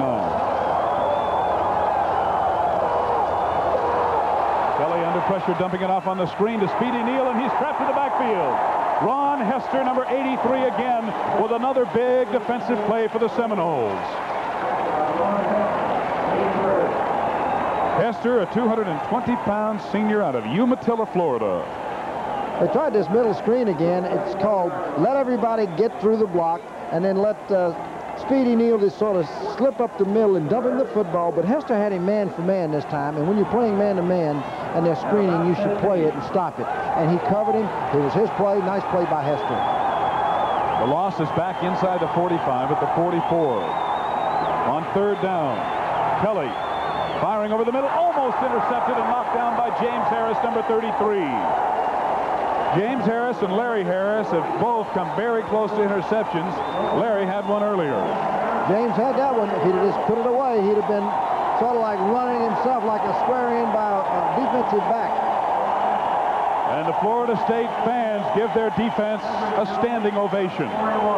Kelly under pressure, dumping it off on the screen to Speedy Neal, and he's trapped in the backfield. Ron Hester, number 83 again, with another big defensive play for the Seminoles. Hester, a 220-pound senior out of Umatilla, Florida. They tried this middle screen again. It's called let everybody get through the block and then let Speedy Neal just sort of slip up the middle and dump him the football. But Hester had him man for man this time. And when you're playing man to man and they're screening, you should play it and stop it. And he covered him. It was his play. Nice play by Hester. The loss is back inside the 45 at the 44. On third down, Kelly firing over the middle, almost intercepted and knocked down by James Harris, number 33. James Harris and Larry Harris have both come very close to interceptions. Larry had one earlier. James had that one. If he'd have just put it away, he'd have been sort of like running himself like a square in by a defensive back. And the Florida State fans give their defense a standing ovation.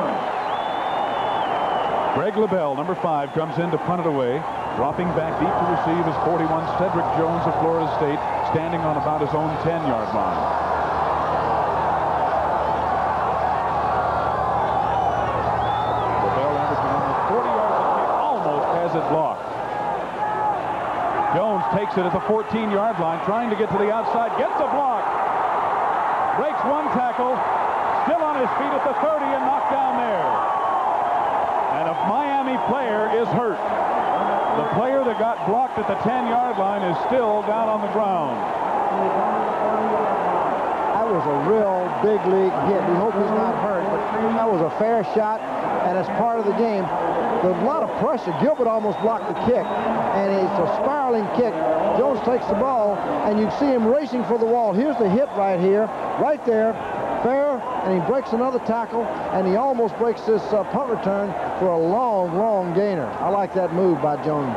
Greg LaBelle, number 5, comes in to punt it away. Dropping back deep to receive is 41, Cedric Jones of Florida State, standing on about his own 10-yard line. It blocked. Jones takes it at the 14-yard line, trying to get to the outside, gets a block, breaks one tackle, still on his feet at the 30 and knocked down there. And a Miami player is hurt. The player that got blocked at the 10-yard line is still down on the ground. That was a real big league hit. We hope he's not hurt, but that was a fair shot, and as part of the game, there's a lot of pressure. Gilbert almost blocked the kick, and it's a spiraling kick. Jones takes the ball, and you see him racing for the wall. Here's the hit right here, right there, fair, and he breaks another tackle, and he almost breaks this punt return for a long, long gainer. I like that move by Jones.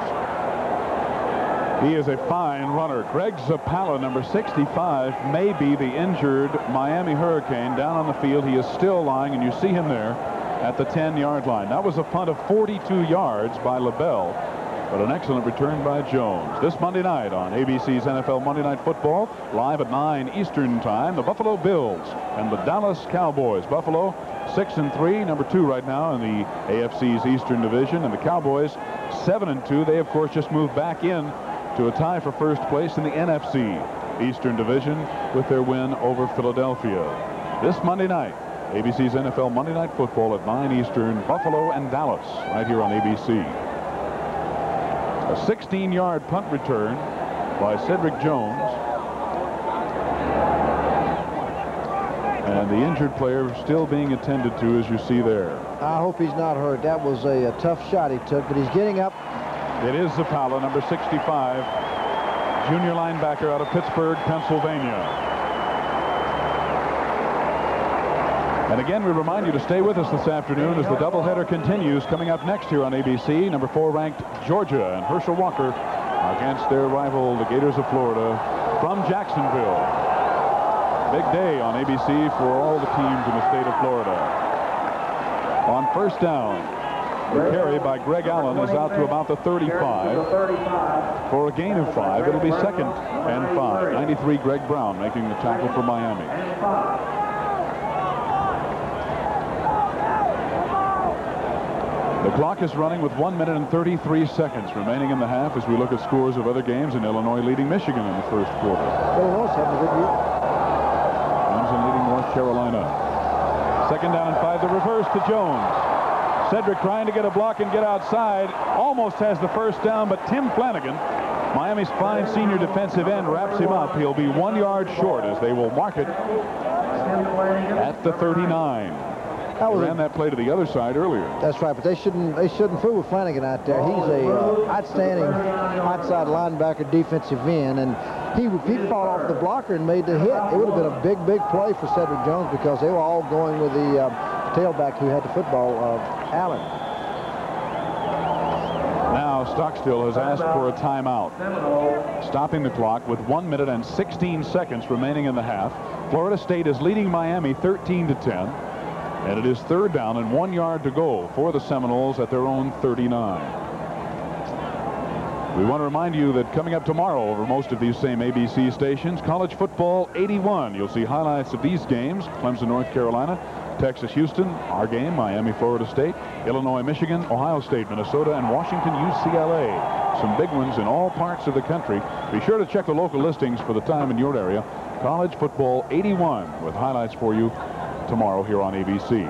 He is a fine runner. Greg Zappala, number 65, may be the injured Miami Hurricane down on the field. He is still lying, and you see him there at the 10-yard line. That was a punt of 42 yards by LaBelle, but an excellent return by Jones. This Monday night on ABC's NFL Monday Night Football, live at 9 Eastern Time, the Buffalo Bills and the Dallas Cowboys. Buffalo 6-3, number 2 right now in the AFC's Eastern Division, and the Cowboys 7-2. They, of course, just moved back in to a tie for first place in the NFC Eastern Division with their win over Philadelphia. This Monday night, ABC's NFL Monday Night Football at 9 Eastern, Buffalo and Dallas, right here on ABC. A 16-yard punt return by Cedric Jones. And the injured player still being attended to, as you see there. I hope he's not hurt. That was a tough shot he took, but he's getting up. It is Zappala, number 65, junior linebacker out of Pittsburgh, Pennsylvania. And again, we remind you to stay with us this afternoon as the doubleheader continues. Coming up next here on ABC, number 4 ranked Georgia and Herschel Walker against their rival, the Gators of Florida, from Jacksonville. Big day on ABC for all the teams in the state of Florida. On first down, the carry by Greg Allen is out to about the 35. For a gain of 5, it'll be 2nd and 5. 93 Greg Brown making the tackle for Miami. The clock is running with 1 minute and 33 seconds remaining in the half as we look at scores of other games, in Illinois leading Michigan in the first quarter. Illinois having a good year. Clemson leading North Carolina. 2nd down and 5, the reverse to Jones. Cedric trying to get a block and get outside. Almost has the first down, but Tim Flanagan, Miami's fine senior defensive end, wraps him up. He'll be 1 yard short as they will mark it at the 39. They ran that play to the other side earlier. That's right, but they shouldn't fool with Flanagan out there. He's a outstanding outside linebacker, defensive end, and he fought off the blocker and made the hit. It would have been a big play for Cedric Jones because they were all going with the tailback who had the football, Allen. Now Stockstill has asked for a timeout, stopping the clock with 1 minute and 16 seconds remaining in the half. Florida State is leading Miami 13-10. And it is 3rd down and 1 yard to go for the Seminoles at their own 39. We want to remind you that coming up tomorrow over most of these same ABC stations, College Football 81. You'll see highlights of these games: Clemson, North Carolina, Texas, Houston, our game, Miami, Florida State, Illinois, Michigan, Ohio State, Minnesota, and Washington, UCLA. some big ones in all parts of the country. Be sure to check the local listings for the time in your area. College Football 81 with highlights for you tomorrow here on ABC.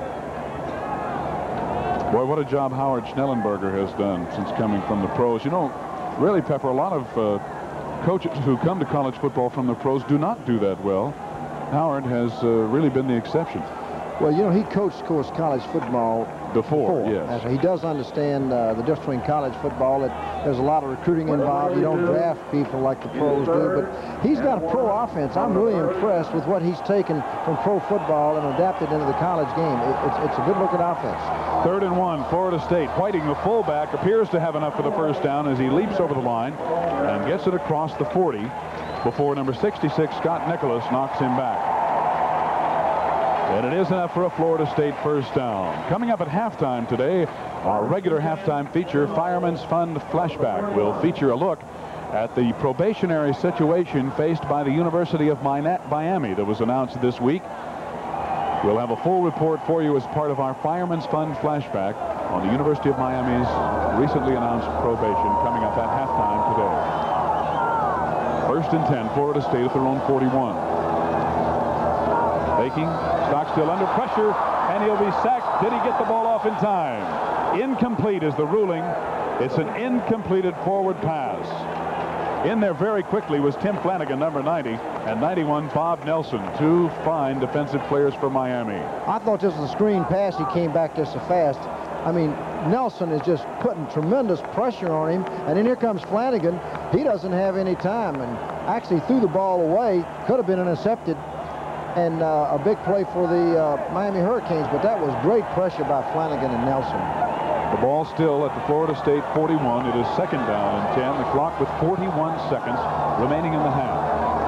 Boy, what a job Howard Schnellenberger has done since coming from the pros. You know, really, Pepper, a lot of coaches who come to college football from the pros do not do that well. Howard has really been the exception. Well, you know, he coached, of course, college football before. Yes. He does understand the difference between college football. There's a lot of recruiting involved. You don't draft people like the pros do, but he's got a pro offense. I'm really impressed with what he's taken from pro football and adapted into the college game. It's a good-looking offense. 3rd and 1, Florida State. Whiting, the fullback, appears to have enough for the first down as he leaps over the line and gets it across the 40 before number 66, Scott Nicholas, knocks him back. And it is enough for a Florida State first down. Coming up at halftime today, our regular halftime feature, Fireman's Fund Flashback, will feature a look at the probationary situation faced by the University of Miami that was announced this week. We'll have a full report for you as part of our Fireman's Fund Flashback on the University of Miami's recently announced probation coming up at halftime today. 1st and 10, Florida State at their own 41. Faking, Stockstill under pressure, and he'll be sacked. Did he get the ball off in time? Incomplete is the ruling. It's an incompleted forward pass. In there very quickly was Tim Flanagan, number 90, and 91, Bob Nelson, 2 fine defensive players for Miami. I thought this was a screen pass. He came back there so fast. I mean, Nelson is just putting tremendous pressure on him, and then here comes Flanagan. He doesn't have any time, and actually threw the ball away. Could have been intercepted, and a big play for the Miami Hurricanes, but that was great pressure by Flanagan and Nelson. The ball still at the Florida State 41. It is 2nd down and 10. The clock with 41 seconds remaining in the half.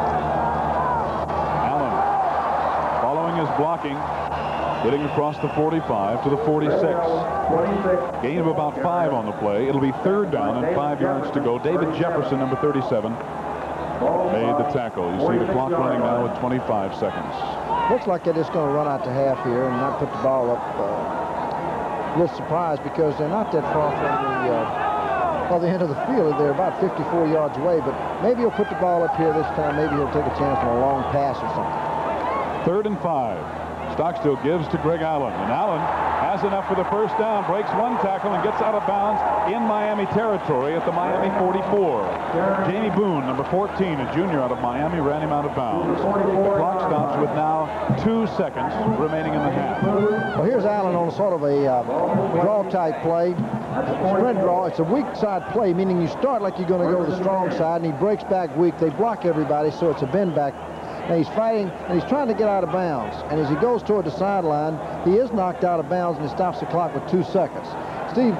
Allen following his blocking, getting across the 45 to the 46. Gain of about 5 on the play. It'll be 3rd down and 5 yards to go. David Jefferson, number 37, made the tackle. You see the clock running now with 25 seconds. Looks like they're just going to run out to half here and not put the ball up. A little surprised because they're not that far from the end of the field. They're about 54 yards away, but maybe he'll put the ball up here this time. Maybe he'll take a chance on a long pass or something. 3rd and 5. Stockstill gives to Greg Allen, and Allen has enough for the first down, breaks 1 tackle and gets out of bounds in Miami territory at the Miami 44. Jamie Boone, number 14, a junior out of Miami, ran him out of bounds. The clock stops with now 2 seconds remaining in the half. Well, here's Allen on sort of a draw-type play. Sprint draw. It's a weak side play, meaning you start like you're going to go to the strong side, and he breaks back weak. They block everybody, so it's a bend back. And he's fighting, and he's trying to get out of bounds. And as he goes toward the sideline, he is knocked out of bounds, and he stops the clock with 2 seconds. Steve,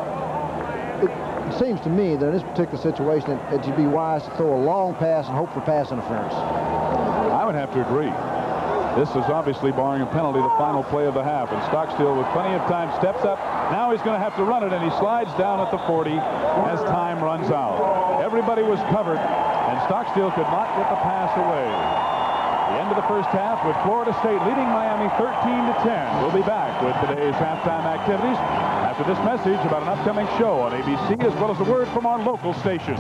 it seems to me that in this particular situation, that you'd be wise to throw a long pass and hope for pass interference. I would have to agree. This is obviously barring a penalty, the final play of the half. And Stockstill, with plenty of time, steps up. Now he's going to have to run it, and he slides down at the 40 as time runs out. Everybody was covered, and Stockstill could not get the pass away. The end of the first half with Florida State leading Miami 13-10. We'll be back with today's halftime activities after this message about an upcoming show on ABC, as well as a word from our local stations.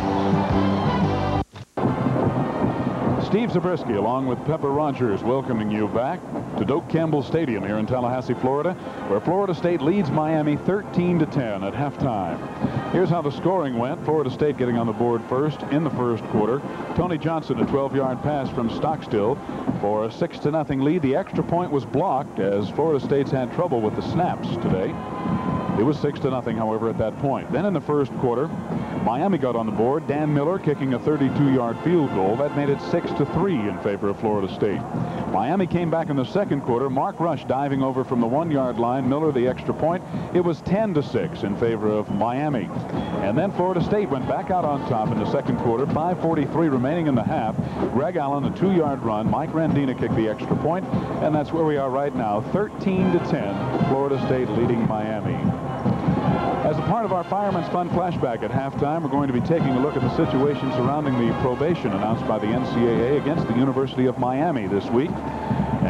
Steve Zabriskie, along with Pepper Rogers, welcoming you back to Doak Campbell Stadium here in Tallahassee, Florida, where Florida State leads Miami 13-10 at halftime. Here's how the scoring went. Florida State getting on the board first in the first quarter. Tony Johnson, a 12-yard pass from Stockstill for a 6-0 lead. The extra point was blocked as Florida State's had trouble with the snaps today. It was 6-0, however, at that point. Then in the first quarter, Miami got on the board. Dan Miller kicking a 32-yard field goal. That made it 6-3 in favor of Florida State. Miami came back in the second quarter. Mark Rush diving over from the 1-yard line. Miller the extra point. It was 10-6 in favor of Miami. And then Florida State went back out on top in the second quarter. 5:43 remaining in the half. Greg Allen, a 2-yard run. Mike Randina kicked the extra point. And that's where we are right now. 13-10. Florida State leading Miami. As a part of our Fireman's Fund Flashback at halftime, we're going to be taking a look at the situation surrounding the probation announced by the NCAA against the University of Miami this week. And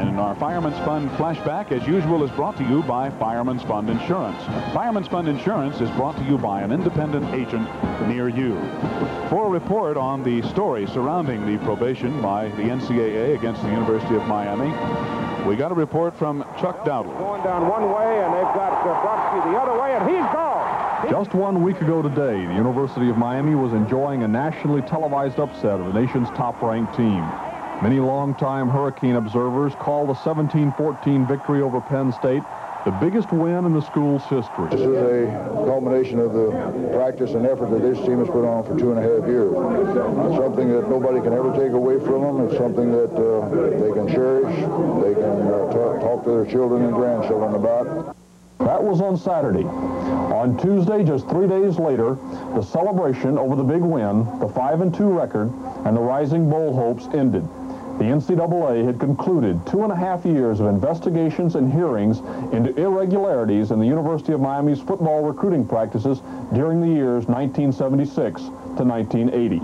And our Fireman's Fund flashback, as usual, is brought to you by Fireman's Fund Insurance. Fireman's Fund Insurance is brought to you by an independent agent near you. For a report on the story surrounding the probation by the NCAA against the University of Miami, we got a report from Chuck Dowdle. Going down one way, and they've got Brodsky the other way, and he's gone. Just 1 week ago today, the University of Miami was enjoying a nationally televised upset of the nation's top-ranked team. Many longtime Hurricane observers call the 17-14 victory over Penn State the biggest win in the school's history. This is a culmination of the practice and effort that this team has put on for 2.5 years. It's something that nobody can ever take away from them. It's something that they can cherish. They can talk to their children and grandchildren about. That was on Saturday. On Tuesday, just 3 days later, the celebration over the big win, the 5-2 record, and the rising bowl hopes ended. The NCAA had concluded 2.5 years of investigations and hearings into irregularities in the University of Miami's football recruiting practices during the years 1976 to 1980.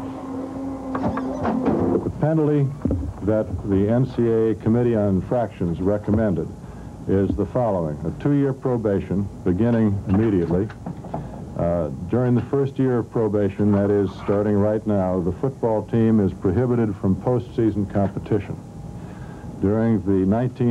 The penalty that the NCAA Committee on Infractions recommended is the following: a 2-year probation beginning immediately. During the first year of probation, that is, starting right now, the football team is prohibited from postseason competition. During the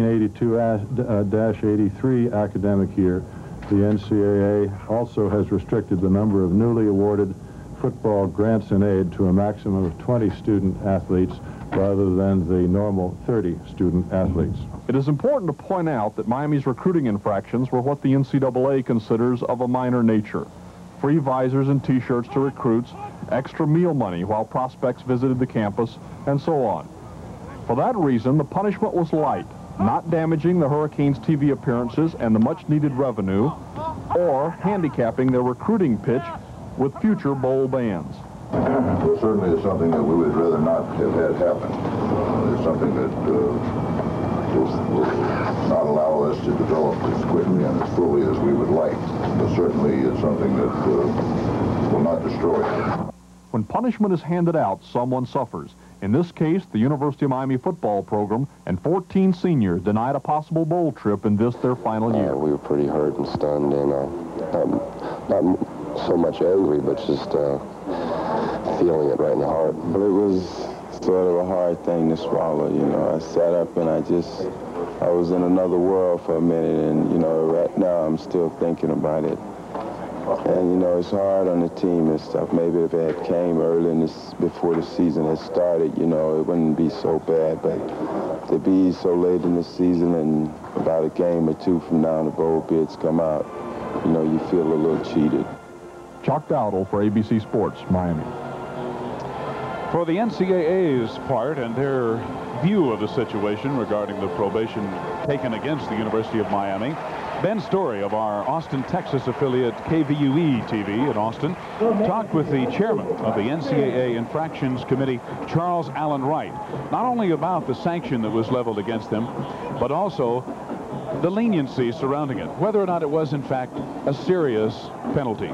1982-83 academic year, the NCAA also has restricted the number of newly awarded football grants and aid to a maximum of 20 student athletes rather than the normal 30 student athletes. It is important to point out that Miami's recruiting infractions were what the NCAA considers of a minor nature. Free visors and T-shirts to recruits, extra meal money while prospects visited the campus, and so on. For that reason, the punishment was light, not damaging the Hurricanes' TV appearances and the much-needed revenue, or handicapping their recruiting pitch with future bowl bans. Well, certainly it's something that we would rather not have had happen. It's something that will not allow us to develop as quickly and as fully as we would like. But certainly it's something that will not destroy it. When punishment is handed out, someone suffers. In this case, the University of Miami football program and 14 seniors denied a possible bowl trip in this, their final year. We were pretty hurt and stunned, and not so much angry, but just feeling it right in the heart. But it was sort of a hard thing to swallow, you know. I sat up and I was in another world for a minute, and, you know, right now I'm still thinking about it. And, you know, it's hard on the team and stuff. Maybe if it had came early before the season had started, you know, it wouldn't be so bad. But to be so late in the season and about a game or two from now the bowl bids come out, you know, you feel a little cheated. Chuck Dowdle for ABC Sports, Miami. For the NCAA's part and their view of the situation regarding the probation taken against the University of Miami, Ben Story of our Austin, Texas affiliate KVUE-TV in Austin talked with the chairman of the NCAA Infractions Committee, Charles Allen Wright, not only about the sanction that was leveled against them, but also the leniency surrounding it, whether or not it was, in fact, a serious penalty.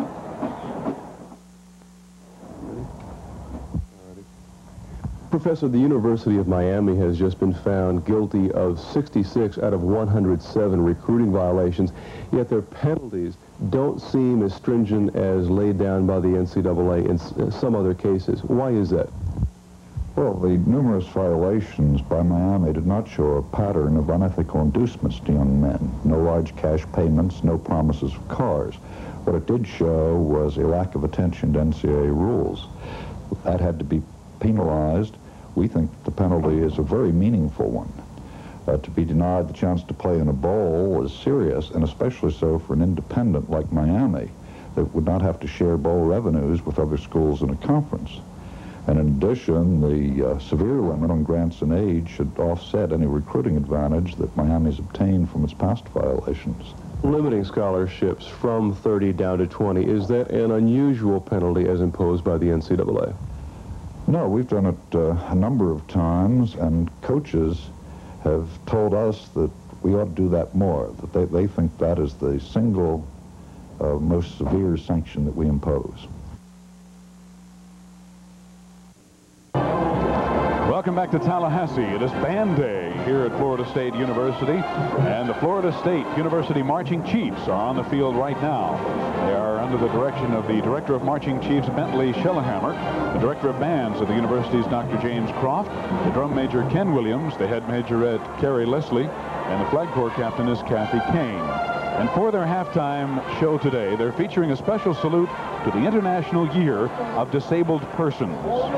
Professor, the University of Miami has just been found guilty of 66 out of 107 recruiting violations, yet their penalties don't seem as stringent as laid down by the NCAA in some other cases. Why is that? Well, the numerous violations by Miami did not show a pattern of unethical inducements to young men. No large cash payments, no promises of cars. What it did show was a lack of attention to NCAA rules. That had to be penalized. We think the penalty is a very meaningful one. To be denied the chance to play in a bowl is serious, and especially so for an independent like Miami that would not have to share bowl revenues with other schools in a conference. And in addition, the severe limit on grants and aid should offset any recruiting advantage that Miami's obtained from its past violations. Limiting scholarships from 30 down to 20, is that an unusual penalty as imposed by the NCAA? No, we've done it a number of times, and coaches have told us that we ought to do that more, that they think that is the single most severe sanction that we impose. Welcome Welcome back to Tallahassee. It is band day here at Florida State University, and the Florida State University Marching Chiefs are on the field right now. They are under the direction of the Director of Marching Chiefs, Bentley Schellehammer, the Director of Bands of the university's Dr. James Croft, the Drum Major, Ken Williams, the Head Majorette, Carrie Leslie, and the Flag Corps Captain is Kathy Kane. And for their halftime show today, they're featuring a special salute to the International Year of Disabled Persons.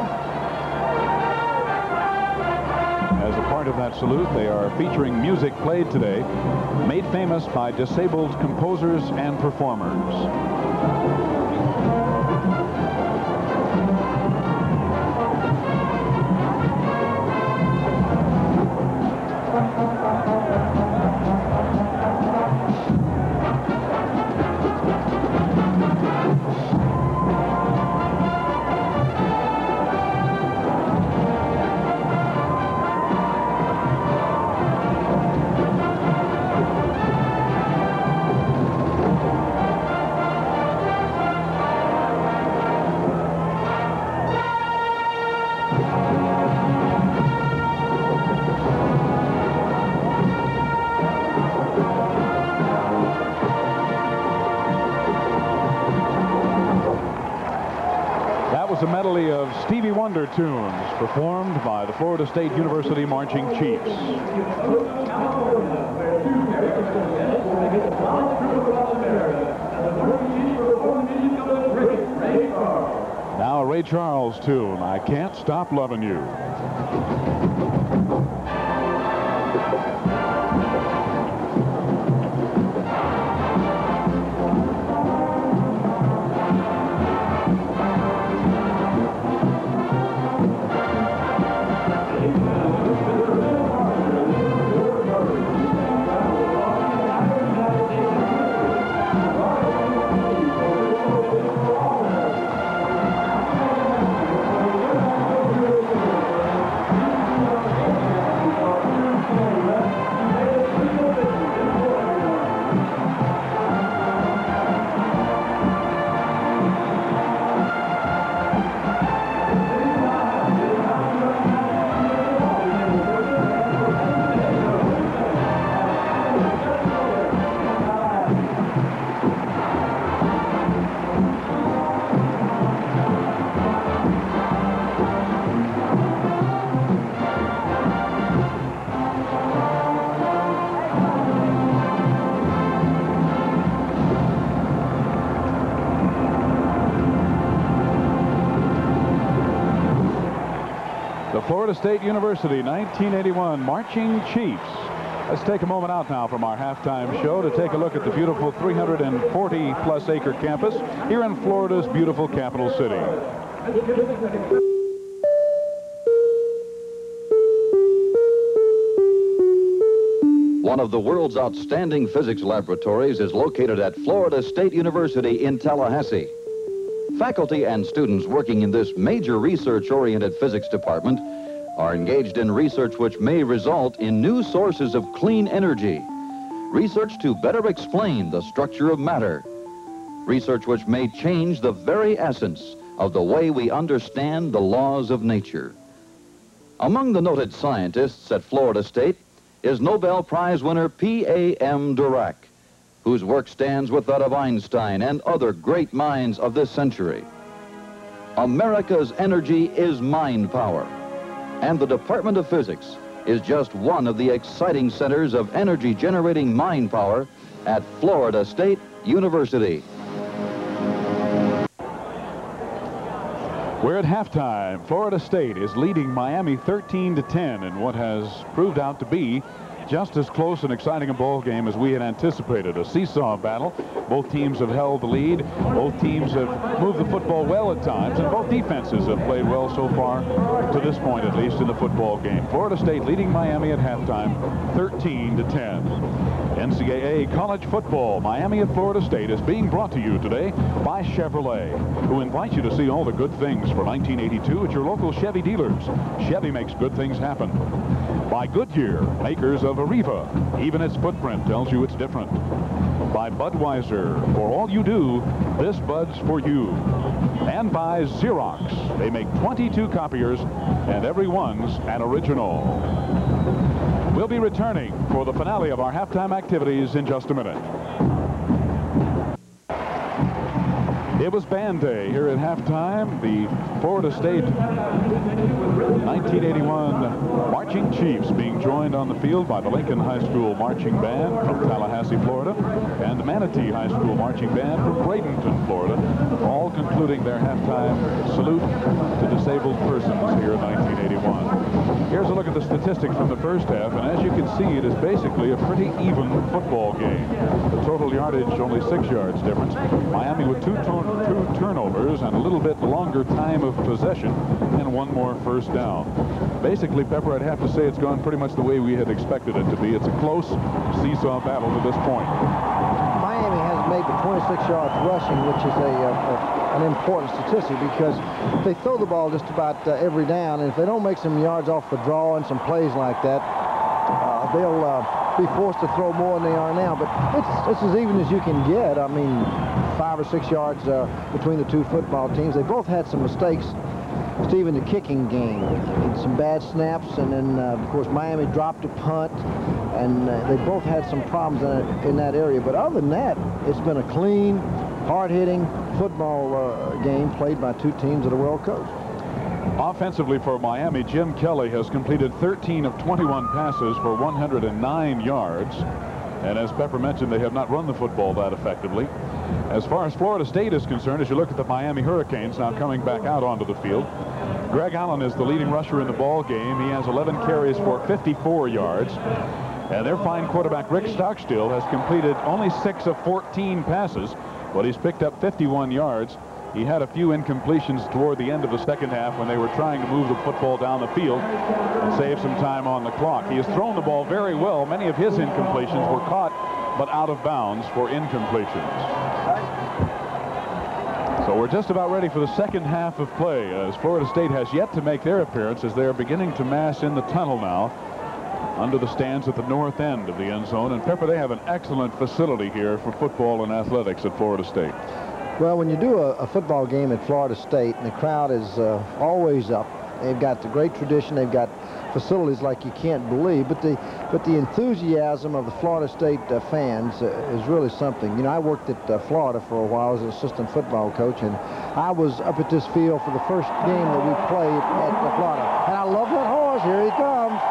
As a part of that salute, they are featuring music played today, made famous by disabled composers and performers. A medley of Stevie Wonder tunes performed by the Florida State University Marching Chiefs. Now a Ray Charles tune, I Can't Stop Loving You. Florida State University 1981 Marching Chiefs. Let's take a moment out now from our halftime show to take a look at the beautiful 340-plus acre campus here in Florida's beautiful capital city. One of the world's outstanding physics laboratories is located at Florida State University in Tallahassee. Faculty and students working in this major research-oriented physics department are engaged in research which may result in new sources of clean energy, research to better explain the structure of matter, research which may change the very essence of the way we understand the laws of nature. Among the noted scientists at Florida State is Nobel Prize winner P.A.M. Dirac, whose work stands with that of Einstein and other great minds of this century. America's energy is mind power, and the Department of Physics is just one of the exciting centers of energy-generating mind power at Florida State University. We're at halftime. Florida State is leading Miami 13-10 in what has proved out to be just as close and exciting a ball game as we had anticipated. A seesaw battle. Both teams have held the lead. Both teams have moved the football well at times, and both defenses have played well so far to this point, at least in the football game. Florida State leading Miami at halftime 13-10. NCAA college football, Miami at Florida State, is being brought to you today by Chevrolet, who invite you to see all the good things for 1982 at your local Chevy dealers. Chevy makes good things happen. By Goodyear, makers of Arriva. Even its footprint tells you it's different. by Budweiser. For all you do, this Bud's for you. And by Xerox. They make 22 copiers, and every one's an original. We'll be returning for the finale of our halftime activities in just a minute. It was band day here at halftime. The Florida State 1981 Marching Chiefs being joined on the field by the Lincoln High School Marching Band from Tallahassee, Florida, and the Manatee High School Marching Band from Bradenton, Florida, all concluding their halftime salute to disabled persons here in 1981. Here's a look at the statistics from the first half, and as you can see, it is basically a pretty even football game. The total yardage only 6 yards difference. Miami with two turnovers and a little bit longer time of possession and one more first down. Basically, Pepper, I'd have to say it's gone pretty much the way we had expected it to be. It's a close seesaw battle to this point. Miami has made the 26 yards rushing, which is an important statistic because they throw the ball just about every down, and if they don't make some yards off the draw and some plays like that, they'll be forced to throw more than they are now. But it's as even as you can get. I mean, 5 or 6 yards between the two football teams. They both had some mistakes, Steve, in the kicking game. Some bad snaps, and then, of course, Miami dropped a punt, and they both had some problems in that area. But other than that, it's been a clean, hard-hitting football game played by two teams that are well coached. Offensively for Miami, Jim Kelly has completed 13 of 21 passes for 109 yards. And as Pepper mentioned, they have not run the football that effectively. As far as Florida State is concerned, as you look at the Miami Hurricanes now coming back out onto the field, Greg Allen is the leading rusher in the ball game. He has 11 carries for 54 yards. And their fine quarterback, Rick Stockstill, has completed only 6 of 14 passes, but he's picked up 51 yards. He had a few incompletions toward the end of the second half when they were trying to move the football down the field and save some time on the clock. He has thrown the ball very well. Many of his incompletions were caught but out of bounds for incompletions. So we're just about ready for the second half of play, as Florida State has yet to make their appearance, as they are beginning to mass in the tunnel now under the stands at the north end of the end zone. And Pepper, they have an excellent facility here for football and athletics at Florida State. Well, when you do a football game at Florida State, and the crowd is always up, they've got the great tradition, they've got facilities like you can't believe, but the enthusiasm of the Florida State fans is really something. You know, I worked at Florida for a while as an assistant football coach, and I was up at this field for the first game that we played at Florida. And I love that horse. Here he comes.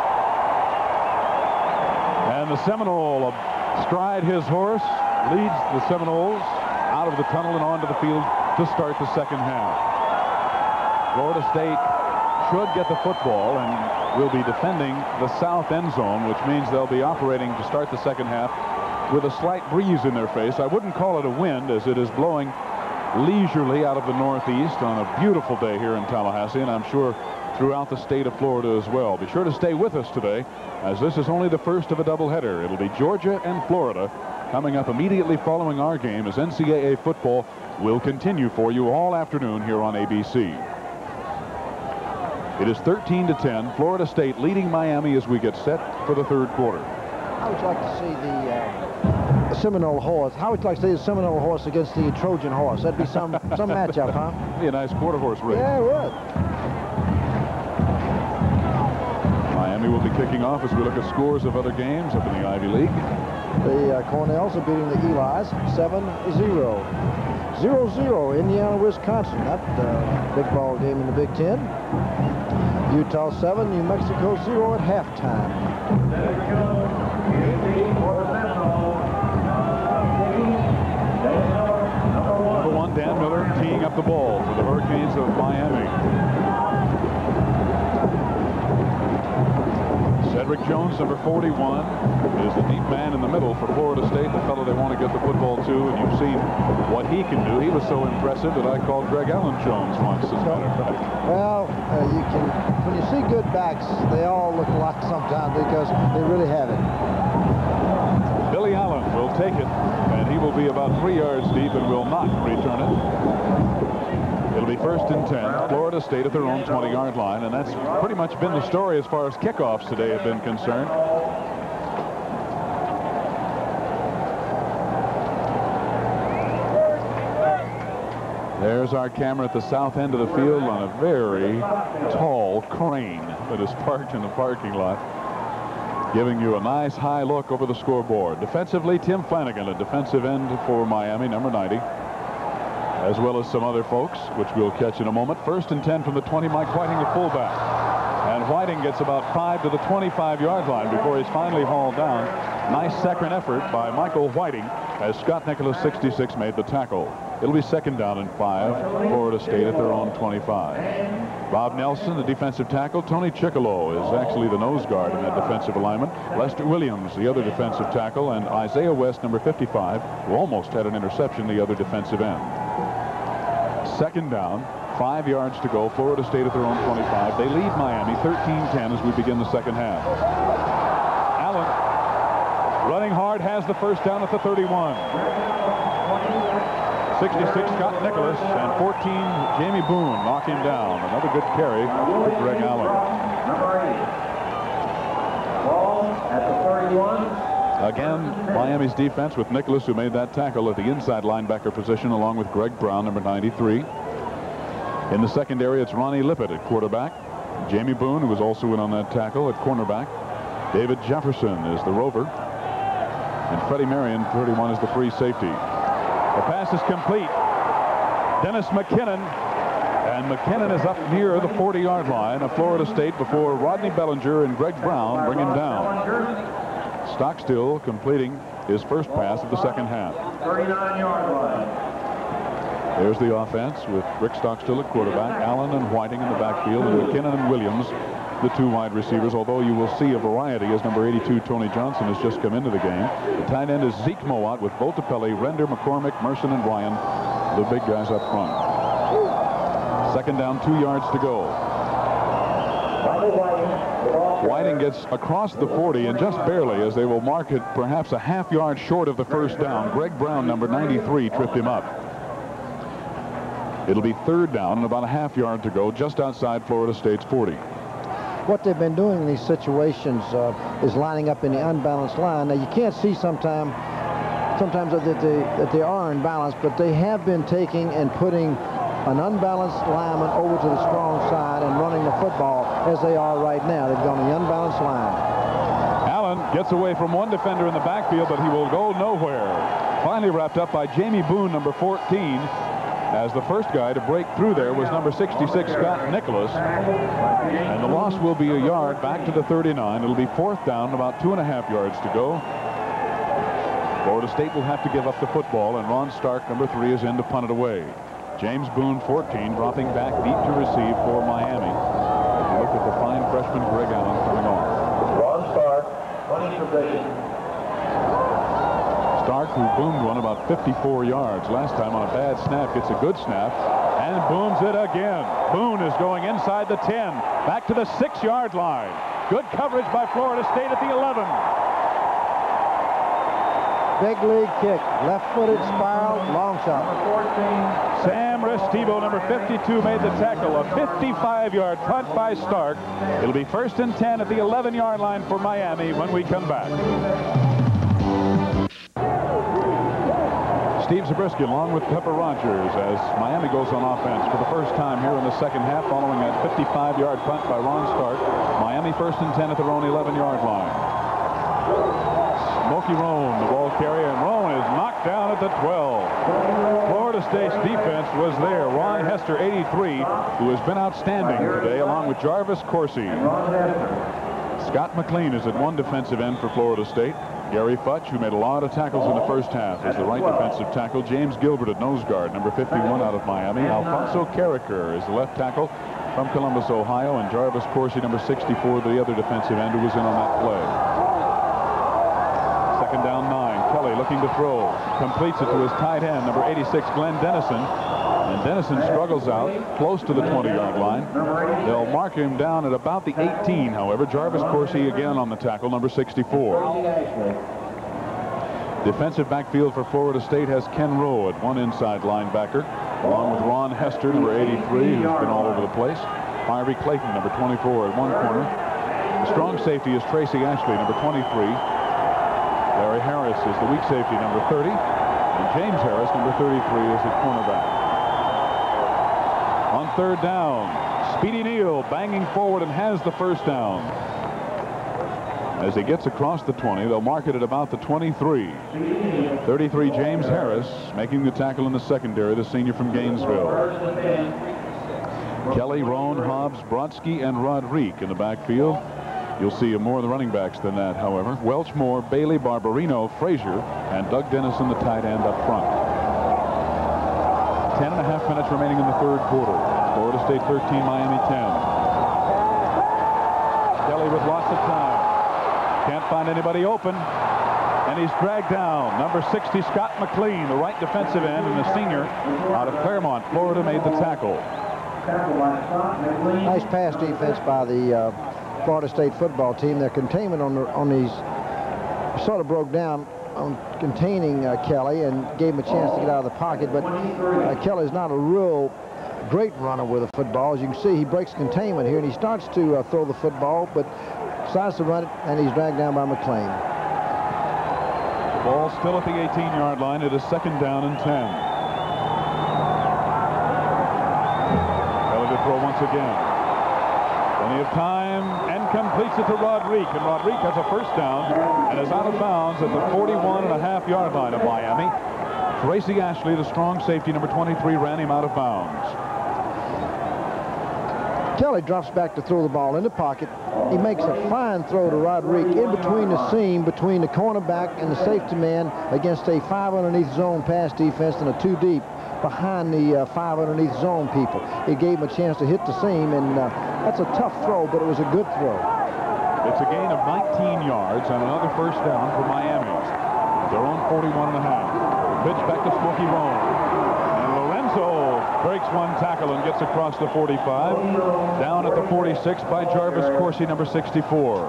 And the Seminole astride his horse, leads the Seminoles out of the tunnel and onto the field to start the second half. Florida State should get the football and will be defending the south end zone, which means they'll be operating to start the second half with a slight breeze in their face. I wouldn't call it a wind, as it is blowing leisurely out of the northeast on a beautiful day here in Tallahassee, and I'm sure throughout the state of Florida as well. Be sure to stay with us today, as this is only the first of a doubleheader. It'll be Georgia and Florida coming up immediately following our game, as NCAA football will continue for you all afternoon here on ABC. It is 13-10, Florida State leading Miami as we get set for the third quarter. I would like to see the Seminole horse. How would you like to see the Seminole horse against the Trojan horse? That'd be some matchup, huh? Be a nice quarter horse race. Yeah, it would. Miami will be kicking off as we look at scores of other games up in the Ivy League. The Cornells are beating the Elis 7-0. 0-0, Indiana, Wisconsin. That big ball game in the Big Ten. Utah 7, New Mexico 0 at halftime. Number 1, Dan Miller, teeing up the ball for the Hurricanes of Miami. Cedric Jones, number 41, is the deep man in the middle for Florida State, the fellow they want to get the football to, and you've seen what he can do. He was so impressive that I called Greg Allen Jones once, as a matter of fact. Well, when you see good backs, they all look alike sometimes because they really have it. Billy Allen will take it, and he will be about 3 yards deep and will not return it. It'll be 1st and 10. Florida State at their own 20-yard line, and that's pretty much been the story as far as kickoffs today have been concerned. There's our camera at the south end of the field on a very tall crane that is parked in the parking lot, giving you a nice high look over the scoreboard. Defensively, Tim Flanagan, a defensive end for Miami, number 90, as well as some other folks, which we'll catch in a moment. 1st and 10 from the 20, Mike Whiting, the fullback. And Whiting gets about 5 to the 25-yard line before he's finally hauled down. Nice second effort by Michael Whiting as Scott Nicholas, 66, made the tackle. It'll be 2nd down and 5, Florida State at their own 25. Bob Nelson, the defensive tackle. Tony Chickalo is actually the nose guard in that defensive alignment. Lester Williams, the other defensive tackle, and Isaiah West, number 55, who almost had an interception, the other defensive end. 2nd down, 5 yards to go. Florida State at their own 25. They lead Miami 13-10 as we begin the second half. Allen, running hard, has the 1st down at the 31. 66, Scott Nicholas, and 14, Jamie Boone, knock him down. Another good carry for Greg Allen. Number 8. Ball at the 31. Again, Miami's defense with Nicholas, who made that tackle at the inside linebacker position, along with Greg Brown, number 93. In the secondary, it's Ronnie Lippett at quarterback. Jamie Boone, who was also in on that tackle, at cornerback. David Jefferson is the rover. And Freddie Marion, 31, is the free safety. The pass is complete. Dennis McKinnon. And McKinnon is up near the 40-yard line of Florida State before Rodney Bellinger and Greg Brown bring him down. Stockstill completing his first pass of the second half. 39-yard line. There's the offense with Rick Stockstill at quarterback, Allen and Whiting in the backfield, and McKinnon and Williams, the 2 wide receivers, although you will see a variety as number 82, Tony Johnson, has just come into the game. The tight end is Zeke Mowat with Voltapelli, Render, McCormick, Merson, and Ryan, the big guys up front. 2nd down, 2 yards to go. Whiting gets across the 40 and just barely, as they will mark it perhaps a half yard short of the 1st down. Greg Brown, number 93, tripped him up. It'll be 3rd down and about a half yard to go just outside Florida State's 40. What they've been doing in these situations is lining up in the unbalanced line. Now, you can't see sometimes that they are unbalanced, but they have been taking and putting an unbalanced lineman over to the strong side and running the football as they are right now. They've gone the unbalanced line. Allen gets away from one defender in the backfield, but he will go nowhere. Finally wrapped up by Jamie Boone, number 14, as the first guy to break through there was number 66, Scott Nicholas. And the loss will be a yard back to the 39. It'll be 4th down, about 2.5 yards to go. Florida State will have to give up the football, and Ron Stark, number 3, is in to punt it away. James Boone, 14, dropping back deep to receive for Miami. As you look at the fine freshman Greg Allen coming on. Ron Stark, punting position. Stark, who boomed one about 54 yards last time on a bad snap, gets a good snap and booms it again. Boone is going inside the 10, back to the 6-yard line. Good coverage by Florida State at the 11. Big league kick, left-footed spiral, long shot. Sam Restivo, number 52, made the tackle. A 55-yard punt by Stark. It'll be 1st and 10 at the 11-yard line for Miami when we come back. Steve Zabriskie along with Pepper Rogers as Miami goes on offense for the first time here in the second half following that 55-yard punt by Ron Stark. Miami 1st and 10 at their own 11-yard line. Smokey Roan, the ball carrier, and Roan is knocked down at the 12. Florida State's defense was there. Ron Hester, 83, who has been outstanding today, along with Jarvis Coursey. Scott McLean is at one defensive end for Florida State. Gary Futch, who made a lot of tackles in the first half, is the right defensive tackle. James Gilbert at nose guard, number 51 out of Miami. Alfonso Carricker is the left tackle from Columbus, Ohio, and Jarvis Coursey, number 64, the other defensive end who was in on that play. 2nd down, 9. Kelly looking to throw. Completes it to his tight end, number 86, Glenn Dennison. And Dennison struggles out close to the 20-yard line. They'll mark him down at about the 18, however. Jarvis Coursey again on the tackle, number 64. Defensive backfield for Florida State has Ken Rowe at one inside linebacker, along with Ron Hester, number 83, who's been all over the place. Fiery Clayton, number 24, at one corner. The strong safety is Tracy Ashley, number 23. Larry Harris is the weak safety, number 30. And James Harris, number 33, is at cornerback. On third down, Speedy Neal banging forward and has the first down. As he gets across the 20, they'll mark it at about the 23. 33, James Harris, making the tackle in the secondary, the senior from Gainesville. Kelly, Roan, Hobbs, Brodsky, and Rodrigue in the backfield. You'll see more of the running backs than that, however. Welch, Moore, Bailey, Barbarino, Frazier, and Doug Dennison, the tight end up front. 10.5 minutes remaining in the third quarter. Florida State 13, Miami 10. Kelly with lots of time. Can't find anybody open. And he's dragged down. Number 60, Scott McLean, the right defensive end, and the senior out of Claremont, Florida, made the tackle. Nice pass defense by the Florida State football team. Their containment on these sort of broke down on containing Kelly and gave him a chance to get out of the pocket. But Kelly's not a real great runner with a football. As you can see, he breaks containment here, and he starts to throw the football, but decides to run it, and he's dragged down by McLean. The ball still at the 18-yard line. It is second down and 10. Kelly to throw once again. Plenty of time, and completes it to Rodrigue. And Rodrigue has a first down and is out of bounds at the 41.5-yard line of Miami. Tracy Ashley, the strong safety, number 23, ran him out of bounds. Kelly drops back to throw the ball in the pocket. He makes a fine throw to Rodrigue in between the seam, between the cornerback and the safety man against a 5 underneath zone pass defense and a 2 deep behind the 5 underneath zone people. It gave him a chance to hit the seam, and that's a tough throw, but it was a good throw. It's a gain of 19 yards and another first down for Miami. Their own 41.5. Pitch back to Smokey Roan. And Lorenzo breaks one tackle and gets across the 45. Down at the 46 by Jarvis Coursey, number 64.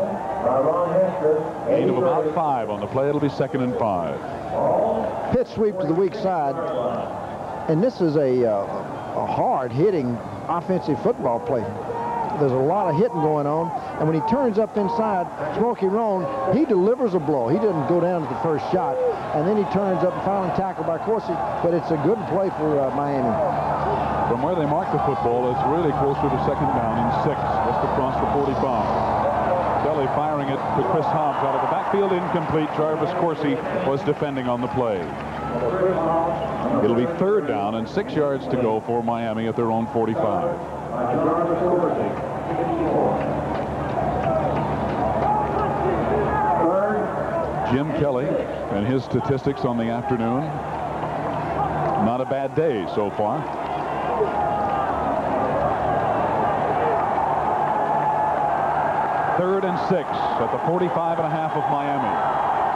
Gain of about 5 on the play. It'll be second and 5. Pitch sweep to the weak side. And this is a hard-hitting offensive football play. There's a lot of hitting going on. And when he turns up inside, Smokey Roan, he delivers a blow. He doesn't go down to the first shot. And then he turns up and finally tackled by Coursey. But it's a good play for Miami. From where they mark the football, it's really closer to second down and 6, just across the 45. Kelly firing it to Chris Hobbs out of the backfield, incomplete. Jarvis Coursey was defending on the play. It'll be third down and 6 yards to go for Miami at their own 45. Jim Kelly and his statistics on the afternoon. Not a bad day so far. Third and 6 at the 45.5 of Miami.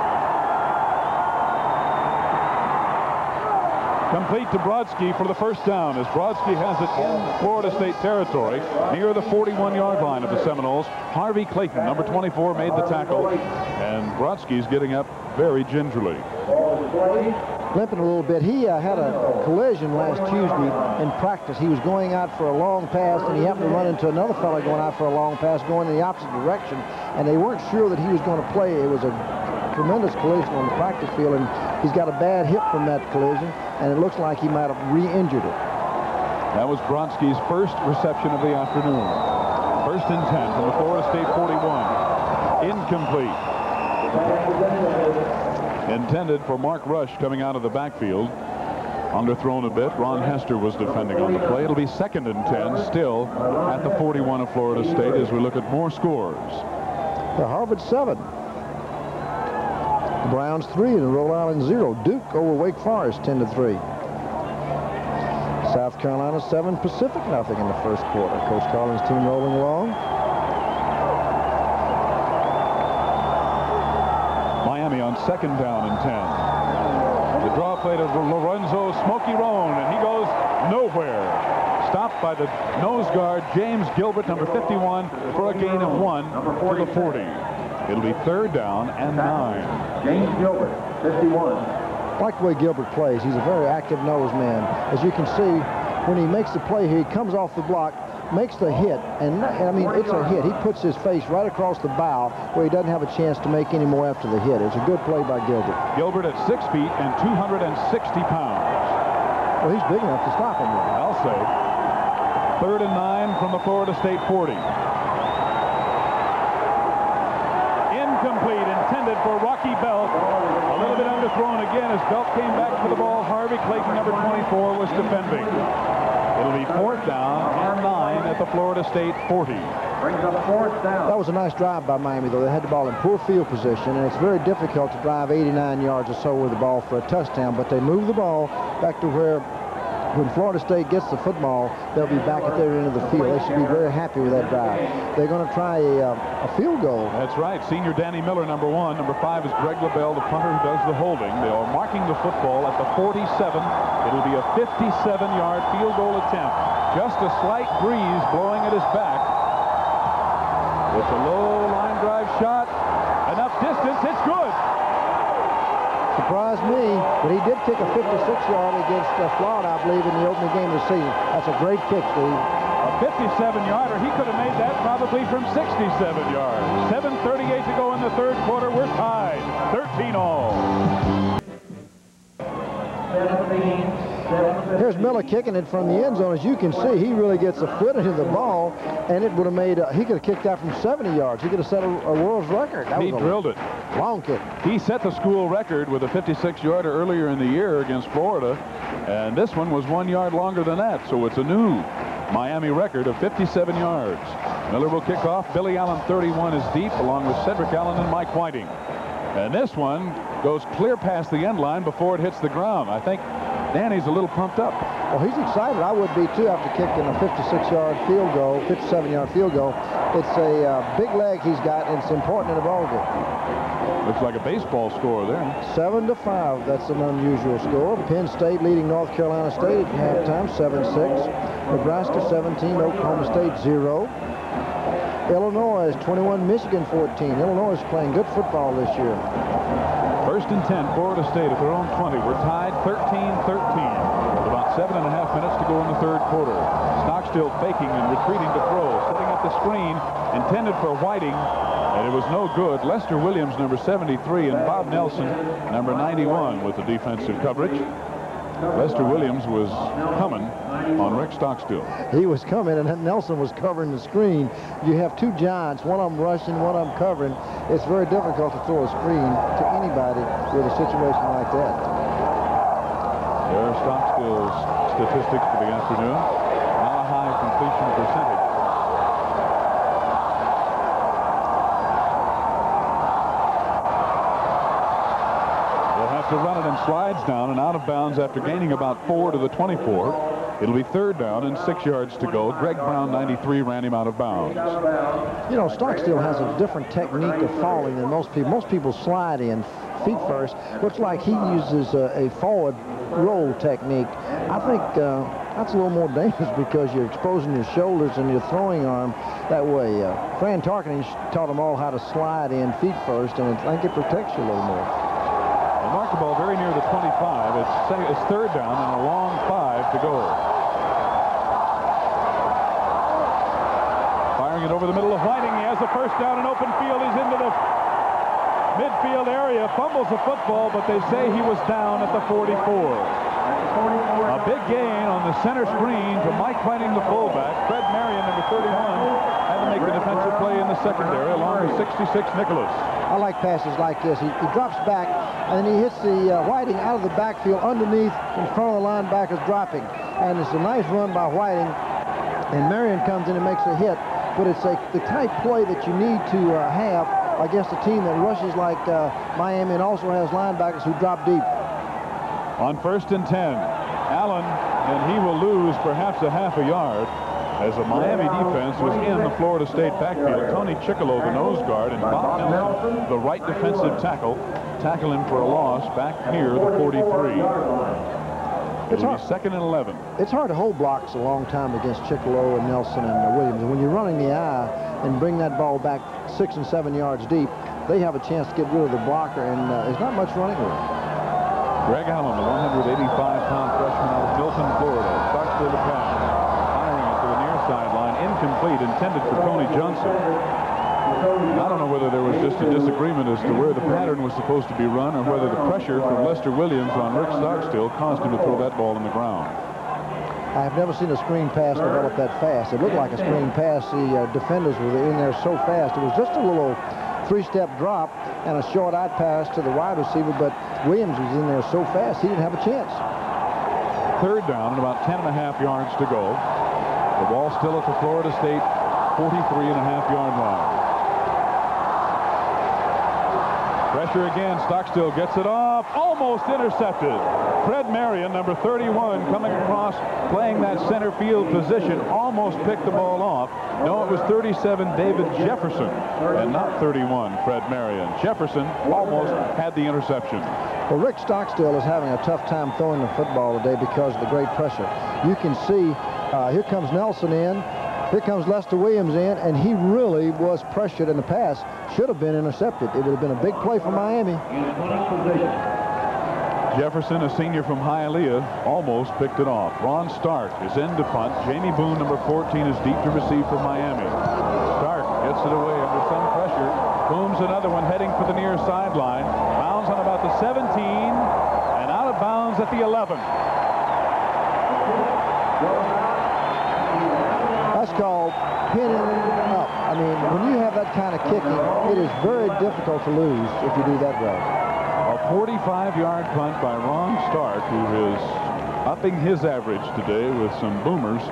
Complete to Brodsky for the first down as Brodsky has it in Florida State territory near the 41-yard line of the Seminoles. Harvey Clayton, number 24, made the tackle, and Brodsky's getting up very gingerly. Limping a little bit. He had a collision last Tuesday in practice. He was going out for a long pass, and he happened to run into another fellow going out for a long pass going in the opposite direction, and they weren't sure that he was going to play. It was a tremendous collision on the practice field, and he's got a bad hip from that collision, and it looks like he might have re-injured it. That was Brodsky's first reception of the afternoon. First and 10 from the Florida State 41. Incomplete. Intended for Mark Rush coming out of the backfield. Underthrown a bit. Ron Hester was defending on the play. It'll be second and 10 still at the 41 of Florida State as we look at more scores. The Harvard 7. The Browns 3 and Rhode Island 0. Duke over Wake Forest 10-3. South Carolina 7, Pacific nothing in the first quarter. Coach Collins' team rolling along. Miami on second down and 10. The draw play to Lorenzo Smokey Roan, and he goes nowhere. Stopped by the nose guard, James Gilbert, number 51, for a gain of 1 to the 40. It'll be third down and 9. James Gilbert, 51. I like the way Gilbert plays. He's a very active nose man. As you can see, when he makes the play here, he comes off the block, makes the hit, and I mean, it's a hit. He puts his face right across the bow where he doesn't have a chance to make any more after the hit. It's a good play by Gilbert. Gilbert at 6 feet and 260 pounds. Well, he's big enough to stop him with. I'll say. 3rd and 9 from the Florida State 40. Incomplete, intended for Rocky Belt. A little bit underthrown again as Belt came back for the ball. Harvey Clayton, number 24, was defending. It'll be 4th down and 9 at the Florida State 40. Brings up 4th down. That was a nice drive by Miami, though. They had the ball in poor field position, and it's very difficult to drive 89 yards or so with the ball for a touchdown, but they moved the ball back to where when Florida State gets the football, they'll be back at their end of the field. They should be very happy with that drive. They're going to try a field goal. That's right. Senior Danny Miller, number 1. Number 5 is Greg LaBelle, the punter who does the holding. They are marking the football at the 47. It'll be a 57-yard field goal attempt. Just a slight breeze blowing at his back. It's a low line drive shot. Enough distance. It's good. Surprised me, but he did kick a 56-yard against Florida, I believe, in the opening game of the season. That's a great kick, Steve. A 57-yarder. He could have made that probably from 67 yards. 7:38 to go in the 3rd quarter. We're tied. 13-all. Here's Miller kicking it from the end zone. As you can see, he really gets a foot into the ball, and it would have made, he could have kicked that from 70 yards. He could have set a world's record. He drilled it. Long kick. He set the school record with a 56-yarder earlier in the year against Florida, and this one was 1 yard longer than that, so it's a new Miami record of 57 yards. Miller will kick off. Billy Allen, 31, is deep, along with Cedric Allen and Mike Whiting. And this one goes clear past the end line before it hits the ground. I think Danny's a little pumped up. Well, he's excited. I would be, too, after kicking a 56-yard field goal, 57-yard field goal. It's a big leg he's got, and it's important in a ball game. Looks like a baseball score there. 7-5. That's an unusual score. Penn State leading North Carolina State at halftime, 7-6. Nebraska 17, Oklahoma State 0. Illinois is 21, Michigan 14. Illinois is playing good football this year. 1st and 10, Florida State at their own 20. We're tied 13-13 with about 7.5 minutes to go in the 3rd quarter. Stockstill faking and retreating to throw, setting up the screen intended for Whiting, and it was no good. Lester Williams, number 73, and Bob Nelson, number 91, with the defensive coverage. Lester Williams was coming on Rick Stockstill. He was coming, and Nelson was covering the screen. You have two giants, one of them rushing, one of them covering. It's very difficult to throw a screen to anybody with a situation like that. There are Stockstill's statistics for the afternoon. Not a high completion percentage. To run it in slides down and out of bounds after gaining about 4 to the 24. It'll be 3rd down and 6 yards to go. Greg Brown, 93, ran him out of bounds. You know, Stockstill has a different technique of falling than most people. Most people slide in feet first. Looks like he uses a forward roll technique. I think that's a little more dangerous because you're exposing your shoulders and your throwing arm that way. Fran Tarkenton taught them all how to slide in feet first, and I think it protects you a little more. Mark the ball very near the 25. It's 3rd down and a long 5 to go. Firing it over the middle of Whiting. He has the 1st down in open field. He's into the midfield area. Fumbles the football, but they say he was down at the 44. A big gain on the center screen to Mike Whiting, the fullback. Fred Marion, number 31, had to make the defensive play in the secondary along with 66 Nicholas. I like passes like this. He drops back, and then he hits the Whiting out of the backfield underneath in front of the linebackers dropping. And it's a nice run by Whiting, and Marion comes in and makes a hit. But it's the type play that you need to have against a team that rushes like Miami and also has linebackers who drop deep. On 1st and 10, Allen, and he will lose perhaps a half a yard as the Miami defense was in the Florida State backfield. Tony Chickalo, the nose guard, and Bob Nelson, the right defensive tackle him for a loss back near the 43. It'll be 2nd and 11. It's hard to hold blocks a long time against Chickalo and Nelson and Williams. And when you're running the eye and bring that ball back 6 and 7 yards deep, they have a chance to get rid of the blocker, and there's not much running room. Greg Allen, the 185-pound freshman out of Milton, Florida, starts to the pass, firing it to the near sideline, incomplete, intended for Tony Johnson. I don't know whether there was just a disagreement as to where the pattern was supposed to be run or whether the pressure from Lester Williams on Rick Stockstill caused him to throw that ball in the ground. I've never seen a screen pass develop that fast. It looked like a screen pass. The defenders were in there so fast. It was just a little three-step drop and a short out pass to the wide receiver, but Williams was in there so fast he didn't have a chance. Third down and about 10.5 yards to go. The ball still at the Florida State 43.5-yard line. Pressure again. Stockstill gets it off. Almost intercepted. Fred Marion, number 31, coming across, playing that center field position, almost picked the ball off. No, it was 37, David Jefferson, and not 31, Fred Marion. Jefferson almost had the interception. Well, Rick Stockstill is having a tough time throwing the football today because of the great pressure. You can see here comes Nelson in. Here comes Lester Williams in, and he really was pressured in the pass. Should have been intercepted. It would have been a big play for Miami. Jefferson, a senior from Hialeah, almost picked it off. Ron Stark is in to punt. Jamie Boone, number 14, is deep to receive for Miami. Stark gets it away under some pressure. Boone's another one heading for the near sideline. Bounds on about the 17 and out of bounds at the 11. That's called pinning up. I mean, when you have that kind of kicking, it is very difficult to lose if you do that right. A 45-yard punt by Ron Stark, who is upping his average today with some boomers.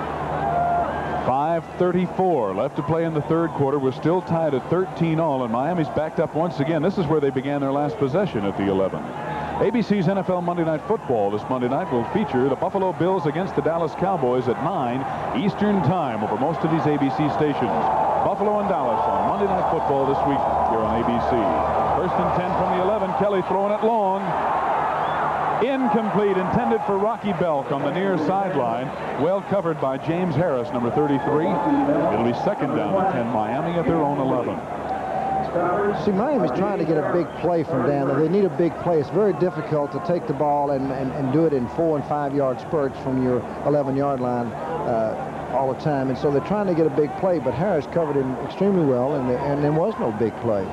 5:34 left to play in the third quarter. We're still tied at 13-all, and Miami's backed up once again. This is where they began their last possession at the 11. ABC's NFL Monday Night Football this Monday night will feature the Buffalo Bills against the Dallas Cowboys at 9 Eastern Time over most of these ABC stations. Buffalo and Dallas on Monday Night Football this week here on ABC. First and 10 from the 11. Kelly throwing it long. Incomplete, intended for Rocky Belk on the near sideline. Well covered by James Harris, number 33. It'll be second down and 10, Miami at their own 11. See, Miami's trying to get a big play from down there. They need a big play. It's very difficult to take the ball and do it in 4- and 5-yard spurts from your 11-yard line all the time. And so they're trying to get a big play, but Harris covered him extremely well, and there was no big play.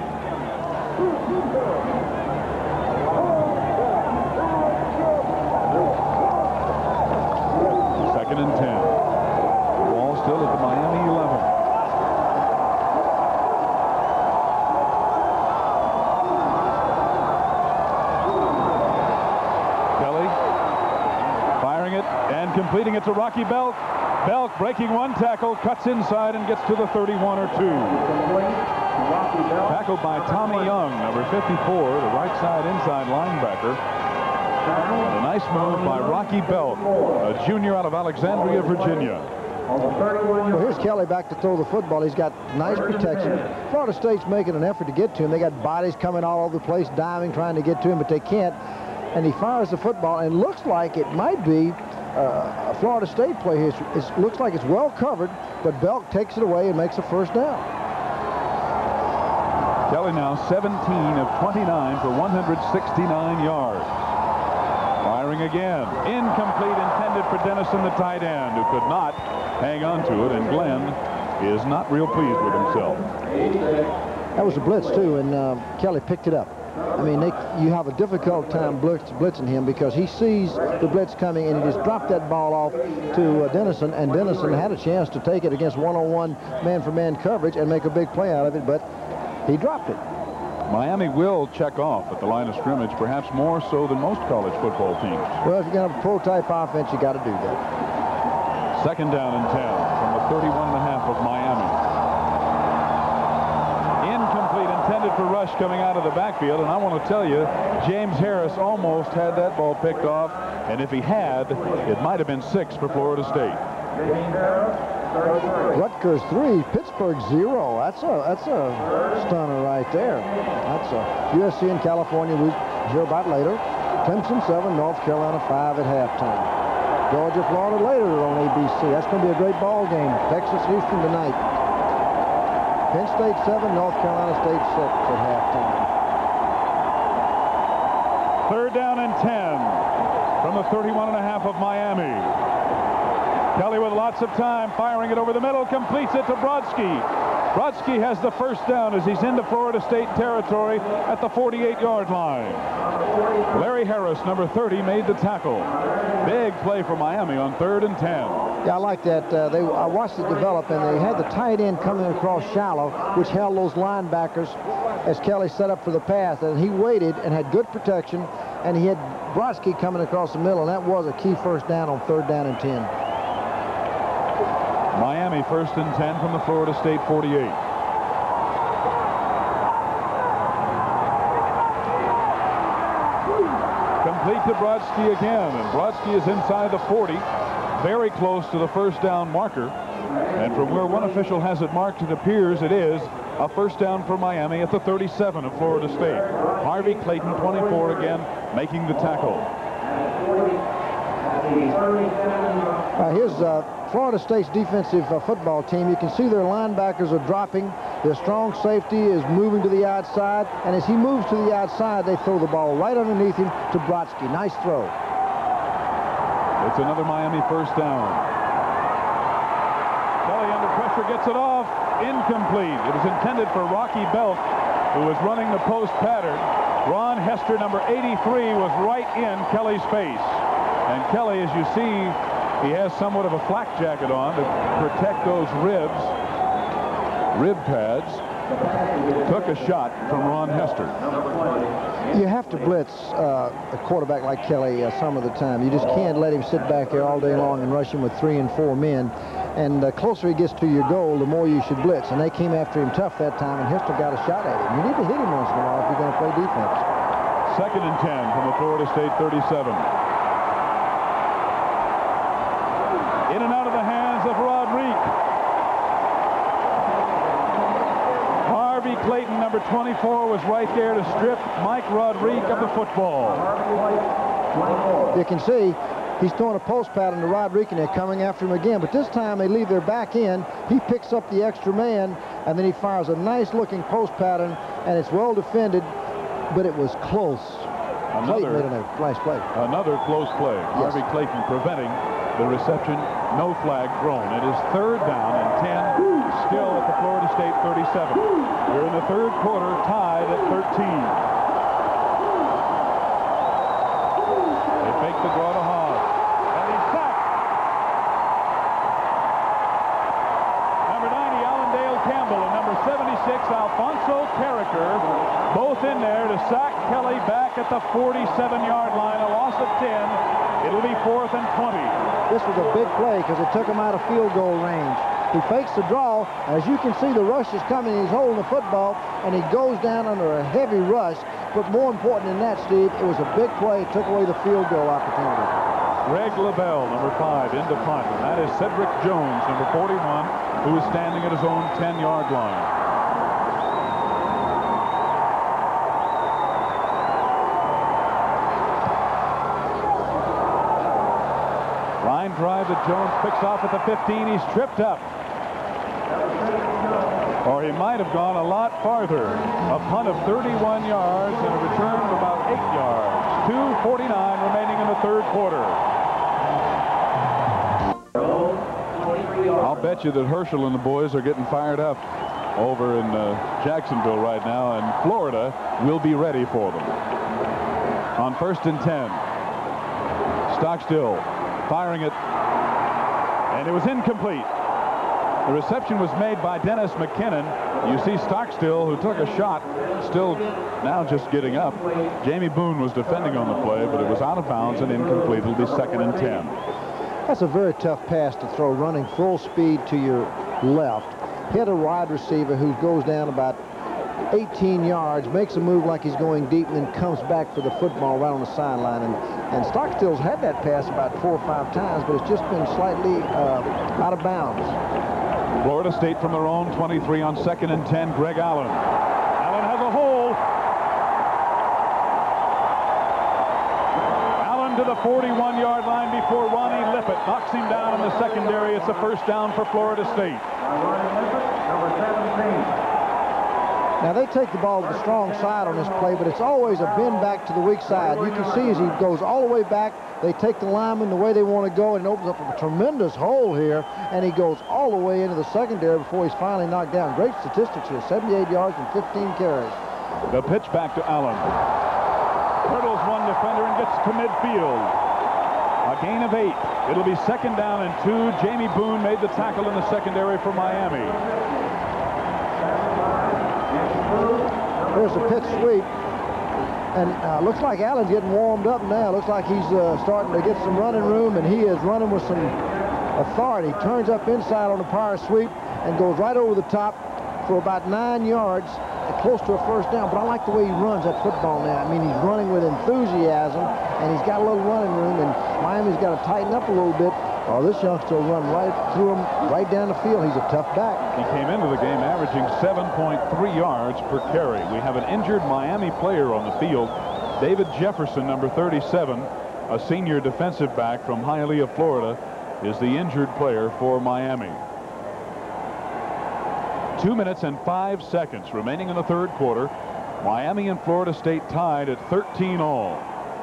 Second and 10. Ball still at the Miami 11. Completing it to Rocky Belk. Belk breaking one tackle, cuts inside and gets to the 31 or 2. Tackled by Tommy Young, number 54, the right side inside linebacker. And a nice move by Rocky Belk, a junior out of Alexandria, Virginia. Well, here's Kelly back to throw the football. He's got nice protection. Florida State's making an effort to get to him. They got bodies coming all over the place, diving, trying to get to him, but they can't. And he fires the football, and looks like it might be a Florida State play here. It looks like it's well covered, but Belk takes it away and makes a first down. Kelly now 17 of 29 for 169 yards. Firing again. Incomplete, intended for Dennison, the tight end, who could not hang on to it, and Glenn is not real pleased with himself. That was a blitz, too, and Kelly picked it up. I mean, you have a difficult time blitzing him because he sees the blitz coming and he just dropped that ball off to Dennison, and Dennison had a chance to take it against one-on-one man-for-man coverage and make a big play out of it, but he dropped it. Miami will check off at the line of scrimmage, perhaps more so than most college football teams. Well, if you're going to have a pro-type offense, you got to do that. Second down and 10 from the 31.5 of Miami. Incomplete, intended for Rush coming out of the backfield, and I want to tell you, James Harris almost had that ball picked off, and if he had, it might have been 6 for Florida State. Rutgers 3, Pittsburgh 0. That's a stunner right there. That's a USC and California we hear about later. Clemson 7, North Carolina 5 at halftime. Georgia, Florida later on ABC. That's going to be a great ball game. Texas, Houston tonight. Penn State 7, North Carolina State 6 at halftime. Third down and 10 from the 31.5 of Miami. Kelly with lots of time, firing it over the middle, completes it to Brodsky. Brodsky has the first down as he's into Florida State territory at the 48-yard line. Larry Harris, number 30, made the tackle. Big play for Miami on 3rd and 10. Yeah, I like that. I watched it develop, and they had the tight end coming across shallow, which held those linebackers as Kelly set up for the pass. And he waited and had good protection, and he had Brodsky coming across the middle, and that was a key first down on 3rd down and 10. Miami 1st and 10 from the Florida State 48. Complete to Brodsky again, and Brodsky is inside the 40, very close to the first down marker. And from where one official has it marked, it appears it is a first down for Miami at the 37 of Florida State. Harvey Clayton, 24 again, making the tackle. Here's Florida State's defensive football team. You can see their linebackers are dropping. Their strong safety is moving to the outside, and as he moves to the outside, they throw the ball right underneath him to Brodsky. Nice throw. It's another Miami first down. Kelly under pressure gets it off. Incomplete. It was intended for Rocky Belk, who was running the post pattern. Ron Hester, number 83, was right in Kelly's face. And Kelly, as you see, he has somewhat of a flak jacket on to protect those rib pads. Took a shot from Ron Hester. You have to blitz a quarterback like Kelly some of the time. You just can't let him sit back there all day long and rush him with 3 and 4 men. And the closer he gets to your goal, the more you should blitz. And they came after him tough that time, and Hester got a shot at him. You need to hit him once in a while if you're going to play defense. 2nd and 10 from the Florida State 37. In and out of the hands of Rodriguez. Harvey Clayton, number 24, was right there to strip Mike Rodriguez of the football. You can see he's throwing a post pattern to Rodriguez, and they're coming after him again. But this time they leave their back end. He picks up the extra man, and then he fires a nice-looking post pattern, and it's well defended, but it was close. Clayton made a nice play. Another close play. Yes. Harvey Clayton preventing the reception. No flag thrown. It is 3rd down and 10, still at the Florida State 37. We're in the 3rd quarter, tied at 13. They fake the draw to Haas, and he's sacked. Number 90, Allendale Campbell, and number 76, Alfonso Carricker, both in there to sack Kelly back at the 47-yard line. A loss of 10. It'll be 4th and 20. This was a big play because it took him out of field goal range. He fakes the draw. As you can see, the rush is coming. He's holding the football, and he goes down under a heavy rush. But more important than that, Steve, it was a big play. It took away the field goal opportunity. Greg LaBelle, number 5, into punt. And that is Cedric Jones, number 41, who is standing at his own 10-yard line. Drive that Jones picks off at the 15. He's tripped up. Or he might have gone a lot farther. A punt of 31 yards and a return of about 8 yards. 2:49 remaining in the 3rd quarter. I'll bet you that Herschel and the boys are getting fired up over in Jacksonville right now, and Florida will be ready for them. On 1st and 10. Stockstill firing it, and it was incomplete. The reception was made by Dennis McKinnon. You see Stockstill, who took a shot, still now just getting up. Jamie Boone was defending on the play, but it was out of bounds and incomplete. It'll be 2nd and 10. That's a very tough pass to throw, running full speed to your left. Hit a wide receiver who goes down about 18 yards, makes a move like he's going deep, and then comes back for the football right on the sideline. And Stockstill's had that pass about 4 or 5 times, but it's just been slightly out of bounds. Florida State from their own 23 on 2nd and 10. Greg Allen. Allen has a hole. Allen to the 41-yard line before Ronnie Lippett knocks him down in the secondary. It's a first down for Florida State. Number 17. Now, they take the ball to the strong side on this play, but it's always a bend back to the weak side. You can see as he goes all the way back, They take the lineman the way they want to go, and it opens up a tremendous hole here, and he goes all the way into the secondary before he's finally knocked down. Great statistics here, 78 yards and 15 carries. The pitch back to Allen. Hurdles one defender and gets to midfield. A gain of 8. It'll be 2nd down and 2. Jamie Boone made the tackle in the secondary for Miami. There's a pitch sweep. And looks like Allen's getting warmed up now. Looks like he's starting to get some running room, and he is running with some authority. Turns up inside on the power sweep and goes right over the top for about 9 yards, close to a 1st down. But I like the way he runs that football now. I mean, he's running with enthusiasm, and he's got a little running room, and Miami's got to tighten up a little bit. Oh, this youngster will run right through him, right down the field. He's a tough back. He came into the game averaging 7.3 yards per carry. We have an injured Miami player on the field. David Jefferson, number 37, a senior defensive back from Hialeah, Florida, is the injured player for Miami. 2 minutes and 5 seconds remaining in the 3rd quarter. Miami and Florida State tied at 13 all.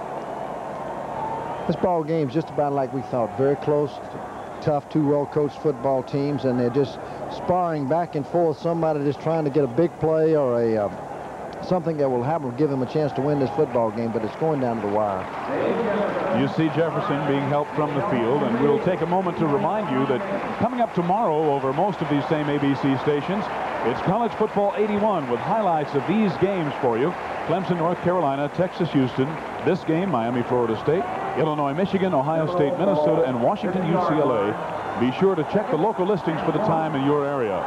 This ball game's just about like we thought. Very close, tough, 2 well-coached football teams, and they're just sparring back and forth. Somebody just trying to get a big play or a something that will give him a chance to win this football game, but it's going down to the wire. You see Jefferson being helped from the field, and we'll take a moment to remind you that coming up tomorrow over most of these same ABC stations, it's College Football 81 with highlights of these games for you. Clemson, North Carolina, Texas, Houston. This game, Miami, Florida State, Illinois, Michigan, Ohio State, Minnesota, and Washington, UCLA. Be sure to check the local listings for the time in your area.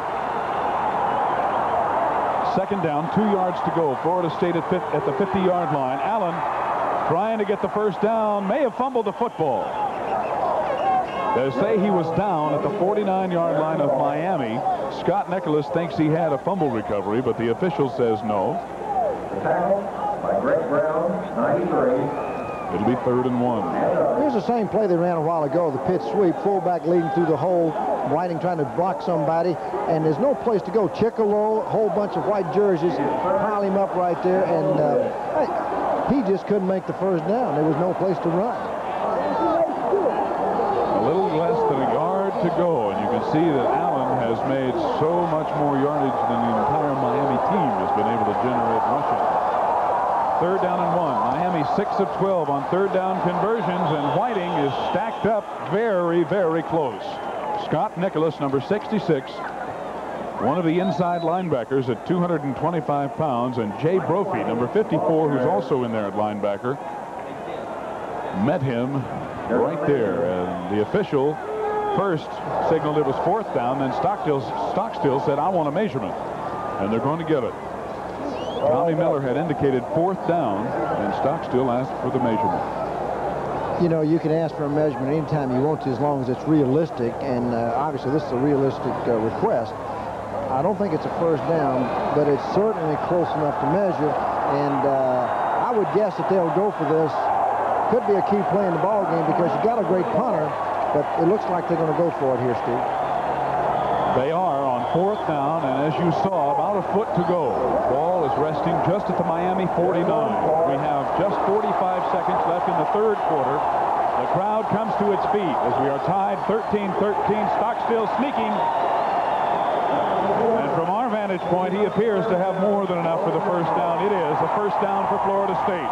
2nd down, 2 yards to go. Florida State at the 50-yard line. Allen trying to get the 1st down. May have fumbled the football. They say he was down at the 49-yard line of Miami. Scott Nicholas thinks he had a fumble recovery, but the official says no. The tackle by Greg Brown, 93. It'll be 3rd and 1. Here's the same play they ran a while ago, the pitch sweep, fullback leading through the hole, Whiting trying to block somebody, and there's no place to go. Chickalow, a whole bunch of white jerseys, pile him up right there, and he just couldn't make the 1st down. There was no place to run. A little less than a yard to go, and you can see that Allen has made so much more yardage than the entire Miami team has been able to generate rushing. 3rd down and 1. Miami 6 of 12 on 3rd down conversions, and Whiting is stacked up very, very close. Scott Nicholas, number 66, one of the inside linebackers at 225 pounds, and Jay Brophy, number 54, who's also in there at linebacker, met him right there. And the official first signaled it was 4th down, then Stockstill said, I want a measurement, and they're going to give it. Tommy Miller had indicated 4th down, and Stockstill asked for the measurement. You know, you can ask for a measurement anytime you want to, as long as it's realistic, and obviously this is a realistic request. I don't think it's a 1st down, but it's certainly close enough to measure, and I would guess that they'll go for this. Could be a key play in the ball game because you got a great punter, but it looks like they're going to go for it here, Steve. They are on 4th down, and as you saw, about a foot to go. Ball is resting just at the Miami 49. We have just 45 seconds left in the 3rd quarter. The crowd comes to its feet as we are tied 13-13. Stockstill sneaking. And from our vantage point, he appears to have more than enough for the 1st down. It is a 1st down for Florida State.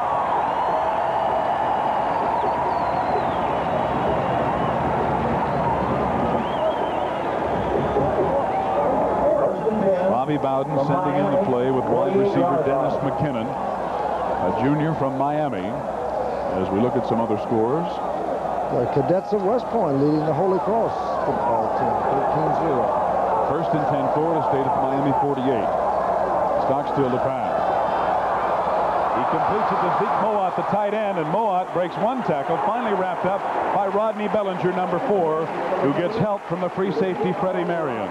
Bobby Bowden sending in the play with wide receiver Dennis McKinnon, a junior from Miami. As we look at some other scores. The Cadets of West Point leading the Holy Cross football team, 13-0. 1st and 10, Florida State at the Miami 48. Stockstill to pass. He completes it to Zeke Moat, the tight end, and Moat breaks one tackle, finally wrapped up by Rodney Bellinger, number 4, who gets help from the free safety Freddie Marion.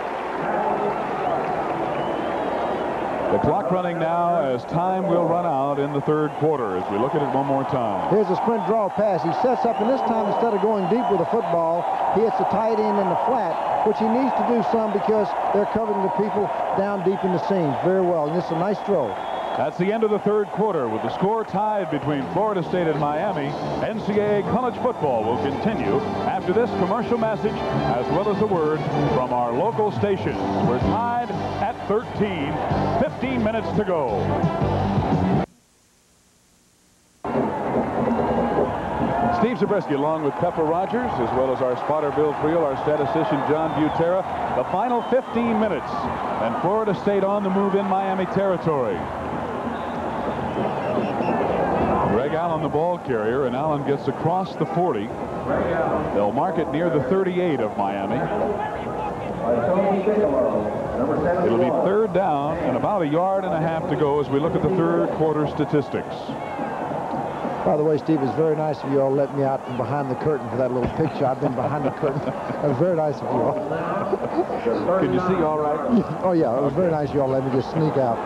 The clock running now as time will run out in the 3rd quarter as we look at it one more time. Here's a sprint draw pass. He sets up, and this time instead of going deep with the football, he hits the tight end in the flat, which he needs to do some because they're covering the people down deep in the seams very well. And this is a nice throw. That's the end of the third quarter with the score tied between Florida State and Miami. NCAA college football will continue after this commercial message as well as a word from our local stations. We're tied at 13, 15 minutes to go. Steve Zabriskie along with Pepper Rogers, as well as our spotter Bill Friel, our statistician John Butera. The final 15 minutes, and Florida State on the move in Miami territory. Greg Allen, the ball carrier, and Allen gets across the 40. They'll mark it near the 38 of Miami. It'll be third down and about a yard and a half to go as we look at the third quarter statistics. By the way, Steve, it's very nice of you all let me out from behind the curtain for that little picture. I've been behind the curtain. That was very nice of you all. Can you see all right? Oh, yeah, it was very nice of you all let me just sneak out.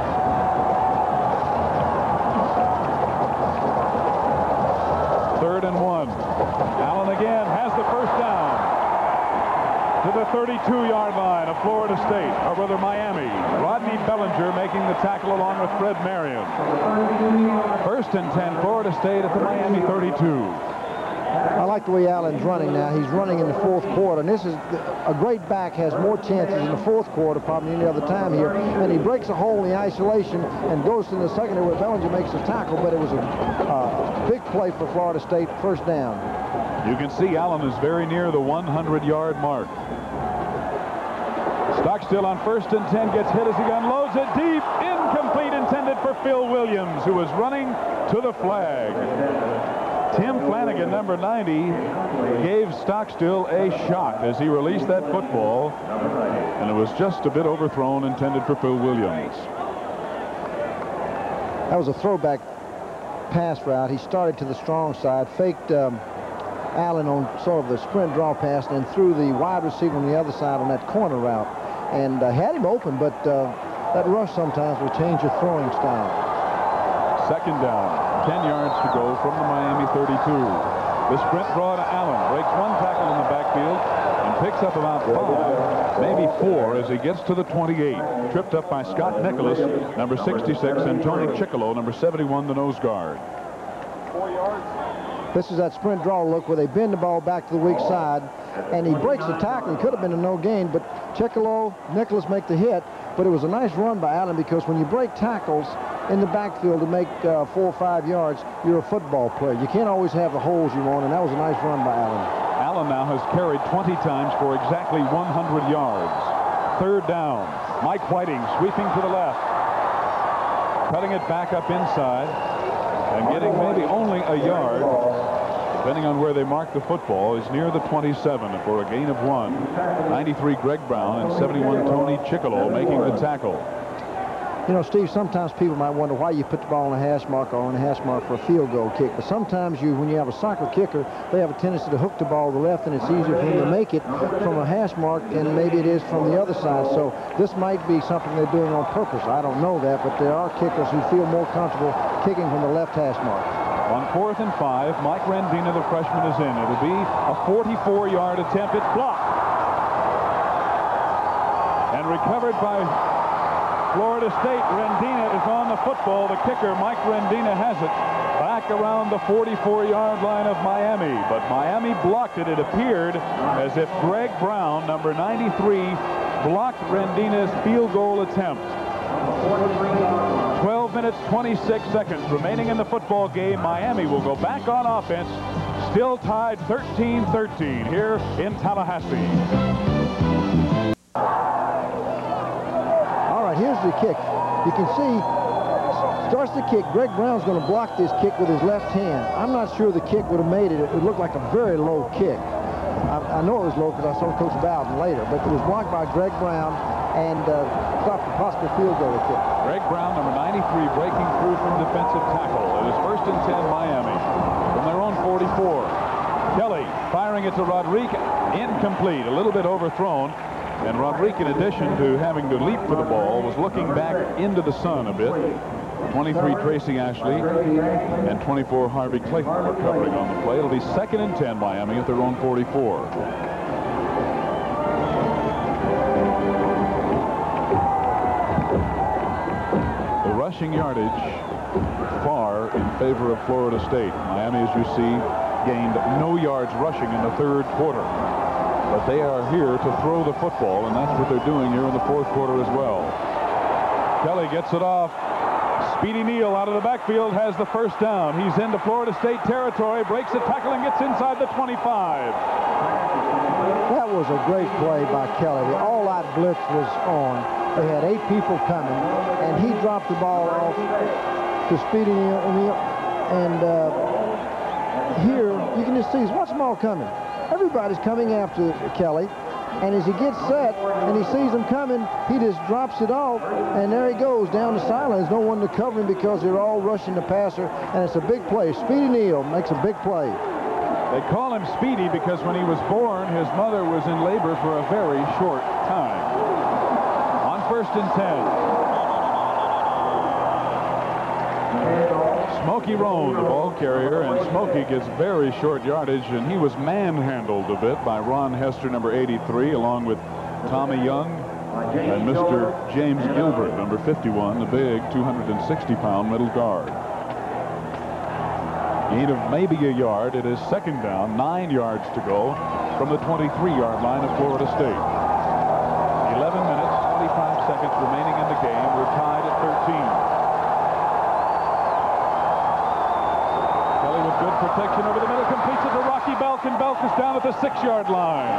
Third and 1. Allen again has the first down to the 32-yard line of Florida State, or rather Miami. Rodney Bellinger making the tackle along with Fred Marion. First and 10, Florida State at the Miami 32. I like the way Allen's running now. He's running in the fourth quarter, and this is a great back has more chances in the fourth quarter probably than any other time here. And he breaks a hole in the isolation and goes to the secondary where Bellinger makes the tackle, but it was a big play for Florida State, first down. You can see Allen is very near the 100-yard mark. Stockstill on first and 10 gets hit as he unloads it deep. Incomplete, intended for Phil Williams, who was running to the flag. Tim Flanagan, number 90, gave Stockstill a shot as he released that football, and it was just a bit overthrown, intended for Phil Williams. That was a throwback pass route. He started to the strong side, faked Allen on sort of the sprint draw pass, and then threw the wide receiver on the other side on that corner route, and had him open, but that rush sometimes will change your throwing style. Second down. 10 yards to go from the Miami 32. The sprint draw to Allen. Breaks one tackle in the backfield and picks up about 5, maybe 4, as he gets to the 28. Tripped up by Scott Nicholas, number 66, and Tony Chickolo, number 71, the nose guard. 4 yards. This is that sprint draw look where they bend the ball back to the weak side, and he breaks the tackle. It could have been a no gain, but Chickolo, Nicholas make the hit. But it was a nice run by Allen, because when you break tackles in the backfield to make 4 or 5 yards, you're a football player. You can't always have the holes you want, and that was a nice run by Allen. Allen now has carried 20 times for exactly 100 yards. Third down. Mike Whiting sweeping to the left. Cutting it back up inside and getting maybe only a yard, depending on where they mark the football, is near the 27 for a gain of 1. 93 Greg Brown and 71 Tony Chickolo making the tackle. You know, Steve, sometimes people might wonder why you put the ball on a hash mark or on a hash mark for a field goal kick. But sometimes when you have a soccer kicker, they have a tendency to hook the ball to the left, and it's easier for them to make it from a hash mark than maybe it is from the other side. So this might be something they're doing on purpose. I don't know that, but there are kickers who feel more comfortable kicking from the left hash mark. On 4th and 5, Mike Rendina, the freshman, is in. It'll be a 44-yard attempt. It's blocked. And recovered by Florida State. Rendina is on the football. The kicker, Mike Rendina, has it back around the 44-yard line of Miami. But Miami blocked it. It appeared as if Greg Brown, number 93, blocked Rendina's field goal attempt. 12 minutes, 26 seconds remaining in the football game. Miami will go back on offense. Still tied 13-13 here in Tallahassee. Here's the kick. You can see, starts the kick. Greg Brown's going to block this kick with his left hand. I'm not sure the kick would have made it. It would look like a very low kick. I know it was low because I saw Coach Bowden later, but it was blocked by Greg Brown and stopped a possible field goal kick. Greg Brown, number 93, breaking through from defensive tackle. It is first and 10, Miami, from their own 44. Kelly firing it to Rodriguez. Incomplete, a little bit overthrown. And Rodriguez, in addition to having to leap for the ball, was looking back into the sun a bit. 23 Tracy Ashley and 24 Harvey Clayton were covering on the play. It'll be second and 10, Miami at their own 44. The rush rushing yardage far in favor of Florida State. Miami, as you see, gained no yards rushing in the third quarter. But they are here to throw the football, and that's what they're doing here in the fourth quarter as well. Kelly gets it off. Speedy Neal out of the backfield has the first down. He's into Florida State territory, breaks the tackle and gets inside the 25. That was a great play by Kelly. The all-out blitz was on. They had 8 people coming, and he dropped the ball off to Speedy Neal. And here, you can just see, watch them all coming. Everybody's coming after Kelly. And as he gets set and he sees them coming, he just drops it off, and there he goes down the sideline. There's no one to cover him because they're all rushing the passer, and it's a big play. Speedy Neal makes a big play. They call him Speedy because when he was born, his mother was in labor for a very short time. On 1st and 10. Smokey Roan, the ball carrier, and Smokey gets very short yardage, and he was manhandled a bit by Ron Hester, number 83, along with Tommy Young and Mr. James Gilbert, number 51, the big 260-pound middle guard. Gain of maybe a yard. It is second down, 9 yards to go from the 23-yard line of Florida State. 11 minutes, 25 seconds remaining in the game. We're tied at 13. Good protection over the middle, completes it to Rocky Belk, and Belk is down at the 6-yard line.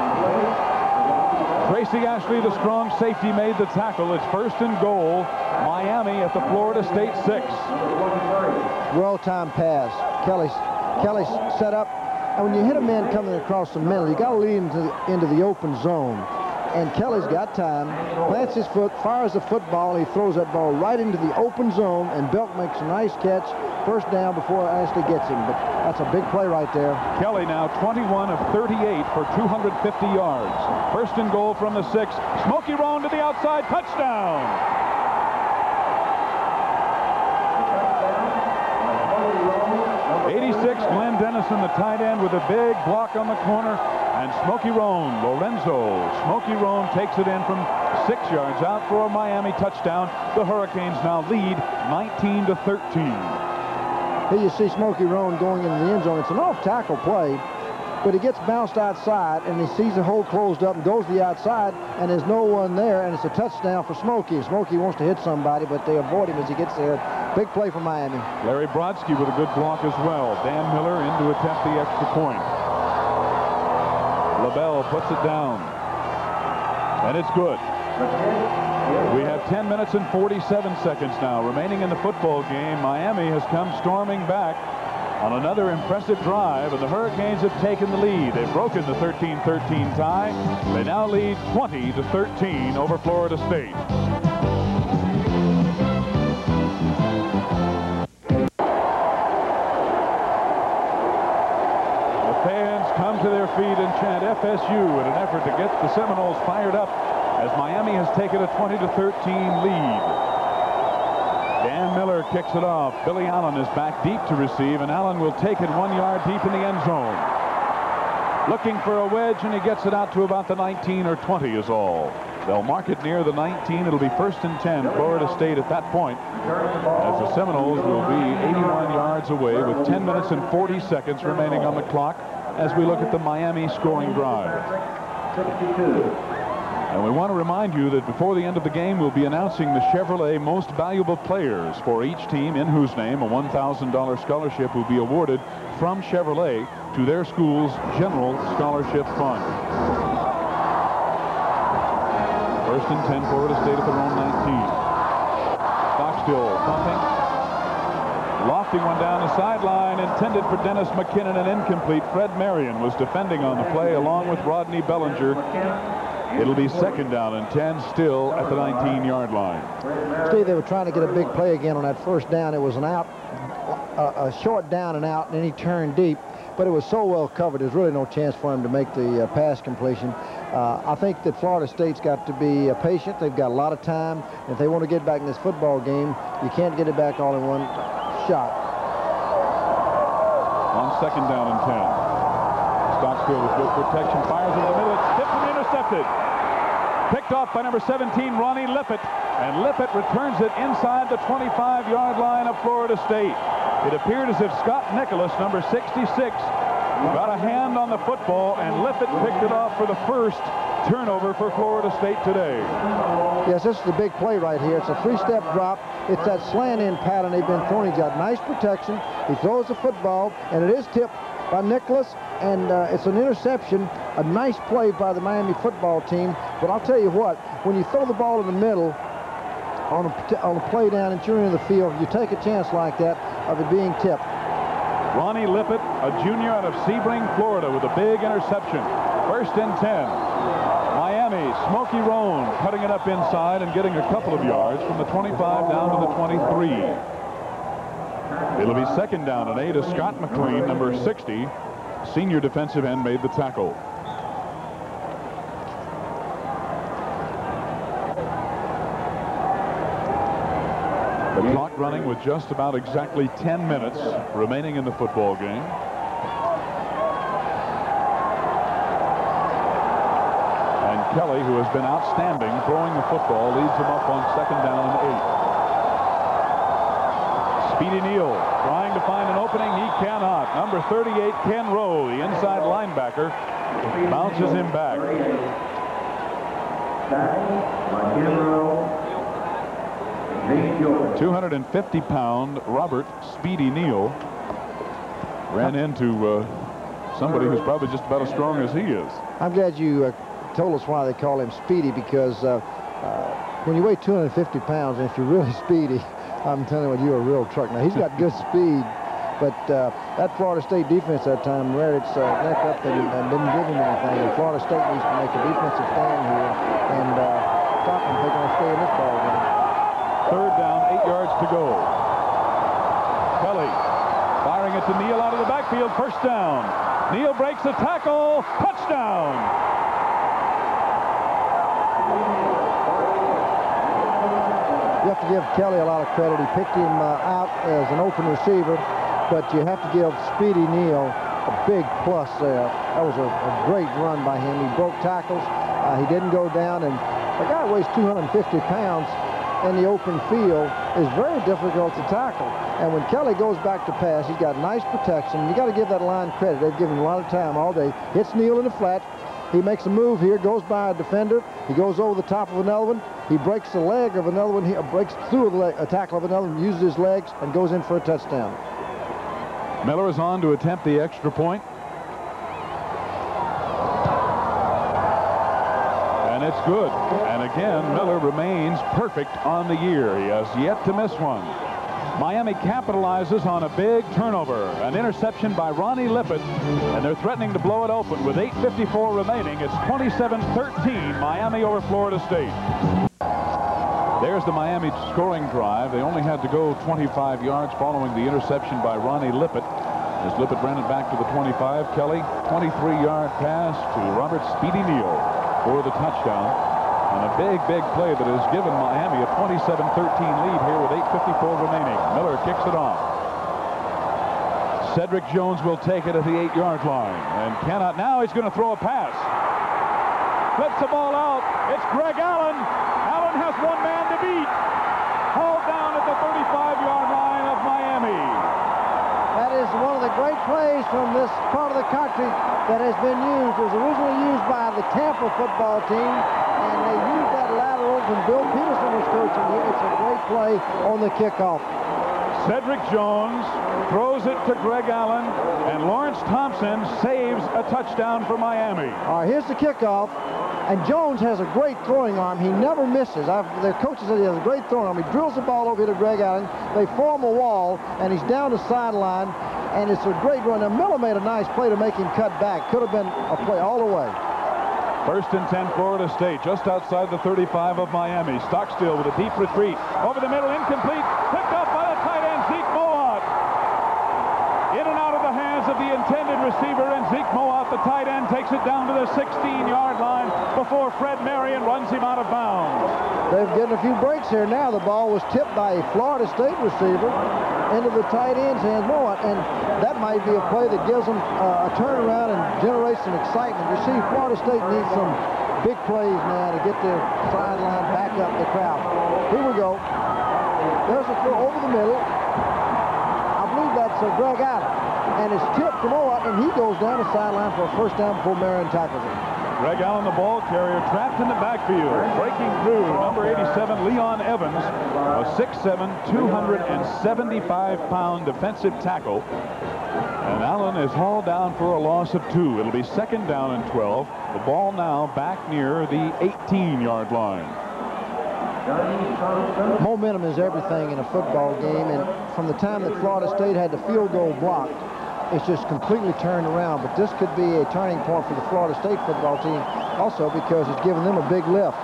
Tracy Ashley, the strong safety, made the tackle. It's 1st and goal. Miami at the Florida State 6. Well-timed pass. Kelly's set up, and when you hit a man coming across the middle, you got to lead him into the open zone. And Kelly's got time, plants his foot, fires the football, and he throws that ball right into the open zone, and Belk makes a nice catch. First down before Ashley gets him, but that's a big play right there. Kelly now 21 of 38 for 250 yards. 1st and goal from the 6. Smokey Roan to the outside, touchdown. Glenn Dennison, the tight end, with a big block on the corner, and Smokey Roan, Lorenzo Smokey Roan, takes it in from 6 yards out for a Miami touchdown. The Hurricanes now lead 19-13. Here you see Smokey Roan going into the end zone. It's an off-tackle play, but he gets bounced outside, and he sees the hole closed up and goes to the outside, and there's no one there, and it's a touchdown for Smokey. Smokey wants to hit somebody, but they avoid him as he gets there. Big play for Miami. Larry Brodsky with a good block as well. Dan Miller in to attempt the extra point. LaBelle puts it down, and it's good. We have 10 minutes and 47 seconds now remaining in the football game. Miami has come storming back on another impressive drive, and the Hurricanes have taken the lead. They've broken the 13-13 tie. They now lead 20-13 over Florida State. The fans come to their feet and chant FSU in an effort to get the Seminoles fired up as Miami has taken a 20-13 lead. Dan Miller kicks it off. Billy Allen is back deep to receive, and Allen will take it 1 yard deep in the end zone. Looking for a wedge, and he gets it out to about the 19 or 20 is all. They'll mark it near the 19. It'll be 1st and 10, Florida State at that point, as the Seminoles will be 81 yards away with 10 minutes and 40 seconds remaining on the clock as we look at the Miami scoring drive. And we want to remind you that before the end of the game, we'll be announcing the Chevrolet Most Valuable Players for each team, in whose name a $1,000 scholarship will be awarded from Chevrolet to their school's General Scholarship Fund. 1st and 10, Florida State at their own 19. Stockstill pumping. Lofting one down the sideline, intended for Dennis McKinnon, and incomplete. Fred Marion was defending on the play along with Rodney Bellinger. It'll be 2nd down and 10, still at the 19-yard line. Steve, they were trying to get a big play again on that 1st down. It was an out, a short down and out, and then he turned deep, but it was so well covered, there's really no chance for him to make the pass completion. I think that Florida State's got to be patient. They've got a lot of time. If they want to get back in this football game, you can't get it back all in one shot. On 2nd down and 10. Stockstill with good protection, fires over the middle. It's tipped and intercepted. Picked off by number 17, Ronnie Lippett. and Lippett returns it inside the 25-yard line of Florida State. It appeared as if Scott Nicholas, number 66, got a hand on the football, and Lippett picked it off for the first turnover for Florida State today. Yes, this is the big play right here. It's a three-step drop. It's that slant-in pattern they've been throwing. He's got nice protection. He throws the football, and it is tipped by Nicholas, and it's an interception. A nice play by the Miami football team. But I'll tell you what, when you throw the ball in the middle on a play down and you're in the field, you take a chance like that of it being tipped. Ronnie Lippett, a junior out of Sebring, Florida, with a big interception. 1st and 10. Miami, Smokey Roan cutting it up inside and getting a couple of yards from the 25 down to the 23. It'll be 2nd down and 8 as Scott McLean, number 60, senior defensive end, made the tackle. The clock running with just about exactly 10 minutes remaining in the football game. And Kelly, who has been outstanding throwing the football, leads him up on 2nd down and 8. Speedy Neal trying to find an opening. He cannot. Number 38, Ken Rowe, the inside linebacker, bounces him back. 250-pound Robert Speedy Neal ran into somebody who's probably just about as strong as he is. I'm glad you told us why they call him Speedy, because when you weigh 250 pounds and if you're really speedy, I'm telling you what, you're a real truck. Now, he's got good speed, but that Florida State defense that time reared its neck up and didn't give him anything. And Florida State needs to make a defensive stand here and stop them if they're going to stay in this ball game. 3rd down, 8 yards to go. Kelly firing it to Neal out of the backfield. 1st down. Neal breaks the tackle. Touchdown. You have to give Kelly a lot of credit. He picked him out as an open receiver, but you have to give Speedy Neal a big plus there. That was a great run by him. He broke tackles. He didn't go down, and a guy who weighs 250 pounds in the open field is very difficult to tackle. And when Kelly goes back to pass, he's got nice protection. You got to give that line credit. They've given him a lot of time all day. Hits Neal in the flat. He makes a move here, goes by a defender. He goes over the top of another one. He breaks the leg of another one. He breaks through a tackle of another one, uses his legs, and goes in for a touchdown. Miller is on to attempt the extra point. And it's good. And again, Miller remains perfect on the year. He has yet to miss one. Miami capitalizes on a big turnover. An interception by Ronnie Lippett, and they're threatening to blow it open with 8:54 remaining. It's 27-13, Miami over Florida State. There's the Miami scoring drive. They only had to go 25 yards following the interception by Ronnie Lippett. As Lippett ran it back to the 25, Kelly, 23-yard pass to Robert Speedy Neal for the touchdown. And a big, big play that has given Miami a 27-13 lead here with 8:54 remaining. Miller kicks it off. Cedric Jones will take it at the 8-yard line and cannot. Now he's going to throw a pass. Flips the ball out. It's Greg Allen. Allen has one man to beat. Hauled down at the 35-yard line of Miami. That is one of the great plays from this part of the country that has been used. It was originally used by the Tampa football team, and they used that lateral when Bill Peterson was coaching here. It's a great play on the kickoff. Cedric Jones throws it to Greg Allen, and Lawrence Thompson saves a touchdown for Miami. All right, here's the kickoff, and Jones has a great throwing arm. He never misses. Their coaches said he has a great throwing arm. He drills the ball over here to Greg Allen. They form a wall, and he's down the sideline, and it's a great run. Now, Miller made a nice play to make him cut back. Could have been a play all the way. 1st and 10, Florida State, just outside the 35 of Miami. Stockstill with a deep retreat. Over the middle, incomplete. Picked up by the tight end, Zeke Molot. In and out of the hands hands of the intended receiver, and Zeke Moat, the tight end, takes it down to the 16-yard line before Fred Marion runs him out of bounds. They're getting a few breaks here now. The ball was tipped by a Florida State receiver into the tight end's hands, Moat, and that might be a play that gives them a turnaround and generates some excitement. You see, Florida State needs some big plays now to get their sideline back up the crowd. Here we go. There's a throw over the middle. I believe that's Greg Allen. And it's tipped to Moat, and he goes down the sideline for a first down before Marion tackles him. Greg Allen, the ball carrier, trapped in the backfield. Breaking through, number 87, Leon Evans, a 6'7", 275-pound defensive tackle. And Allen is hauled down for a loss of 2. It'll be second down and 12. The ball now back near the 18-yard line. Momentum is everything in a football game, and from the time that Florida State had the field goal blocked, it's just completely turned around. But this could be a turning point for the Florida State football team also, because it's given them a big lift.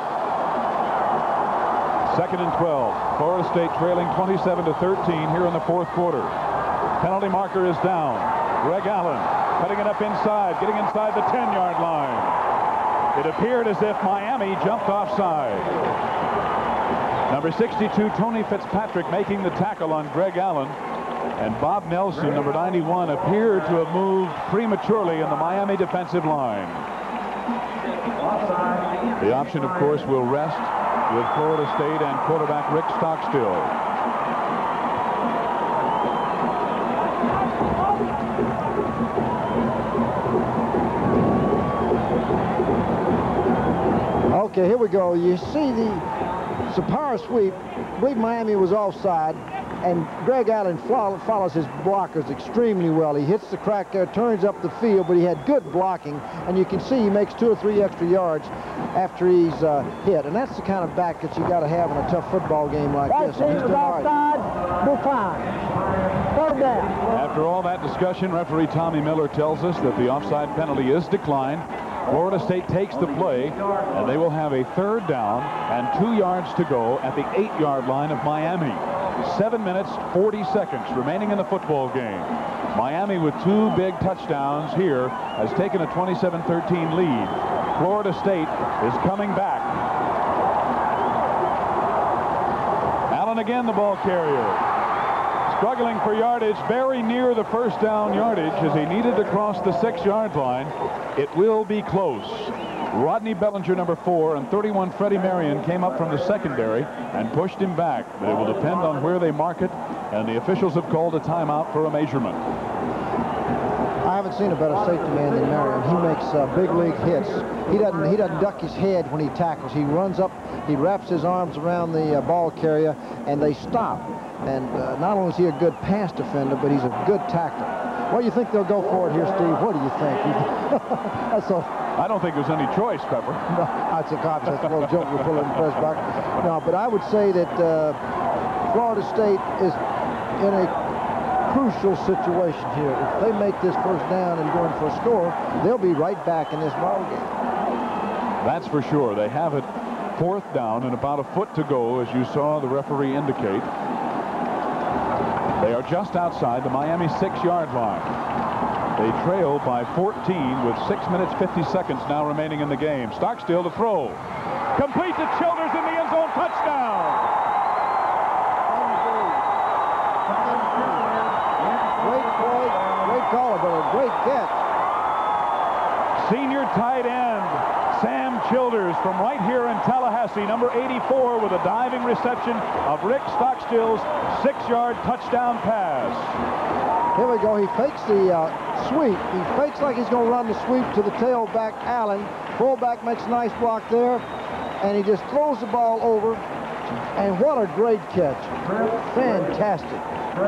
Second and 12. Florida State trailing 27-13 here in the fourth quarter. Penalty marker is down. Greg Allen cutting it up inside, getting inside the 10-yard line. It appeared as if Miami jumped offside. Number 62, Tony Fitzpatrick, making the tackle on Greg Allen. And Bob Nelson, number 91, appeared to have moved prematurely in the Miami defensive line. The option, of course, will rest with Florida State and quarterback Rick Stockstill. Okay, here we go. You see the power sweep. I believe Miami was offside, and Greg Allen follows his blockers extremely well. He hits the crack there, turns up the field, but he had good blocking, and you can see he makes 2 or 3 extra yards after he's hit. And that's the kind of back that you got to have in a tough football game like this. And he's doing all right. Decline. Third down. After all that discussion, referee Tommy Miller tells us that the offside penalty is declined. Florida State takes the play, and they will have a third down and 2 yards to go at the 8-yard line of Miami. 7 minutes, 40 seconds remaining in the football game. Miami, with 2 big touchdowns here, has taken a 27-13 lead. Florida State is coming back. Allen again, the ball carrier. Struggling for yardage, very near the first down yardage as he needed to cross the 6-yard line. It will be close. Rodney Bellinger, number 4, and 31 Freddie Marion came up from the secondary and pushed him back. But it will depend on where they mark it, and the officials have called a timeout for a measurement. I haven't seen a better safety man than Marion. He makes big league hits. He doesn't duck his head when he tackles. He runs up, he wraps his arms around the ball carrier, and they stop. And not only is he a good pass defender, but he's a good tackler. Well, you think they'll go for it here, Steve? What do you think? That's all. I don't think there's any choice, Pepper. No, that's a little joke we're pulling in the press box. No, but I would say that Florida State is in a crucial situation here. If they make this first down and go in for a score, they'll be right back in this ball game. That's for sure. They have it 4th down and about a foot to go, as you saw the referee indicate. They are just outside the Miami 6-yard line. They trail by 14 with 6 minutes, 50 seconds now remaining in the game. Stockstill to throw. Complete to Childers in the end zone. Touchdown. Great play, great call, but a great catch. Senior tight end Sam Childers from right here in Tallahassee, number 84, with a diving reception of Rick Stockstill's 6-yard touchdown pass. Here we go. He fakes the sweep. He fakes like he's going to run the sweep to the tailback, Allen. Fullback makes a nice block there, and he just throws the ball over. And what a great catch. Fantastic.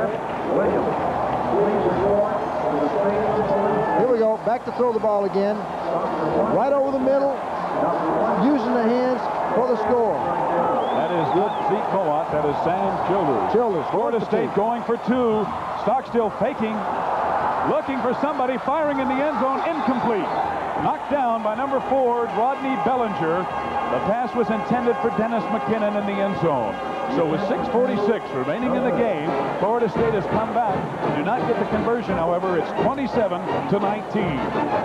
Here we go. Back to throw the ball again. Right over the middle, using the hands for the score. That is not Zeke Moat. That is Sam Childers. Florida State going for 2. Stockstill faking, looking for somebody, firing in the end zone, incomplete. Knocked down by number 4, Rodney Bellinger. The pass was intended for Dennis McKinnon in the end zone. So with 6:46 remaining in the game, Florida State has come back. Do not get the conversion, however. It's 27-19.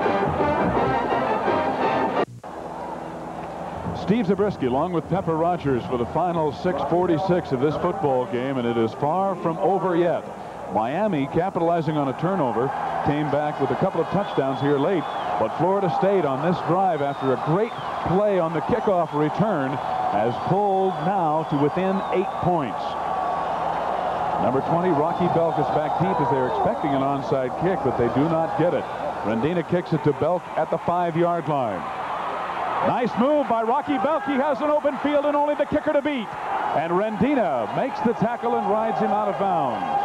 Steve Zabriskie along with Pepper Rogers for the final 6:46 of this football game, and it is far from over yet. Miami, capitalizing on a turnover, came back with a couple of touchdowns here late, but Florida State on this drive, after a great play on the kickoff return, has pulled now to within 8 points. Number 20, Rocky Belk, is back deep as they're expecting an onside kick, but they do not get it. Rendina kicks it to Belk at the 5-yard line. Nice move by Rocky Belk. He has an open field and only the kicker to beat. And Rendina makes the tackle and rides him out of bounds.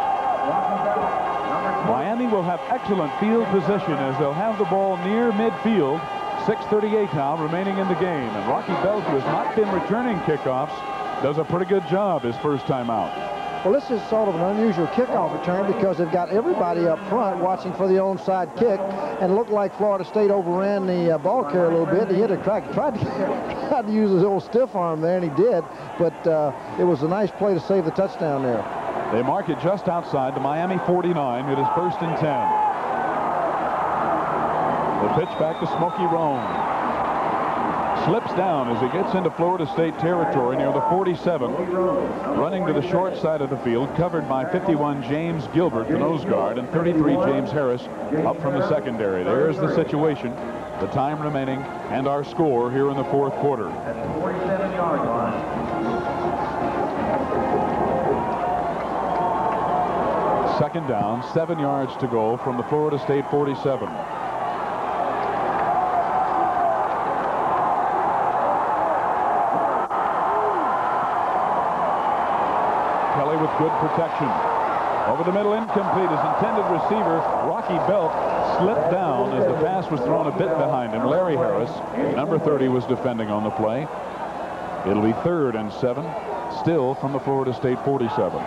Miami will have excellent field position as they'll have the ball near midfield. 6:38 now remaining in the game. And Rocky Belk, who has not been returning kickoffs, does a pretty good job his first time out. Well, this is sort of an unusual kickoff return because they've got everybody up front watching for the onside kick, and it looked like Florida State overran the ball carrier a little bit. He hit a crack, tried to use his old stiff arm there, and he did, but it was a nice play to save the touchdown there. They mark it just outside the Miami 49. It is 1st and 10. The pitch back to Smokey Rome. Slips down as he gets into Florida State territory near the 47. Running to the short side of the field, covered by 51 James Gilbert, the nose guard, and 33 James Harris up from the secondary. There's the situation, the time remaining, and our score here in the 4th quarter. At the 47-yard line. Second down, 7 yards to go from the Florida State 47. Kelly with good protection. Over the middle, incomplete. His intended receiver, Rocky Belk, slipped down as the pass was thrown a bit behind him. Larry Harris, number 30, was defending on the play. It'll be 3rd and 7, still from the Florida State 47.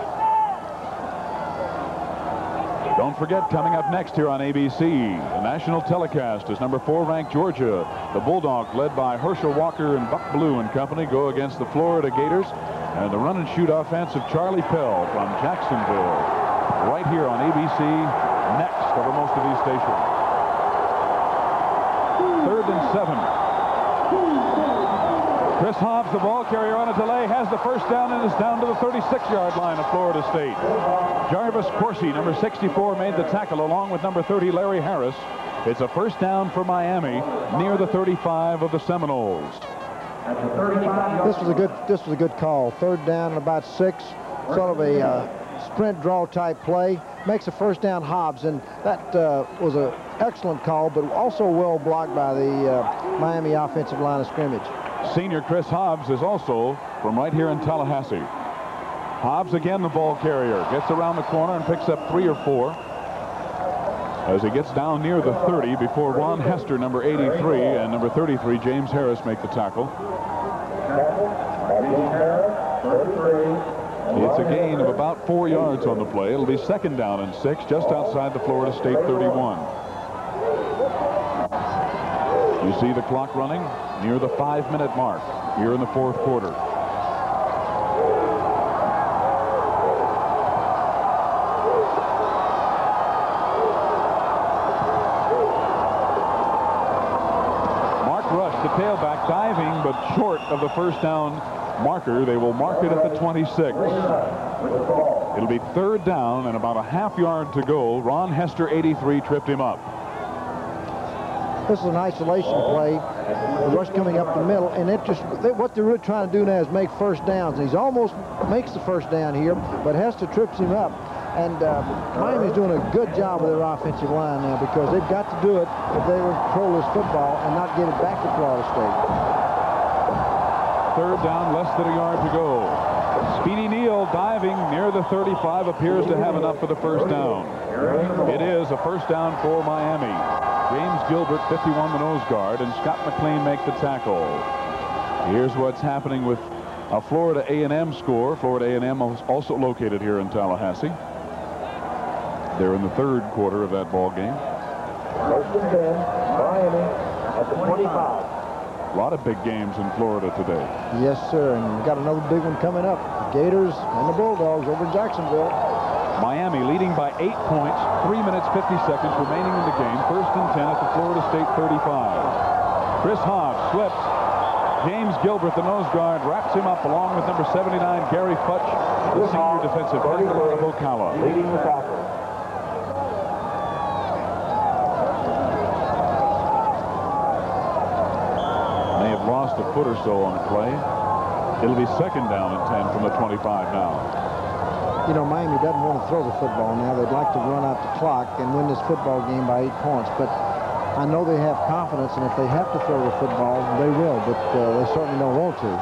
Don't forget, coming up next here on ABC, the national telecast is number 4 ranked Georgia. The Bulldogs, led by Herschel Walker and Buck Blue and company, go against the Florida Gators and the run and shoot offense of Charlie Pell from Jacksonville. Right here on ABC, next over most of these stations. 3rd and 7. Chris Hobbs, the ball carrier on a delay, has the first down and is down to the 36-yard line of Florida State. Jarvis Coursey, number 64, made the tackle along with number 30, Larry Harris. It's a first down for Miami near the 35 of the Seminoles. This was a good call. 3rd down and about 6. Sort of a sprint draw type play. Makes a first down Hobbs, and that was an excellent call, but also well blocked by the Miami offensive line of scrimmage. Senior Chris Hobbs is also from right here in Tallahassee. Hobbs, again the ball carrier, gets around the corner and picks up 3 or 4 as he gets down near the 30 before Ron Hester, number 83, and number 33, James Harris, make the tackle. It's a gain of about 4 yards on the play. It'll be 2nd down and 6, just outside the Florida State 31. You see the clock running near the 5-minute mark here in the 4th quarter. Mark Rush, the tailback, diving but short of the first down marker. They will mark it at the 26. It'll be 3rd down and about a half yard to go. Ron Hester, 83, tripped him up. This is an isolation play. The rush coming up the middle, and what they're really trying to do now is make first downs. And he's almost makes the first down here, but Hester trips him up. And Miami's doing a good job with their offensive line now because they've got to do it if they will control this football and not get it back to Florida State. 3rd down, less than a yard to go. Speedy Neal diving near the 35 appears to have enough for the first down. It is a first down for Miami. James Gilbert, 51, the nose guard, and Scott McLean make the tackle. Here's what's happening with a Florida A&M score. Florida A&M is also located here in Tallahassee. They're in the 3rd quarter of that ball game. 1st and 10, Miami at the 25. A lot of big games in Florida today. Yes, sir, and we've got another big one coming up. The Gators and the Bulldogs over in Jacksonville. Miami leading by 8 points, 3 minutes 50 seconds remaining in the game. 1st and 10 at the Florida State 35. Chris Hobbs slips. James Gilbert, the nose guard, wraps him up along with number 79, Gary Futch, the senior defensive tackle out of Ocala. Leading the tackle. They have lost a foot or so on the play. It'll be 2nd down and 10 from the 25 now. You know, Miami doesn't want to throw the football now. They'd like to run out the clock and win this football game by 8 points. But I know they have confidence, and if they have to throw the football, they will. But they certainly don't want to.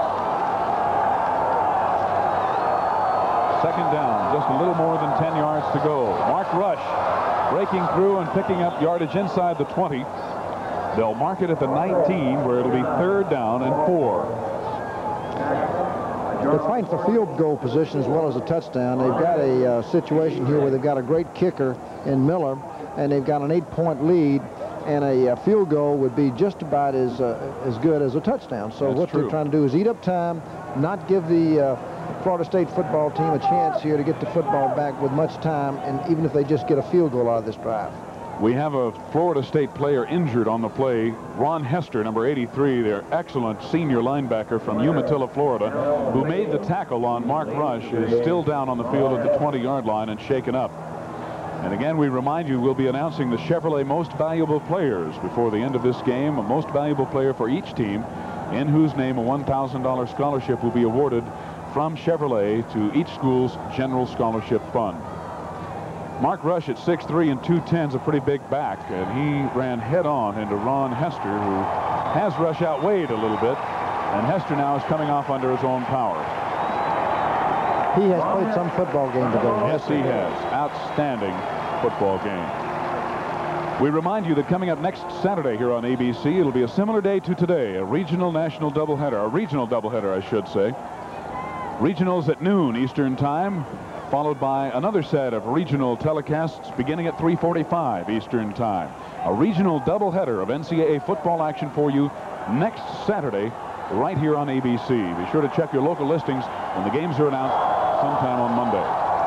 2nd down, just a little more than 10 yards to go. Mark Rush breaking through and picking up yardage inside the 20. They'll mark it at the 19, where it'll be 3rd down and 4. They're fighting for field goal position as well as a touchdown. They've got a situation here where they've got a great kicker in Miller, and they've got an 8-point lead, and a field goal would be just about as good as a touchdown. So That's what true. they're trying to do is eat up time, not give the Florida State football team a chance here to get the football back with much time, and even if they just get a field goal out of this drive. We have a Florida State player injured on the play. Ron Hester, number 83, their excellent senior linebacker from Umatilla, Florida, who made the tackle on Mark Rush, is still down on the field at the 20-yard line and shaken up. And again, we remind you, we'll be announcing the Chevrolet Most Valuable Players before the end of this game, a most valuable player for each team, in whose name a $1,000 scholarship will be awarded from Chevrolet to each school's general scholarship fund. Mark Rush at 6'3" and 210 is a pretty big back, and he ran head-on into Ron Hester, who has Rush outweighed a little bit, and Hester now is coming off under his own power. He has played some football game today. Yes, he has. Outstanding football game. We remind you that coming up next Saturday here on ABC, it'll be a similar day to today, a regional national doubleheader, a regional doubleheader, I should say. Regionals at noon Eastern Time, followed by another set of regional telecasts beginning at 3:45 Eastern Time. A regional doubleheader of NCAA football action for you next Saturday right here on ABC. Be sure to check your local listings when the games are announced sometime on Monday.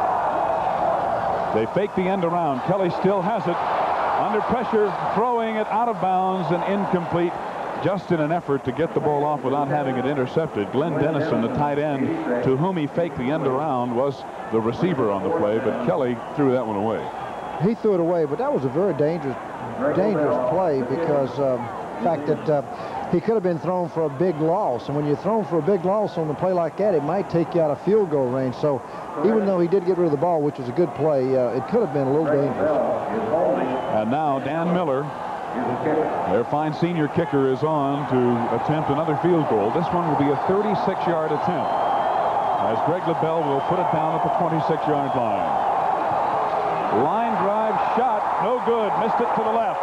They fake the end around. Kelly still has it. Under pressure, throwing it out of bounds and incomplete, just in an effort to get the ball off without having it intercepted. Glenn Dennison, the tight end, to whom he faked the end around, was the receiver on the play, but Kelly threw that one away. He threw it away, but that was a very dangerous play because the fact that he could have been thrown for a big loss, and when you're thrown for a big loss on a play like that, it might take you out of field goal range. So even though he did get rid of the ball, which was a good play, it could have been a little dangerous. And now Dan Miller, their fine senior kicker, is on to attempt another field goal. This one will be a 36-yard attempt, as Greg LaBelle will put it down at the 26-yard line. Line drive shot, no good, missed it to the left.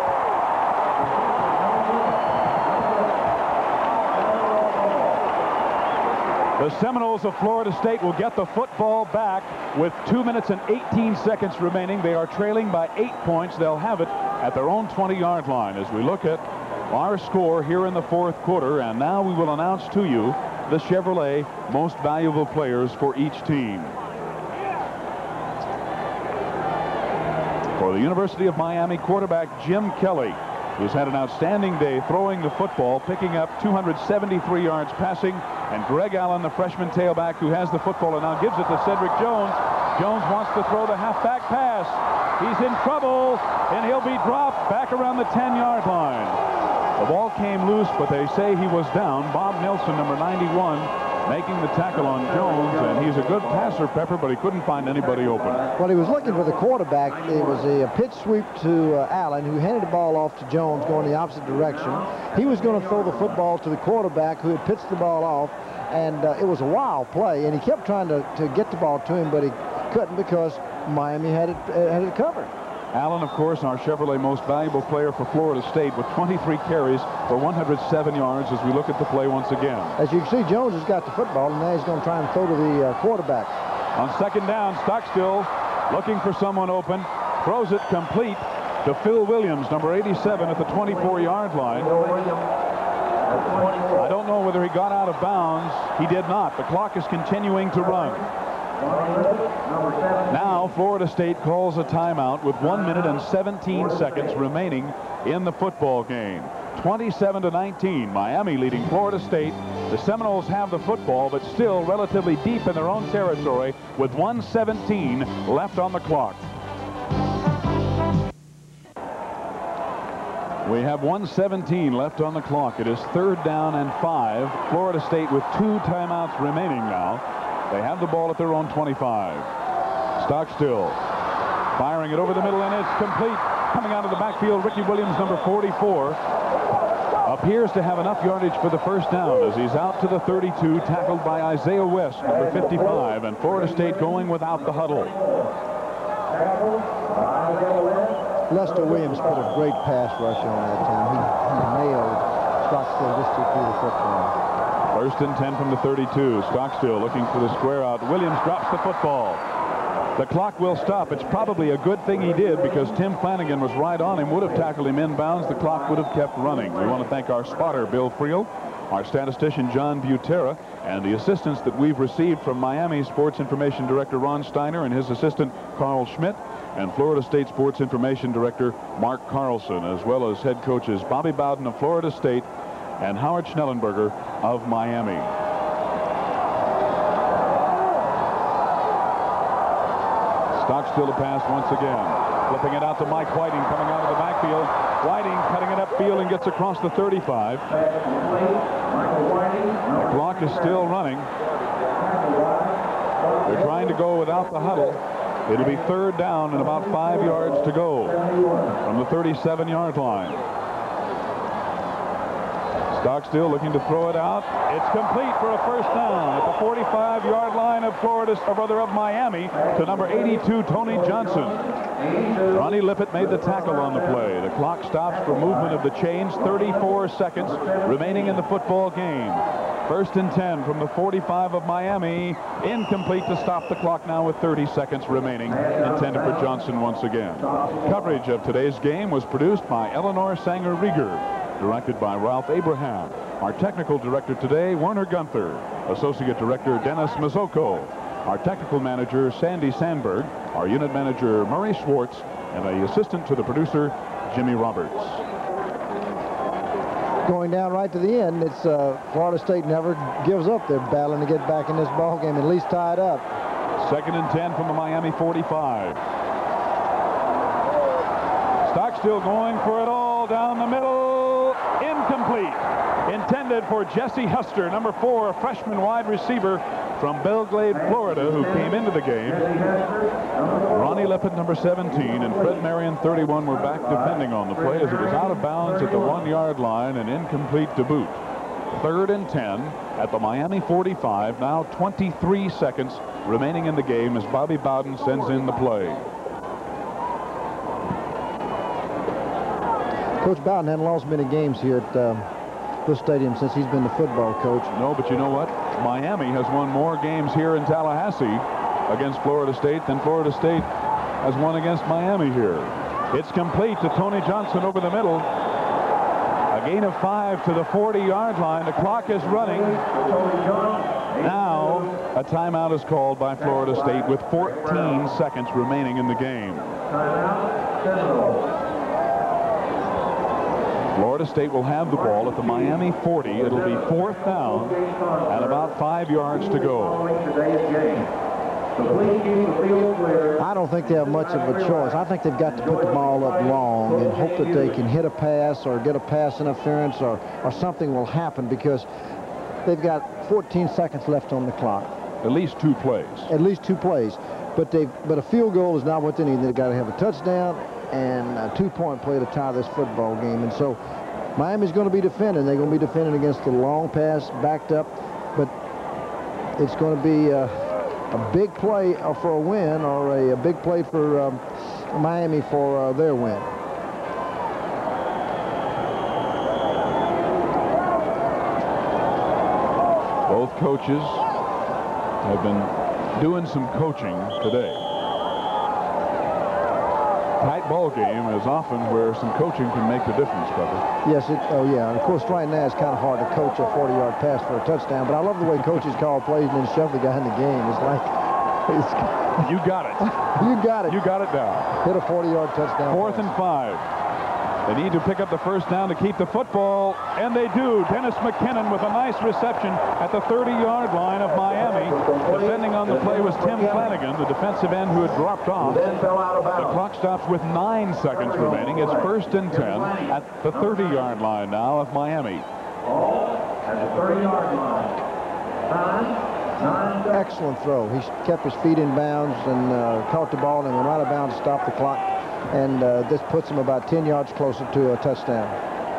The Seminoles of Florida State will get the football back with 2 minutes and 18 seconds remaining. They are trailing by 8 points. They'll have it at their own 20-yard line as we look at our score here in the fourth quarter. And now we will announce to you the Chevrolet most valuable players for each team. For the University of Miami, quarterback Jim Kelly, who's had an outstanding day throwing the football, picking up 273 yards passing, and Greg Allen, the freshman tailback, who has the football and now gives it to Cedric Jones. Jones wants to throw the halfback pass. He's in trouble, and he'll be dropped back around the 10-yard line. The ball came loose, but they say he was down. Bob Nelson, number 91, making the tackle on Jones, and he's a good passer, Pepper, but he couldn't find anybody open. Well, he was looking for the quarterback. It was a pitch sweep to Allen, who handed the ball off to Jones going the opposite direction. He was going to throw the football to the quarterback, who had pitched the ball off, and it was a wild play, and he kept trying to get the ball to him, but he couldn't because Miami had it covered. Allen, of course, our Chevrolet most valuable player for Florida State, with 23 carries for 107 yards as we look at the play once again. As you can see, Jones has got the football, and now he's going to try and throw to the quarterback. On second down, Stockstill looking for someone open, throws it complete to Phil Williams, number 87, at the 24-yard line. I don't know whether he got out of bounds. He did not. The clock is continuing to run. Now Florida State calls a timeout with 1 minute and 17 seconds remaining in the football game. 27-19, Miami leading Florida State. The Seminoles have the football, but still relatively deep in their own territory with 1:17 left on the clock. We have 1:17 left on the clock. It is 3rd down and 5. Florida State with 2 timeouts remaining now. They have the ball at their own 25. Stockstill firing it over the middle, and it's complete. Coming out of the backfield, Ricky Williams, number 44, appears to have enough yardage for the first down as he's out to the 32, tackled by Isaiah West, number 55, and Florida State going without the huddle. Lester Williams put a great pass rush on that time. He nailed Stockstill just to through the football. 1st and 10 from the 32. Stockstill looking for the square out. Williams drops the football. The clock will stop. It's probably a good thing he did, because Tim Flanagan was right on him, would have tackled him inbounds. The clock would have kept running. We want to thank our spotter, Bill Friel, our statistician, John Butera, and the assistance that we've received from Miami Sports Information Director Ron Steiner and his assistant, Carl Schmidt, and Florida State Sports Information Director Mark Carlson, as well as head coaches Bobby Bowden of Florida State and Howard Schnellenberger of Miami. Stockstill a pass once again. Flipping it out to Mike Whiting coming out of the backfield. Whiting cutting it upfield and gets across the 35. The clock is still running. They're trying to go without the huddle. It'll be 3rd down and about 5 yards to go from the 37-yard line. Stockstill looking to throw it out. It's complete for a first down at the 45-yard line of Miami to number 82, Tony Johnson. Ronnie Lippett made the tackle on the play. The clock stops for movement of the chains. 34 seconds remaining in the football game. 1st and 10 from the 45 of Miami. Incomplete to stop the clock now with 30 seconds remaining. Intended for Johnson once again. Coverage of today's game was produced by Eleanor Sanger-Rieger. Directed by Ralph Abraham. Our technical director today, Werner Gunther. Associate director, Dennis Mazzocco. Our technical manager, Sandy Sandberg. Our unit manager, Murray Schwartz. And the assistant to the producer, Jimmy Roberts. Going down right to the end, it's Florida State never gives up. They're battling to get back in this ball game, at least tied up. 2nd and 10 from the Miami 45. Stockstill going for it all down the middle. Incomplete. Intended for Jesse Huster, number 4, a freshman wide receiver from Belgrade, Florida, who came into the game. Ronnie Lippett, number 17, and Fred Marion, 31, were back defending on the play as it was out of bounds at the 1-yard line and incomplete to boot. 3rd and 10 at the Miami 45. Now 23 seconds remaining in the game as Bobby Bowden sends in the play. Coach Bowden hadn't lost many games here at this stadium since he's been the football coach. No, but you know what? Miami has won more games here in Tallahassee against Florida State than Florida State has won against Miami here. It's complete to Tony Johnson over the middle. A gain of 5 to the 40-yard line. The clock is running. Now a timeout is called by Florida State with 14 seconds remaining in the game. Florida State will have the ball at the Miami 40. It'll be 4th down and about 5 yards to go. I don't think they have much of a choice. I think they've got to put the ball up long and hope that they can hit a pass or get a pass interference or something will happen, because they've got 14 seconds left on the clock. At least 2 plays. At least 2 plays. But a field goal is not what they need. They've got to have a touchdown and a 2-point play to tie this football game. And so Miami's going to be defending. They're going to be defending against the long pass, backed up. But it's going to be a big play for a win, or a big play for Miami for their win. Both coaches have been doing some coaching today. tight ball game is often where some coaching can make the difference, Bubba. Yes, oh yeah. And of course, right now it's kind of hard to coach a 40-yard pass for a touchdown, but I love the way coaches call plays and then shove the guy in the game. It's like... You got it. You got it. You got it down. Hit a 40-yard touchdown. 4th and 5. They need to pick up the first down to keep the football, and they do. Dennis McKinnon with a nice reception at the 30-yard line of Miami. Defending on the play was Tim Flanagan, the defensive end who had dropped off. The clock stops with 9 seconds remaining. It's 1st and 10 at the 30-yard line now of Miami. At the 30-yard line. Excellent throw. He kept his feet in bounds and caught the ball and went out of bounds to stop the clock. And this puts him about 10 yards closer to a touchdown.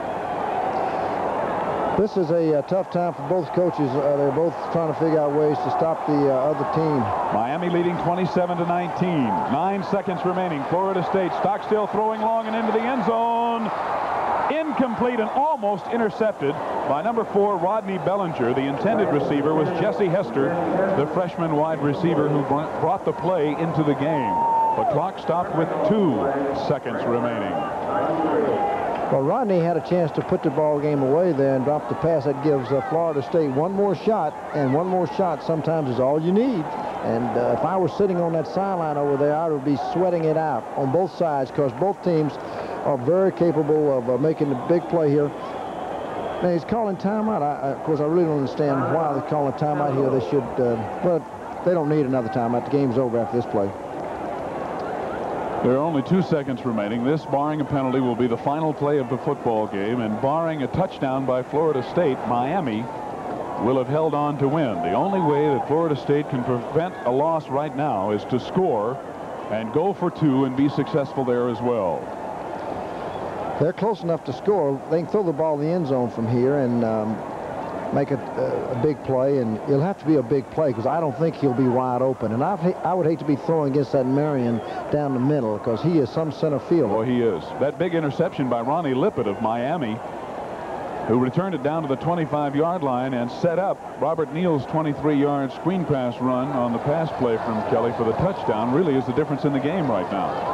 This is a tough time for both coaches. They're both trying to figure out ways to stop the other team. Miami leading 27-19. 9 seconds remaining. Florida State. Stockstill throwing long and into the end zone. Incomplete and almost intercepted by number 4, Rodney Bellinger. The intended receiver was Jesse Hester, the freshman wide receiver who brought the play into the game. The clock stopped with 2 seconds remaining. Well, Rodney had a chance to put the ball game away there and drop the pass. That gives Florida State one more shot, and one more shot sometimes is all you need. And if I were sitting on that sideline over there, I would be sweating it out on both sides because both teams are very capable of making a big play here. Now, he's calling timeout. Of course, I really don't understand why they're calling timeout here. They should, well, they don't need another timeout. The game's over after this play. There are only 2 seconds remaining. This, barring a penalty, will be the final play of the football game. And barring a touchdown by Florida State, Miami will have held on to win. The only way that Florida State can prevent a loss right now is to score and go for 2 and be successful there as well. They're close enough to score. They can throw the ball in the end zone from here and make a big play, and it'll have to be a big play because I don't think he'll be wide open. And I would hate to be throwing against that Marion down the middle because he is some center fielder. Well, he is. That big interception by Ronnie Lippett of Miami, who returned it down to the 25-yard line and set up Robert Neal's 23-yard screen pass run on the pass play from Kelly for the touchdown, really is the difference in the game right now.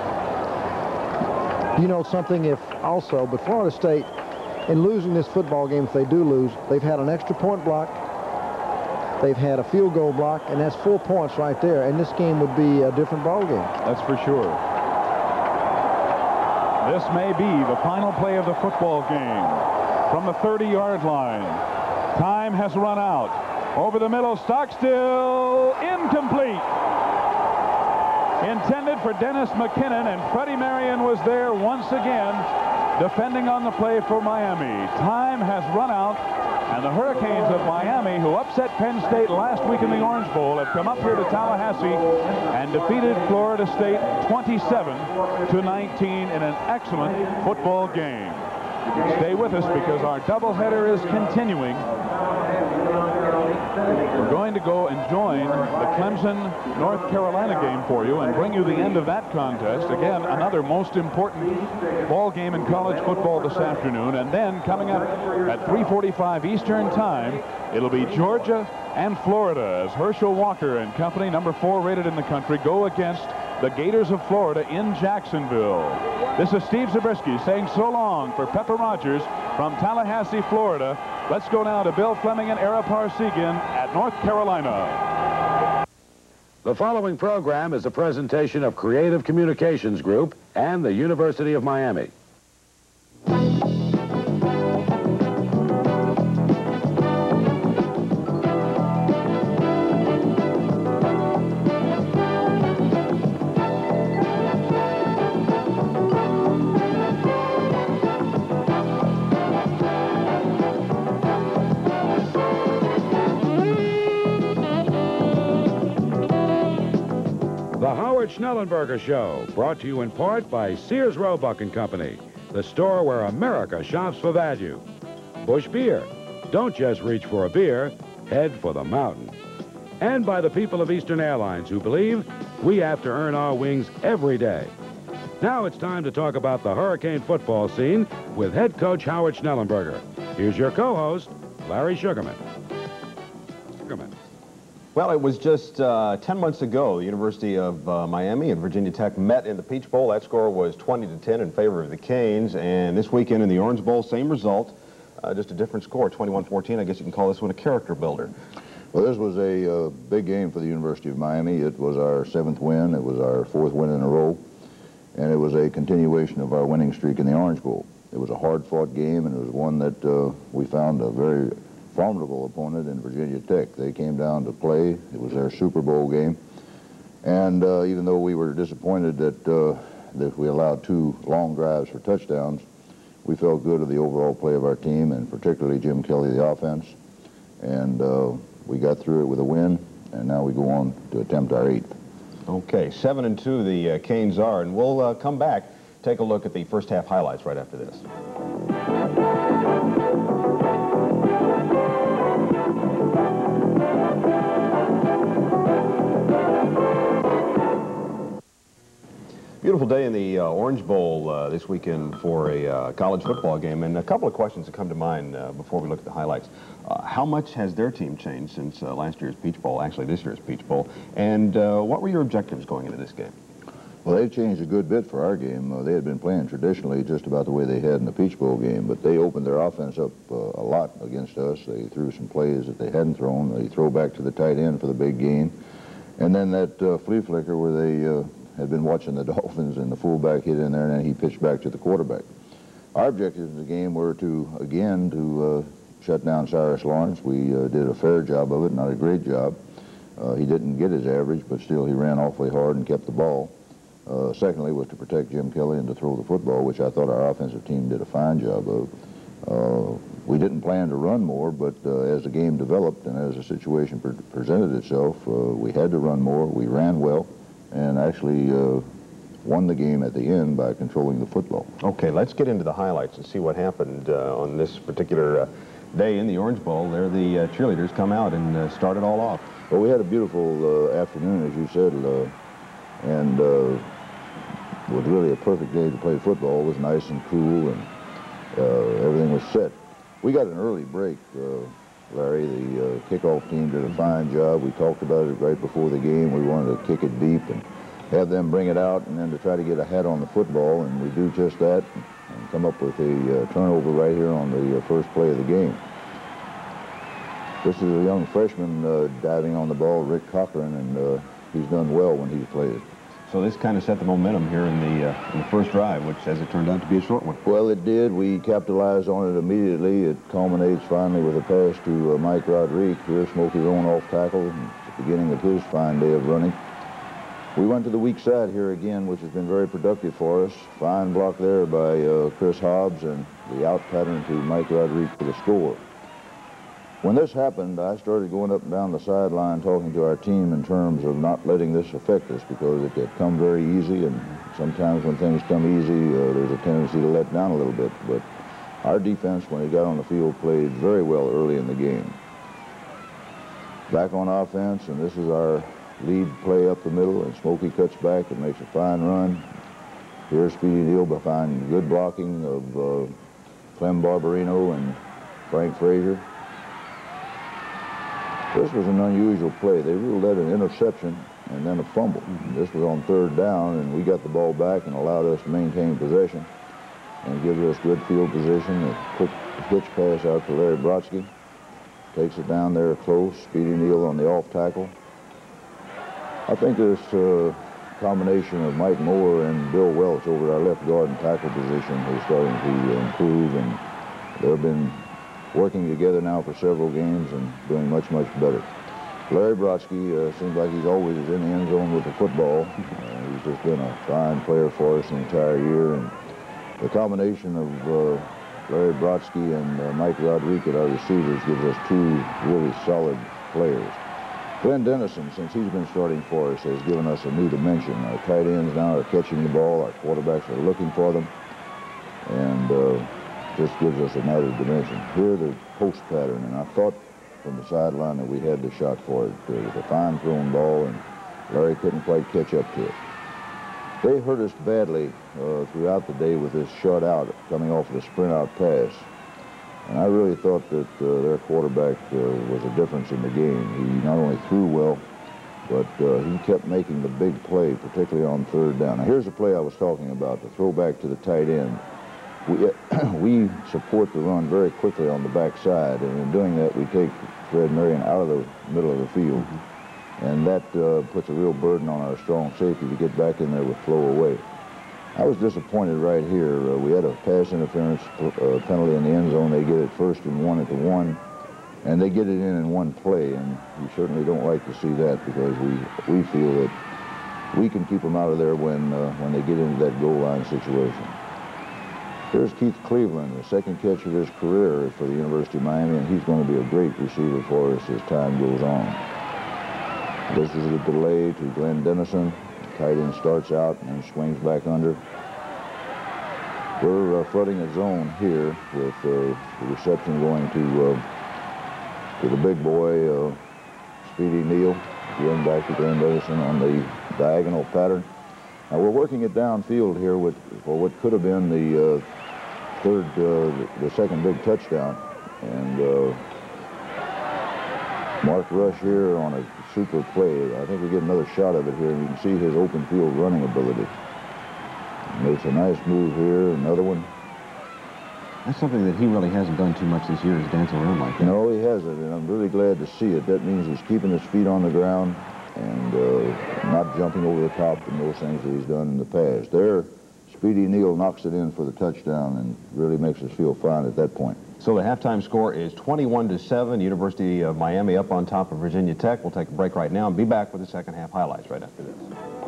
You know something, but Florida State, in losing this football game, if they do lose, they've had an extra point block, they've had a field goal block, and that's 4 points right there, and this game would be a different ball game. That's for sure. This may be the final play of the football game from the 30-yard line. Time has run out. Over the middle, Stockstill, incomplete. Intended for Dennis McKinnon, and Freddie Marion was there once again, defending on the play for Miami. Time has run out, and the Hurricanes of Miami, who upset Penn State last week in the Orange Bowl, have come up here to Tallahassee and defeated Florida State 27-19 in an excellent football game. Stay with us because our doubleheader is continuing. We're going to go and join the Clemson, North Carolina game for you and bring you the end of that contest. Again, another most important ball game in college football this afternoon. And then coming up at 3:45 Eastern Time, it'll be Georgia and Florida as Herschel Walker and company, number 4 rated in the country, go against the Gators of Florida in Jacksonville. This is Steve Zabriskie saying so long for Pepper Rogers from Tallahassee, Florida. Let's go now to Bill Fleming and Ara Parsegian at North Carolina. The following program is a presentation of Creative Communications Group and the University of Miami. Schnellenberger Show, brought to you in part by Sears Roebuck & Company, the store where America shops for value. Busch Beer, don't just reach for a beer, head for the mountain. And by the people of Eastern Airlines who believe we have to earn our wings every day. Now it's time to talk about the Hurricane football scene with head coach Howard Schnellenberger. Here's your co-host, Larry Sugarman. Well, it was just 10 months ago, the University of Miami and Virginia Tech met in the Peach Bowl. That score was 20-10 in favor of the Canes. And this weekend in the Orange Bowl, same result, just a different score, 21-14. I guess you can call this one a character builder. Well, this was a big game for the University of Miami. It was our 7th win. It was our 4th win in a row. And it was a continuation of our winning streak in the Orange Bowl. It was a hard-fought game, and it was one that we found a very formidable opponent in Virginia Tech. They came down to play. It was their Super Bowl game. And even though we were disappointed that we allowed 2 long drives for touchdowns, we felt good of the overall play of our team, and particularly Jim Kelly, the offense. And we got through it with a win, and now we go on to attempt our 8th. Okay, 7-2 the Canes are, and we'll come back, take a look at the first half highlights right after this. Beautiful day in the Orange Bowl this weekend for a college football game, and a couple of questions that come to mind before we look at the highlights. How much has their team changed since last year's Peach Bowl, actually this year's Peach Bowl, and what were your objectives going into this game? Well, they've changed a good bit for our game. They had been playing traditionally just about the way they had in the Peach Bowl game, but they opened their offense up a lot against us. They threw some plays that they hadn't thrown. They throw back to the tight end for the big gain, and then that flea flicker where they had been watching the Dolphins, and the fullback hit in there, and then he pitched back to the quarterback. Our objectives in the game were to shut down Cyrus Lawrence. We did a fair job of it, not a great job. He didn't get his average, but still he ran awfully hard and kept the ball. Secondly was to protect Jim Kelly and to throw the football, which I thought our offensive team did a fine job of. We didn't plan to run more, but as the game developed and as the situation presented itself, we had to run more. We ran well, and actually won the game at the end by controlling the football. Okay, let's get into the highlights and see what happened on this particular day in the Orange Bowl. There the cheerleaders come out and start it all off. Well, we had a beautiful afternoon, as you said, and it was really a perfect day to play football. It was nice and cool, and everything was set. We got an early break, Larry. The kickoff team did a fine job. We talked about it right before the game. We wanted to kick it deep and have them bring it out, and then to try to get a hat on the football, and we do just that and come up with a turnover right here on the first play of the game. This is a young freshman diving on the ball, Rick Cochran, and he's done well when he's played. So this kind of set the momentum here in the first drive, which, as it turned out to be a short one. Well, it did. We capitalized on it immediately. It culminates finally with a pass to Mike Rodriguez. Here, Smokey Roan off tackle, at the beginning of his fine day of running. We went to the weak side here again, which has been very productive for us. Fine block there by Chris Hobbs, and the out pattern to Mike Rodriguez for the score. When this happened, I started going up and down the sideline talking to our team in terms of not letting this affect us, because it had come very easy, and sometimes when things come easy, there's a tendency to let down a little bit. But our defense, when it got on the field, played very well early in the game. Back on offense, and this is our lead play up the middle, and Smokey cuts back and makes a fine run. Here's Speedy Neal behind good blocking of Clem Barbarino and Frank Frazier. This was an unusual play. They ruled that an interception and then a fumble. This was on 3rd down, and we got the ball back and allowed us to maintain possession and gives us good field position. A quick pitch pass out to Larry Brodsky. Takes it down there close. Speedy Neal on the off tackle. I think this combination of Mike Moore and Bill Welch over at our left guard and tackle position is starting to improve, and they've been working together now for several games and doing much, much better. Larry Brodsky seems like he's always in the end zone with the football. He's just been a fine player for us the entire year, and the combination of Larry Brodsky and Mike Rodriguez, our receivers, gives us 2 really solid players. Glenn Dennison, since he's been starting for us, has given us a new dimension. Our tight ends now are catching the ball. Our quarterbacks are looking for them, and just gives us an added dimension. Here, the post pattern, and I thought from the sideline that we had the shot for it. It was a fine thrown ball, and Larry couldn't quite catch up to it. They hurt us badly throughout the day with this short out coming off of the sprint out pass. And I really thought that their quarterback was a difference in the game. He not only threw well, but he kept making the big play, particularly on third down. Now, here's the play I was talking about, the throwback to the tight end. We support the run very quickly on the backside, and in doing that, we take Fred Marion out of the middle of the field. And that puts a real burden on our strong safety to get back in there with flow away. I was disappointed right here. We had a pass interference penalty in the end zone. They get it 1st and 1 at the 1, and they get it in one play. And we certainly don't like to see that, because we feel that we can keep them out of there when they get into that goal line situation. Here's Keith Cleveland, the second catch of his career for the University of Miami, and he's going to be a great receiver for us as time goes on. This is a delay to Glenn Dennison. Tight end starts out and then swings back under. We're flooding a zone here with the reception going to the big boy, Speedy Neal. Again, back to Glenn Dennison on the diagonal pattern. Now we're working it downfield here for what could have been the the second big touchdown. And Mark Rush here on a super play. I think we get another shot of it here, and you can see his open field running ability. Makes a nice move here, another one. That's something that he really hasn't done too much this year, is dance around like that. No, he hasn't, and I'm really glad to see it. That means he's keeping his feet on the ground and not jumping over the top and those things that he's done in the past. There, Speedy Neal knocks it in for the touchdown and really makes us feel fine at that point. So the halftime score is 21-7. University of Miami up on top of Virginia Tech. We'll take a break right now and be back with the second half highlights right after this.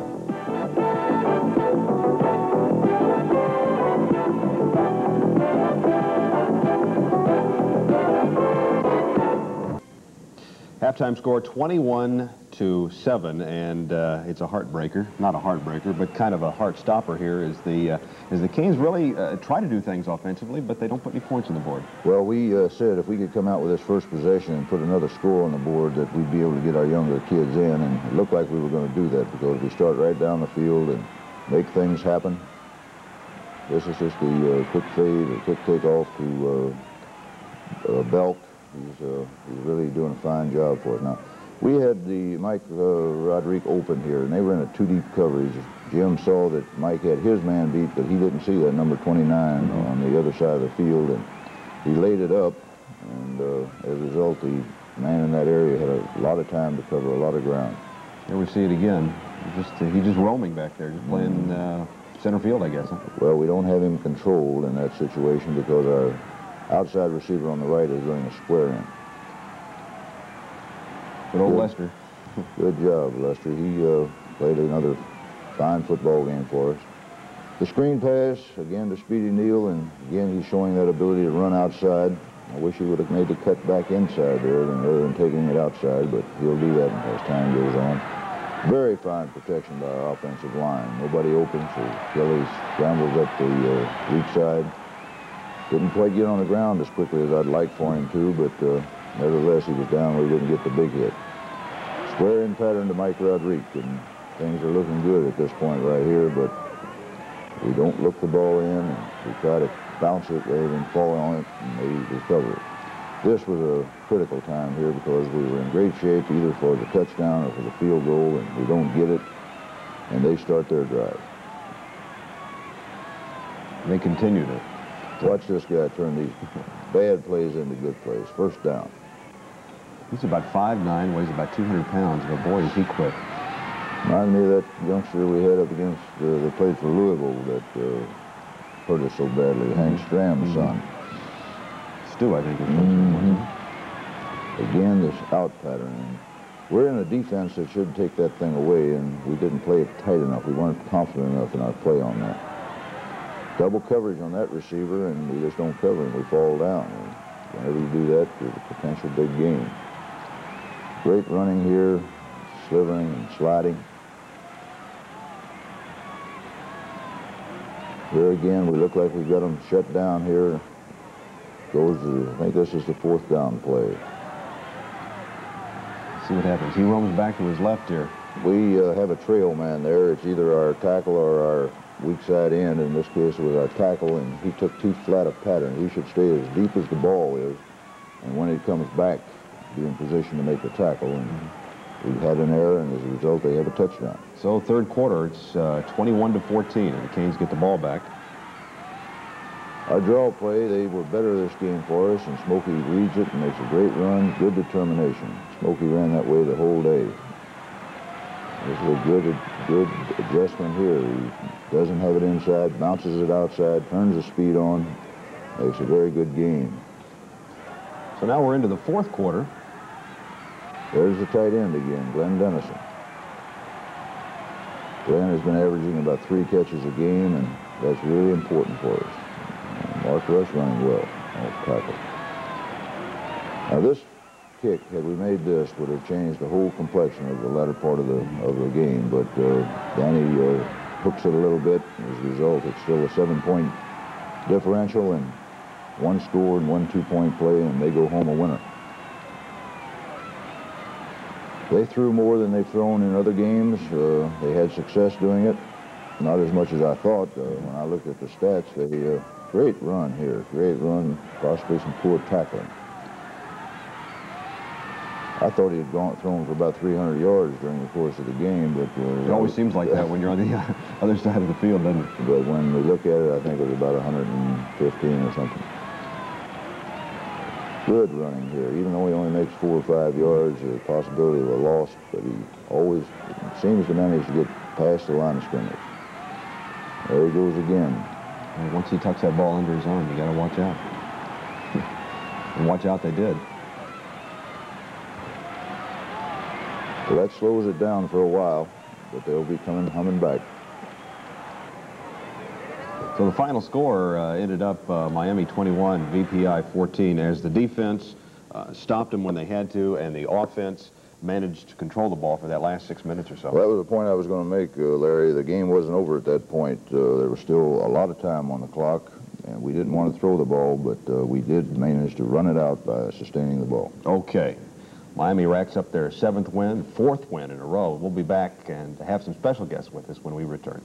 Halftime score 21-7, and it's a heartbreaker. Not a heartbreaker, but kind of a heart stopper here as the Canes really try to do things offensively, but they don't put any points on the board. Well, we said if we could come out with this first possession and put another score on the board, that we'd be able to get our younger kids in, and it looked like we were going to do that, because we start right down the field and make things happen. This is just the quick fade, or quick takeoff to Belk. He's really doing a fine job for us. Now, we had the Mike Roderick open here, and they were in a two-deep coverage. Jim saw that Mike had his man beat, but he didn't see that number 29 on the other side of the field, and he laid it up, and as a result, the man in that area had a lot of time to cover a lot of ground. Here we see it again. He's just roaming back there, just playing center field, I guess. Huh? Well, we don't have him controlled in that situation, because our outside receiver on the right is running a square in. Good old Lester. Good job, Lester. He played another fine football game for us. The screen pass, again, to Speedy Neal, and again, he's showing that ability to run outside. I wish he would have made the cut back inside there rather than taking it outside, but he'll do that as time goes on. Very fine protection by our offensive line. Nobody open, so Kelly scrambles up the weak side. Didn't quite get on the ground as quickly as I'd like for him to, but nevertheless, he was down where he didn't get the big hit. Square in pattern to Mike Roderick, and things are looking good at this point right here, but we don't look the ball in, and we try to bounce it rather than fall on it, and they recover it. This was a critical time here, because we were in great shape either for the touchdown or for the field goal, and we don't get it, and they start their drive. They continue to. Watch this guy turn these bad plays into good plays. First down. He's about 5'9", weighs about 200 pounds, but boy, is he quick. Remind me of that youngster we had up against, that played for Louisville, that hurt us so badly, Hank Stram's son. Stu, I think. Again, this out pattern. And we're in a defense that should take that thing away, and we didn't play it tight enough. We weren't confident enough in our play on that. Double coverage on that receiver, and we just don't cover him. We fall down. And whenever you do that, there's a potential big gain. Great running here, slithering and sliding. Here again, we look like we've got them shut down here. Goes to, I think this is the fourth down play. See what happens. He roams back to his left here. We have a trail man there. It's either our tackle or our weak side end. In this case, it was our tackle, and he took too flat a pattern. He should stay as deep as the ball is, and when he comes back, be in position to make the tackle. And we had an error, and as a result, they have a touchdown. So third quarter, it's 21-14, and the Canes get the ball back. Our draw play, they were better this game for us, and Smokey reads it and makes a great run, good determination. Smokey ran that way the whole day. This is a good adjustment here. He doesn't have it inside, bounces it outside, turns the speed on, makes a very good game. So now we're into the fourth quarter. There's the tight end again, Glenn Dennison. Glenn has been averaging about 3 catches a game, and that's really important for us. Mark Rush running well off tackle. Now this kick, had we made this, would have changed the whole complexion of the latter part of the game, but Danny hooks it a little bit. As a result, it's still a 7-point differential, and 1 score and 1 2-point play, and they go home a winner. They threw more than they've thrown in other games. They had success doing it, not as much as I thought. When I looked at the stats, they great run here, great run, possibly some poor tackling. I thought he had thrown for about 300 yards during the course of the game, but... it always seems like that when you're on the other side of the field, doesn't it? But when we look at it, I think it was about 115 or something. Good running here. Even though he only makes 4 or 5 yards, there's a possibility of a loss, but he always seems to manage to get past the line of scrimmage. There he goes again. And once he tucks that ball under his arm, you got to watch out. And watch out they did. So that slows it down for a while, but they'll be humming back. So the final score ended up Miami 21, VPI 14, as the defense stopped them when they had to, and the offense managed to control the ball for that last 6 minutes or so. Well, that was the point I was going to make, Larry. The game wasn't over at that point. There was still a lot of time on the clock, and we didn't want to throw the ball, but we did manage to run it out by sustaining the ball. Okay. Miami racks up their 7th win, 4th win in a row. We'll be back and have some special guests with us when we return.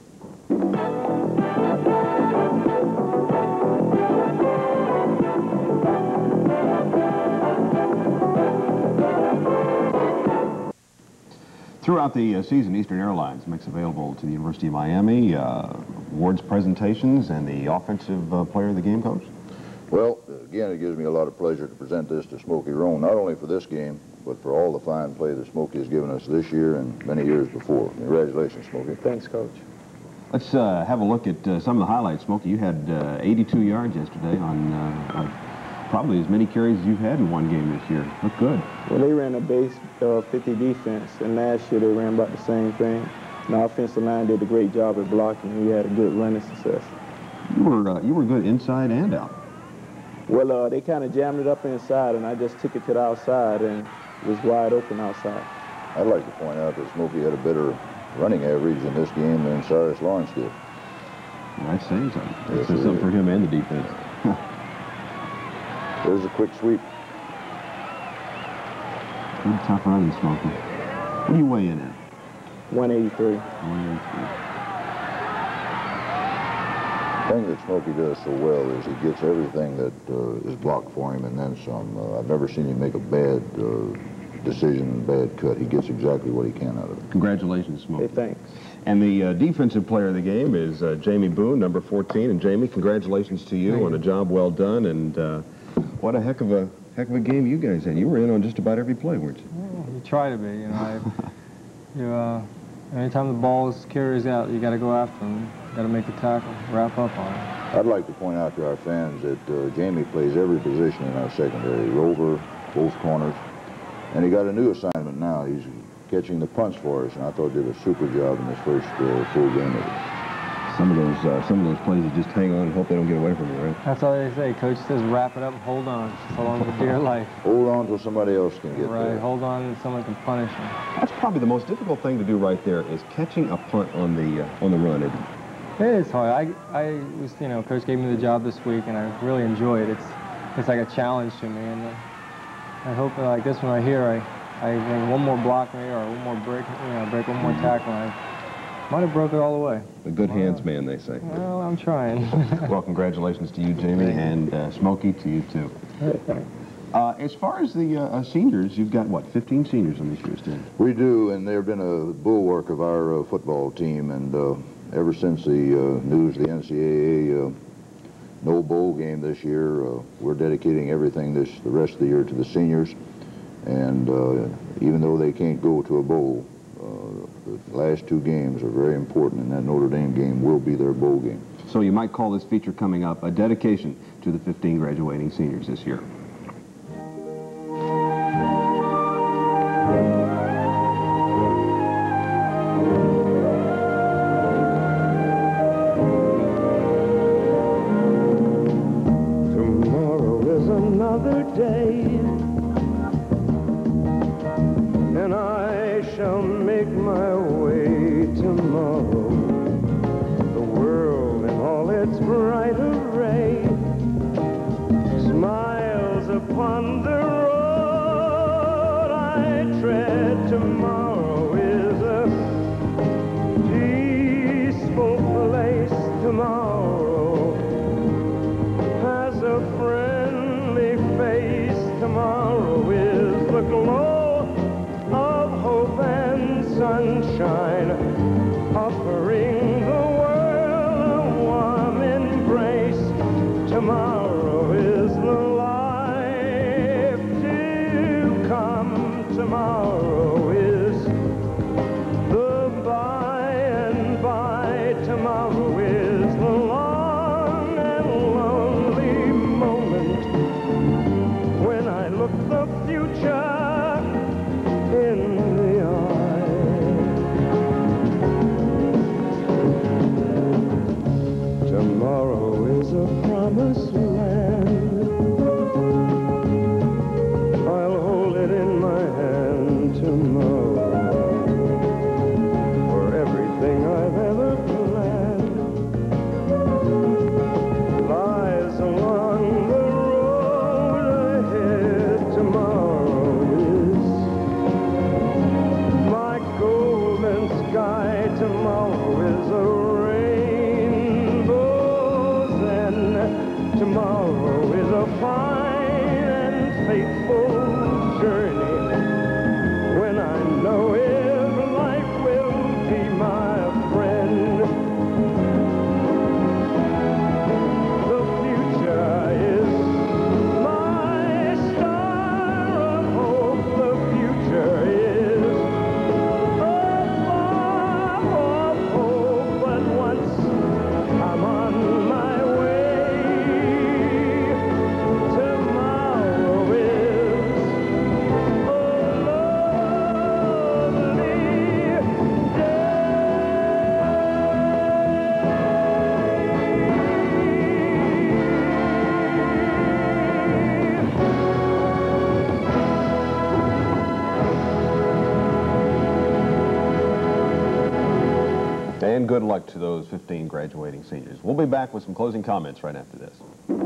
Throughout the season, Eastern Airlines makes available to the University of Miami awards presentations and the offensive player of the game, Coach? Well, again, it gives me a lot of pleasure to present this to Smokey Roan, not only for this game, but for all the fine play that Smokey has given us this year and many years before. Congratulations, Smokey. Thanks, Coach. Let's have a look at some of the highlights. Smokey, you had 82 yards yesterday on probably as many carries as you've had in one game this year. Looked good. Well, they ran a base 50 defense, and last year they ran about the same thing. And the offensive line did a great job at blocking, and we had a good running success. You were good inside and out. Well, they kind of jammed it up inside, and I just took it to the outside, and it was wide open outside. I'd like to point out that Smokey had a better running average in this game than Cyrus Lawrence did. That's saying something. That's something for him and the defense. There's a quick sweep. Good tough running, Smokey. What do you weigh in at? 183. 183. The thing that Smokey does so well is he gets everything that is blocked for him and then some. I've never seen him make a bad decision, bad cut. He gets exactly what he can out of it. Congratulations, Smokey. Hey, thanks. And the defensive player of the game is Jamie Boone, number 14. And Jamie, congratulations to you on a job well done. And what a heck of a game you guys had. You were in on just about every play, weren't you? Well, you try to be. Anytime the ball carries out, you got to go after them. You got to make the tackle, wrap up on it. I'd like to point out to our fans that Jamie plays every position in our secondary, rover, both corners, and he got a new assignment now. He's catching the punts for us, and I thought he did a super job in his first full game of it. Some of those plays, you just hang on and hope they don't get away from you, right? That's all they say. Coach says wrap it up and hold on. Hold on for dear life. Hold on till somebody else can get there. Right, hold on and someone can punish him. That's probably the most difficult thing to do right there is catching a punt on the run, isn't it? It is hard. I was, Coach gave me the job this week, and I really enjoy it. It's like a challenge to me, and I hope like this one right here, I make one more block maybe or one more break, break one more tackle. And Might have broke it all the way. A good hands man, they say. Well, I'm trying. Well, congratulations to you, Jamie, and Smokey, to you, too. As far as the seniors, you've got, what, 15 seniors on this year's team? We do, and they've been a bulwark of our football team, and ever since the news of the NCAA no bowl game this year, we're dedicating everything the rest of the year to the seniors, and even though they can't go to a bowl, the last two games are very important, and that Notre Dame game will be their bowl game. So you might call this feature coming up a dedication to the 15 graduating seniors this year. Tomorrow is another day, and I shall make my way tomorrow. The world in all its bright array smiles upon the road I tread. Tomorrow is a peaceful place. Tomorrow has a friendly face. Tomorrow is the glow of hope and sunshine, offering the world a warm embrace. Tomorrow is the life to come. Tomorrow is the by and by. Tomorrow is the long and lonely moment when I look the future in the eye. Tomorrow is a promised land. I'll hold it in my hand tomorrow. For everything I've ever planned lies along the road ahead. Tomorrow is my golden sky. Tomorrow is a rainbow's end. Tomorrow is a fine and faithful journey when I know if life will be my friend. The future is my star of hope. The future is a far of hope. But once I'm on my way, tomorrow is a lovely And good luck to those 15 graduating seniors. We'll be back with some closing comments right after this.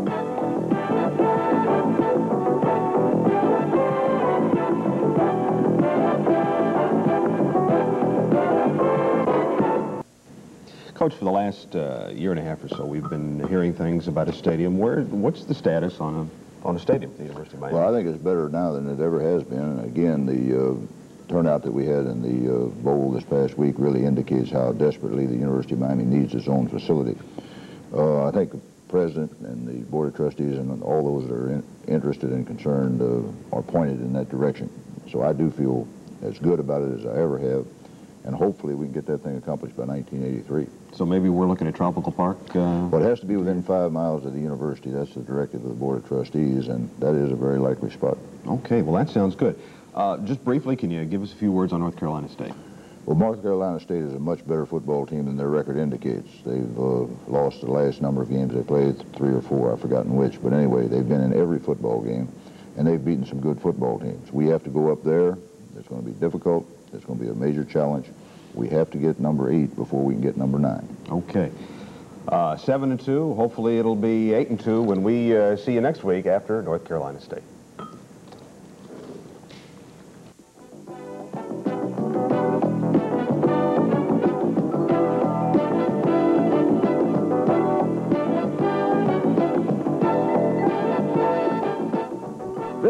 Coach, for the last year and a half or so, we've been hearing things about a stadium. What's the status on a stadium at the University of Miami? Well, I think it's better now than it ever has been. Again, the turnout that we had in the bowl this past week really indicates how desperately the University of Miami needs its own facility. I think the president and the board of trustees and all those that are interested and concerned are pointed in that direction. So I do feel as good about it as I ever have, and hopefully we can get that thing accomplished by 1983. So maybe we're looking at Tropical Park? Well, it has to be within 5 miles of the university. That's the directive of the board of trustees, and that is a very likely spot. Okay, well, that sounds good. Just briefly, can you give us a few words on North Carolina State? Well, North Carolina State is a much better football team than their record indicates. They've lost the last number of games they played, 3 or 4, I've forgotten which. But anyway, they've been in every football game, and they've beaten some good football teams. We have to go up there. It's going to be difficult. It's going to be a major challenge. We have to get number 8 before we can get number 9. Okay. 7-2. Hopefully it'll be 8-2 when we see you next week after North Carolina State.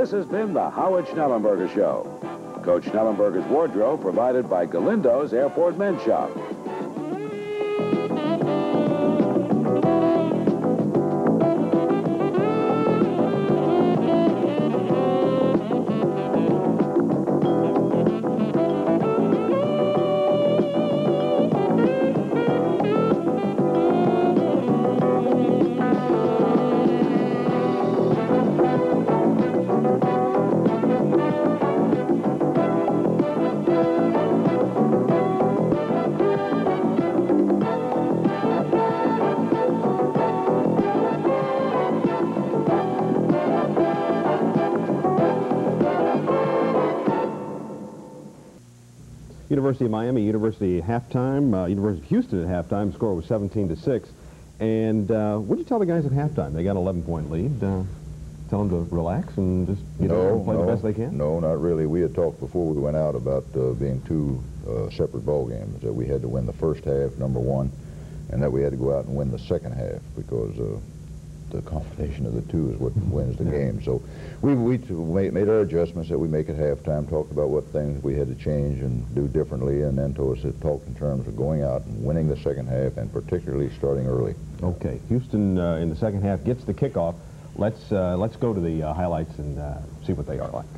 This has been the Howard Schnellenberger Show. Coach Schnellenberger's wardrobe provided by Galindo's Airport Men's Shop. University of Miami, University halftime, University of Houston at halftime, score was 17-6. And what did you tell the guys at halftime? They got an 11-point lead. Tell them to relax and just play the best they can? No, not really. We had talked before we went out about being two separate ball games, that we had to win the first half, number one, and that we had to go out and win the second half because the combination of the two is what wins the game. So we made our adjustments that we make at halftime, talked about what things we had to change and do differently, and then talked in terms of going out and winning the second half, and particularly starting early. Okay, Houston in the second half gets the kickoff. Let's go to the highlights and see what they are like.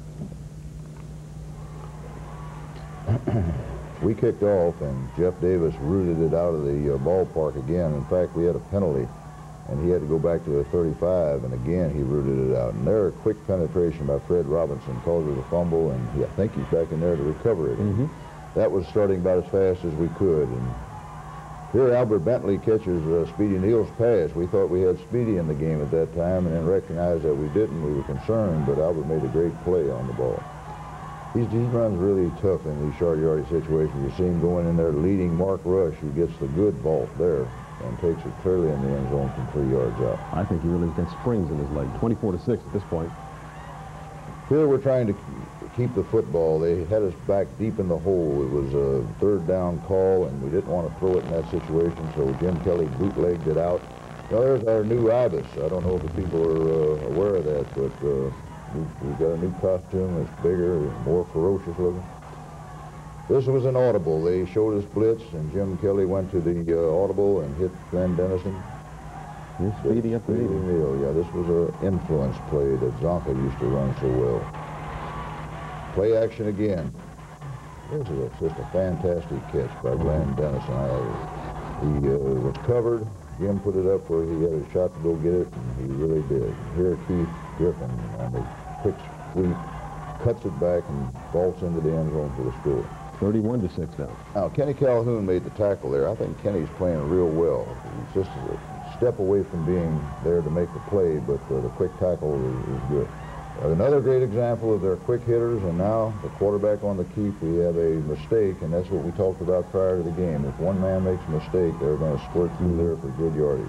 We kicked off, and Jeff Davis rooted it out of the ballpark again. In fact, we had a penalty, and he had to go back to the 35, and again he rooted it out. And there, a quick penetration by Fred Robinson causes a fumble, and I think he's back in there to recover it. That was starting about as fast as we could. And here Albert Bentley catches Speedy Neal's pass. We thought we had Speedy in the game at that time, and then recognized that we didn't. We were concerned, but Albert made a great play on the ball. He runs really tough in these short yardage situations. You see him going in there leading Mark Rush, who gets the good vault there and takes it clearly in the end zone from 3 yards out. I think he really got springs in his leg. 24-6 at this point. Here we're trying to keep the football. They had us back deep in the hole. It was a third down call, and we didn't want to throw it in that situation, so Jim Kelly bootlegged it out. Now, there's our new Ibis. I don't know if the people are aware of that, but we've got a new costume. It's bigger, more ferocious looking. This was an audible. They showed us blitz, and Jim Kelly went to the audible and hit Glenn Dennison. You're speedy up the middle. Yeah, this was an influence play that Zonka used to run so well. Play action again. This is just a fantastic catch by Glenn Dennison. He was covered. Jim put it up where he had a shot to go get it, and he really did. Here Keith Griffin on the quick sweep cuts it back and vaults into the end zone for the score. 31-6 now. Now, Kenny Calhoun made the tackle there. I think Kenny's playing real well. He's just a step away from being there to make the play, but the quick tackle is good. Another great example of their quick hitters, and now the quarterback on the keep, we have a mistake, and that's what we talked about prior to the game. If one man makes a mistake, they're going to squirt through there for good yardage.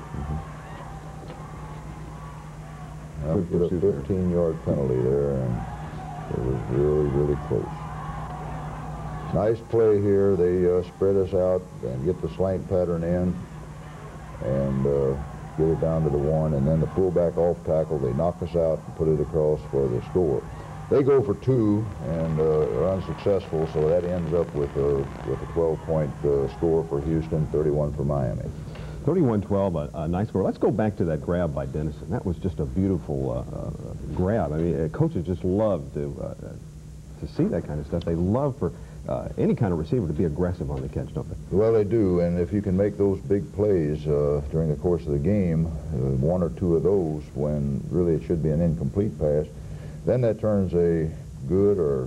Now we get a 15-yard penalty there, and it was really, really close. Nice play here. They spread us out and get the slant pattern in and get it down to the one, and then the fullback off tackle. They knock us out and put it across for the score. They go for two and are unsuccessful, so that ends up with a 12-point score for Houston, 31 for Miami. 31-12, a nice score. Let's go back to that grab by Dennison. That was just a beautiful grab. I mean, coaches just love to see that kind of stuff. They love for any kind of receiver to be aggressive on the catch, don't they? Well, they do, and if you can make those big plays during the course of the game, one or two of those when really it should be an incomplete pass, then that turns a good or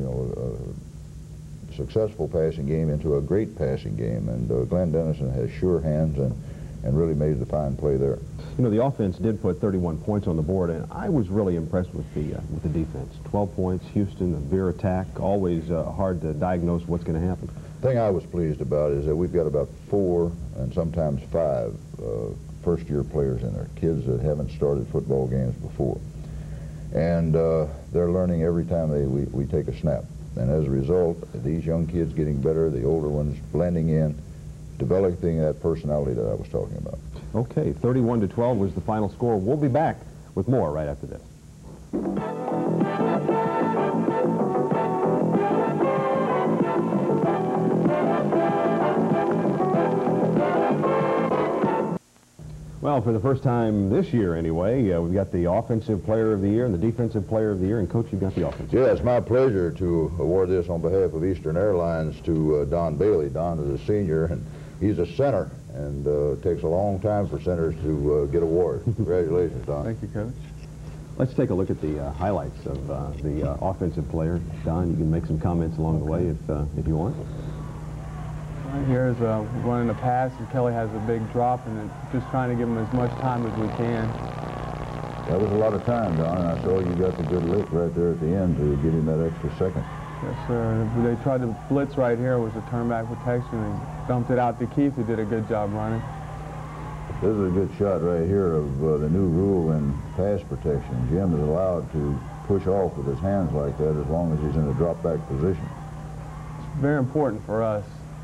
a successful passing game into a great passing game, and Glenn Dennison has sure hands and really made the fine play there. You know, the offense did put 31 points on the board, and I was really impressed with the defense. 12 points, Houston, a veer attack, always hard to diagnose what's going to happen. The thing I was pleased about is that we've got about 4 and sometimes 5 first-year players in there, kids that haven't started football games before. And they're learning every time we take a snap. And as a result, these young kids getting better, the older ones blending in, developing that personality that I was talking about. Okay, 31-12 was the final score. We'll be back with more right after this. Well, for the first time this year anyway, we've got the Offensive Player of the Year and the Defensive Player of the Year, and Coach, you've got the Offensive. Yeah, it's my pleasure to award this on behalf of Eastern Airlines to Don Bailey. Don is a senior, and he's a center, and it takes a long time for centers to get awards. Congratulations, Don. Thank you, Coach. Let's take a look at the highlights of the offensive player. Don, you can make some comments along the way if you want. Right here is running a pass, and Kelly has a big drop, and just trying to give him as much time as we can. That was a lot of time, Don, and I saw you got the good lick right there at the end to get him that extra second. Yes, sir. They tried to blitz right here. It was a turn-back protection, and dumped it out to Keith, who did a good job running. This is a good shot right here of the new rule in pass protection. Jim is allowed to push off with his hands like that as long as he's in a drop-back position. It's very important for us.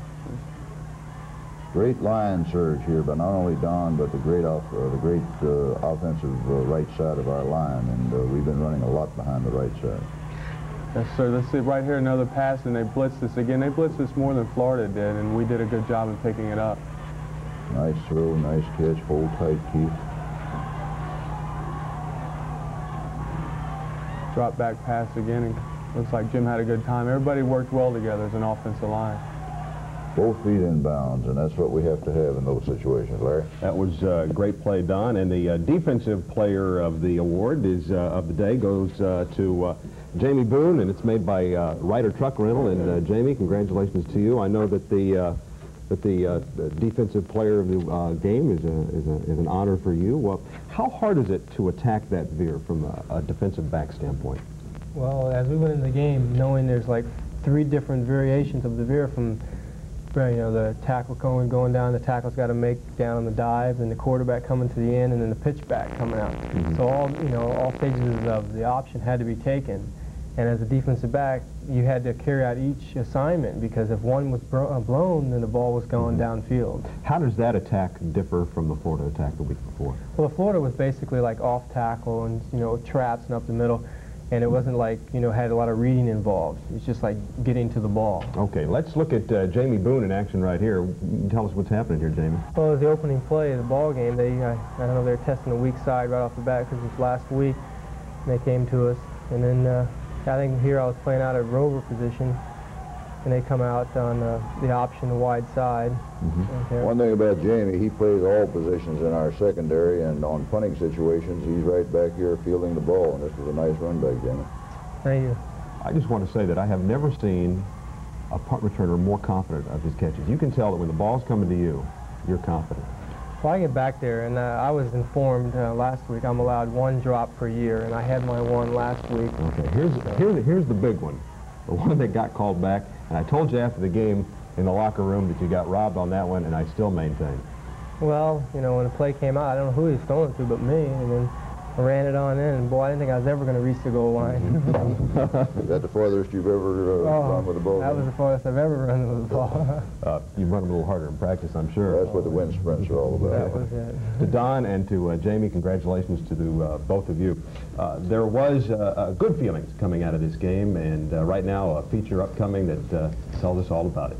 Great line surge here by not only Don, but the great offensive right side of our line, and we've been running a lot behind the right side. Yes, sir. Let's see right here, another pass, and they blitzed us again. They blitzed us more than Florida did, and we did a good job of picking it up. Nice throw, nice catch, hold tight, Keith. Drop back pass again, and looks like Jim had a good time. Everybody worked well together as an offensive line. Both feet in bounds, and that's what we have to have in those situations, Larry. That was a great play, Don. And the defensive player of the award of the day goes to Jamie Boone, and it's made by Ryder Truck Rental. And Jamie, congratulations to you. I know that the defensive player of the game is an honor for you. Well, how hard is it to attack that veer from a defensive back standpoint? Well, as we went into the game, knowing there's like 3 different variations of the veer, from the tackle going down, the tackle's got to make down on the dive, and the quarterback coming to the end, and then the pitch back coming out. So all stages of the option had to be taken. And as a defensive back, you had to carry out each assignment, because if one was blown, then the ball was going downfield. How does that attack differ from the Florida attack the week before? Well, Florida was basically like off tackle and, traps and up the middle. And it wasn't like, had a lot of reading involved. It's just like getting to the ball. Okay, let's look at Jamie Boone in action right here. Tell us what's happening here, Jamie. Well, it was the opening play of the ball game. I don't know, they were testing the weak side right off the bat because it was last week. And they came to us. And then I think here I was playing out at rover position. And they come out on the option, the wide side. One thing about Jamie, he plays all positions in our secondary, and on punting situations, he's right back here fielding the ball, and this was a nice run back, Jamie. Thank you. I just want to say that I have never seen a punt returner more confident of his catches. You can tell that when the ball's coming to you, you're confident. Well, I get back there, and I was informed last week I'm allowed 1 drop per year, and I had my 1 last week. Okay, here's the big one, the one that got called back. And I told you after the game in the locker room that you got robbed on that one, and I still maintain. Well, when the play came out, I don't know who he was throwing to but me, and then I ran it on in, and boy, I didn't think I was ever going to reach the goal line. Is that the farthest you've ever run with the ball? That was the farthest I've ever run with the ball. You run a little harder in practice, I'm sure. That's what the wind sprints are all about. That was it. To Don and to Jamie, congratulations to both of you. There was good feelings coming out of this game, and right now a feature upcoming that tells us all about it.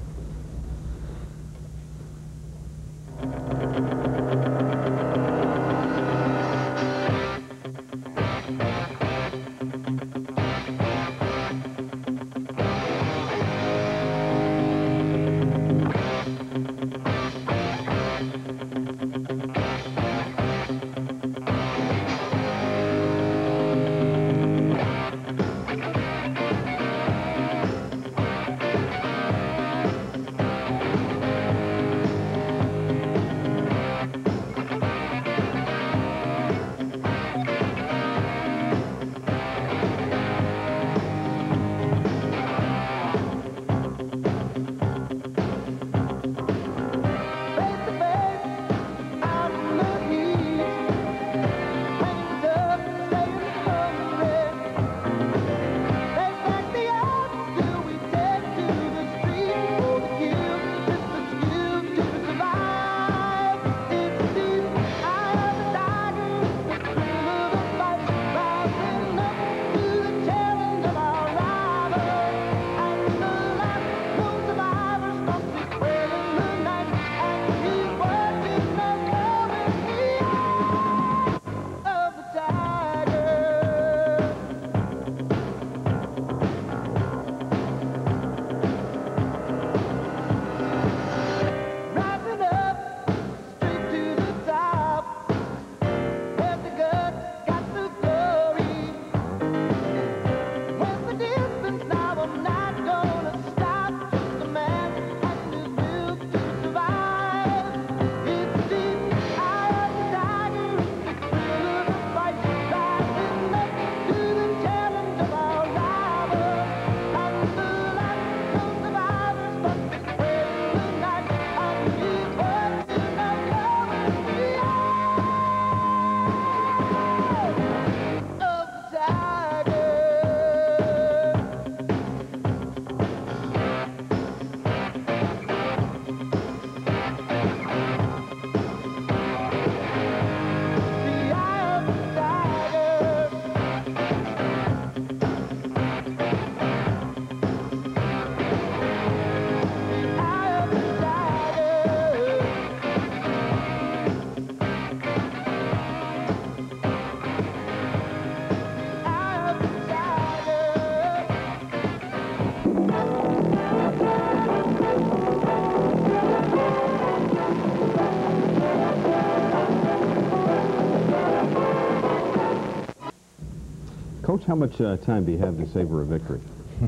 how much time do you have to savor a victory?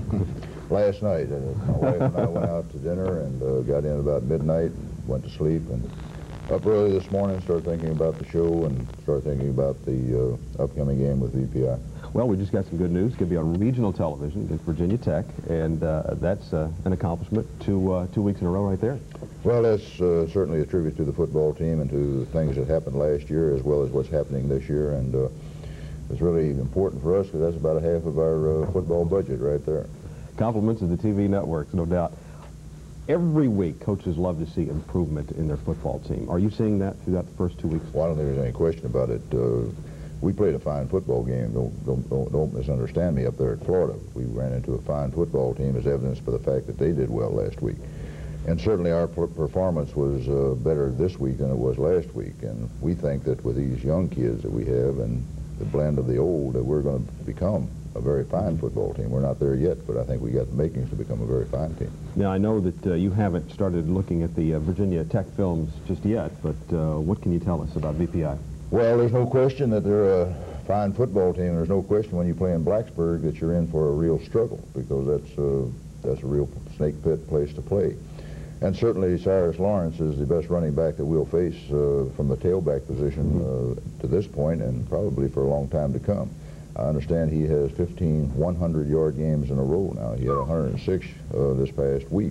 Last night, my wife and I went out to dinner and got in about midnight and went to sleep, and up early this morning started thinking about the show and started thinking about the upcoming game with VPI. Well, we just got some good news. It's going to be on regional television against Virginia Tech, and that's an accomplishment 2 weeks in a row right there. Well, that's certainly a tribute to the football team and to the things that happened last year as well as what's happening this year, and it's really important for us because that's about a half of our football budget right there. Compliments of the TV networks, no doubt. Every week, coaches love to see improvement in their football team. Are you seeing that throughout the first 2 weeks? Well, I don't think there's any question about it. We played a fine football game. Don't misunderstand me up there at Florida. We ran into a fine football team as evidence for the fact that they did well last week. And certainly our performance was better this week than it was last week. And we think that with these young kids that we have and the blend of the old, that we're going to become a very fine football team. We're not there yet, but I think we got the makings to become a very fine team. Now, I know that you haven't started looking at the Virginia Tech films just yet, but what can you tell us about VPI? Well, there's no question that they're a fine football team. There's no question when you play in Blacksburg that you're in for a real struggle because that's a real snake pit place to play. And certainly Cyrus Lawrence is the best running back that we'll face from the tailback position to this point and probably for a long time to come. I understand he has 15 100-yard games in a row now. He had 106 this past week.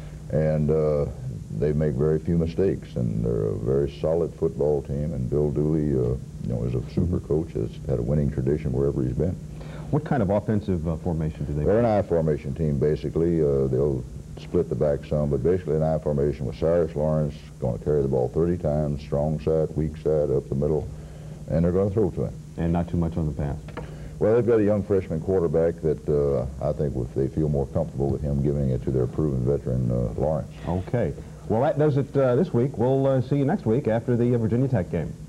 And they make very few mistakes, and they're a very solid football team, and Bill Dooley, is a super coach, has had a winning tradition wherever he's been. What kind of offensive formation do they play? They're an I formation team, basically. They'll split the back some, but basically an I formation with Cyrus Lawrence going to carry the ball 30 times, strong side, weak side, up the middle, and they're going to throw to him. And not too much on the pass. Well, they've got a young freshman quarterback that I think if they feel more comfortable with him giving it to their proven veteran, Lawrence. Okay. Well, that does it this week. We'll see you next week after the Virginia Tech game.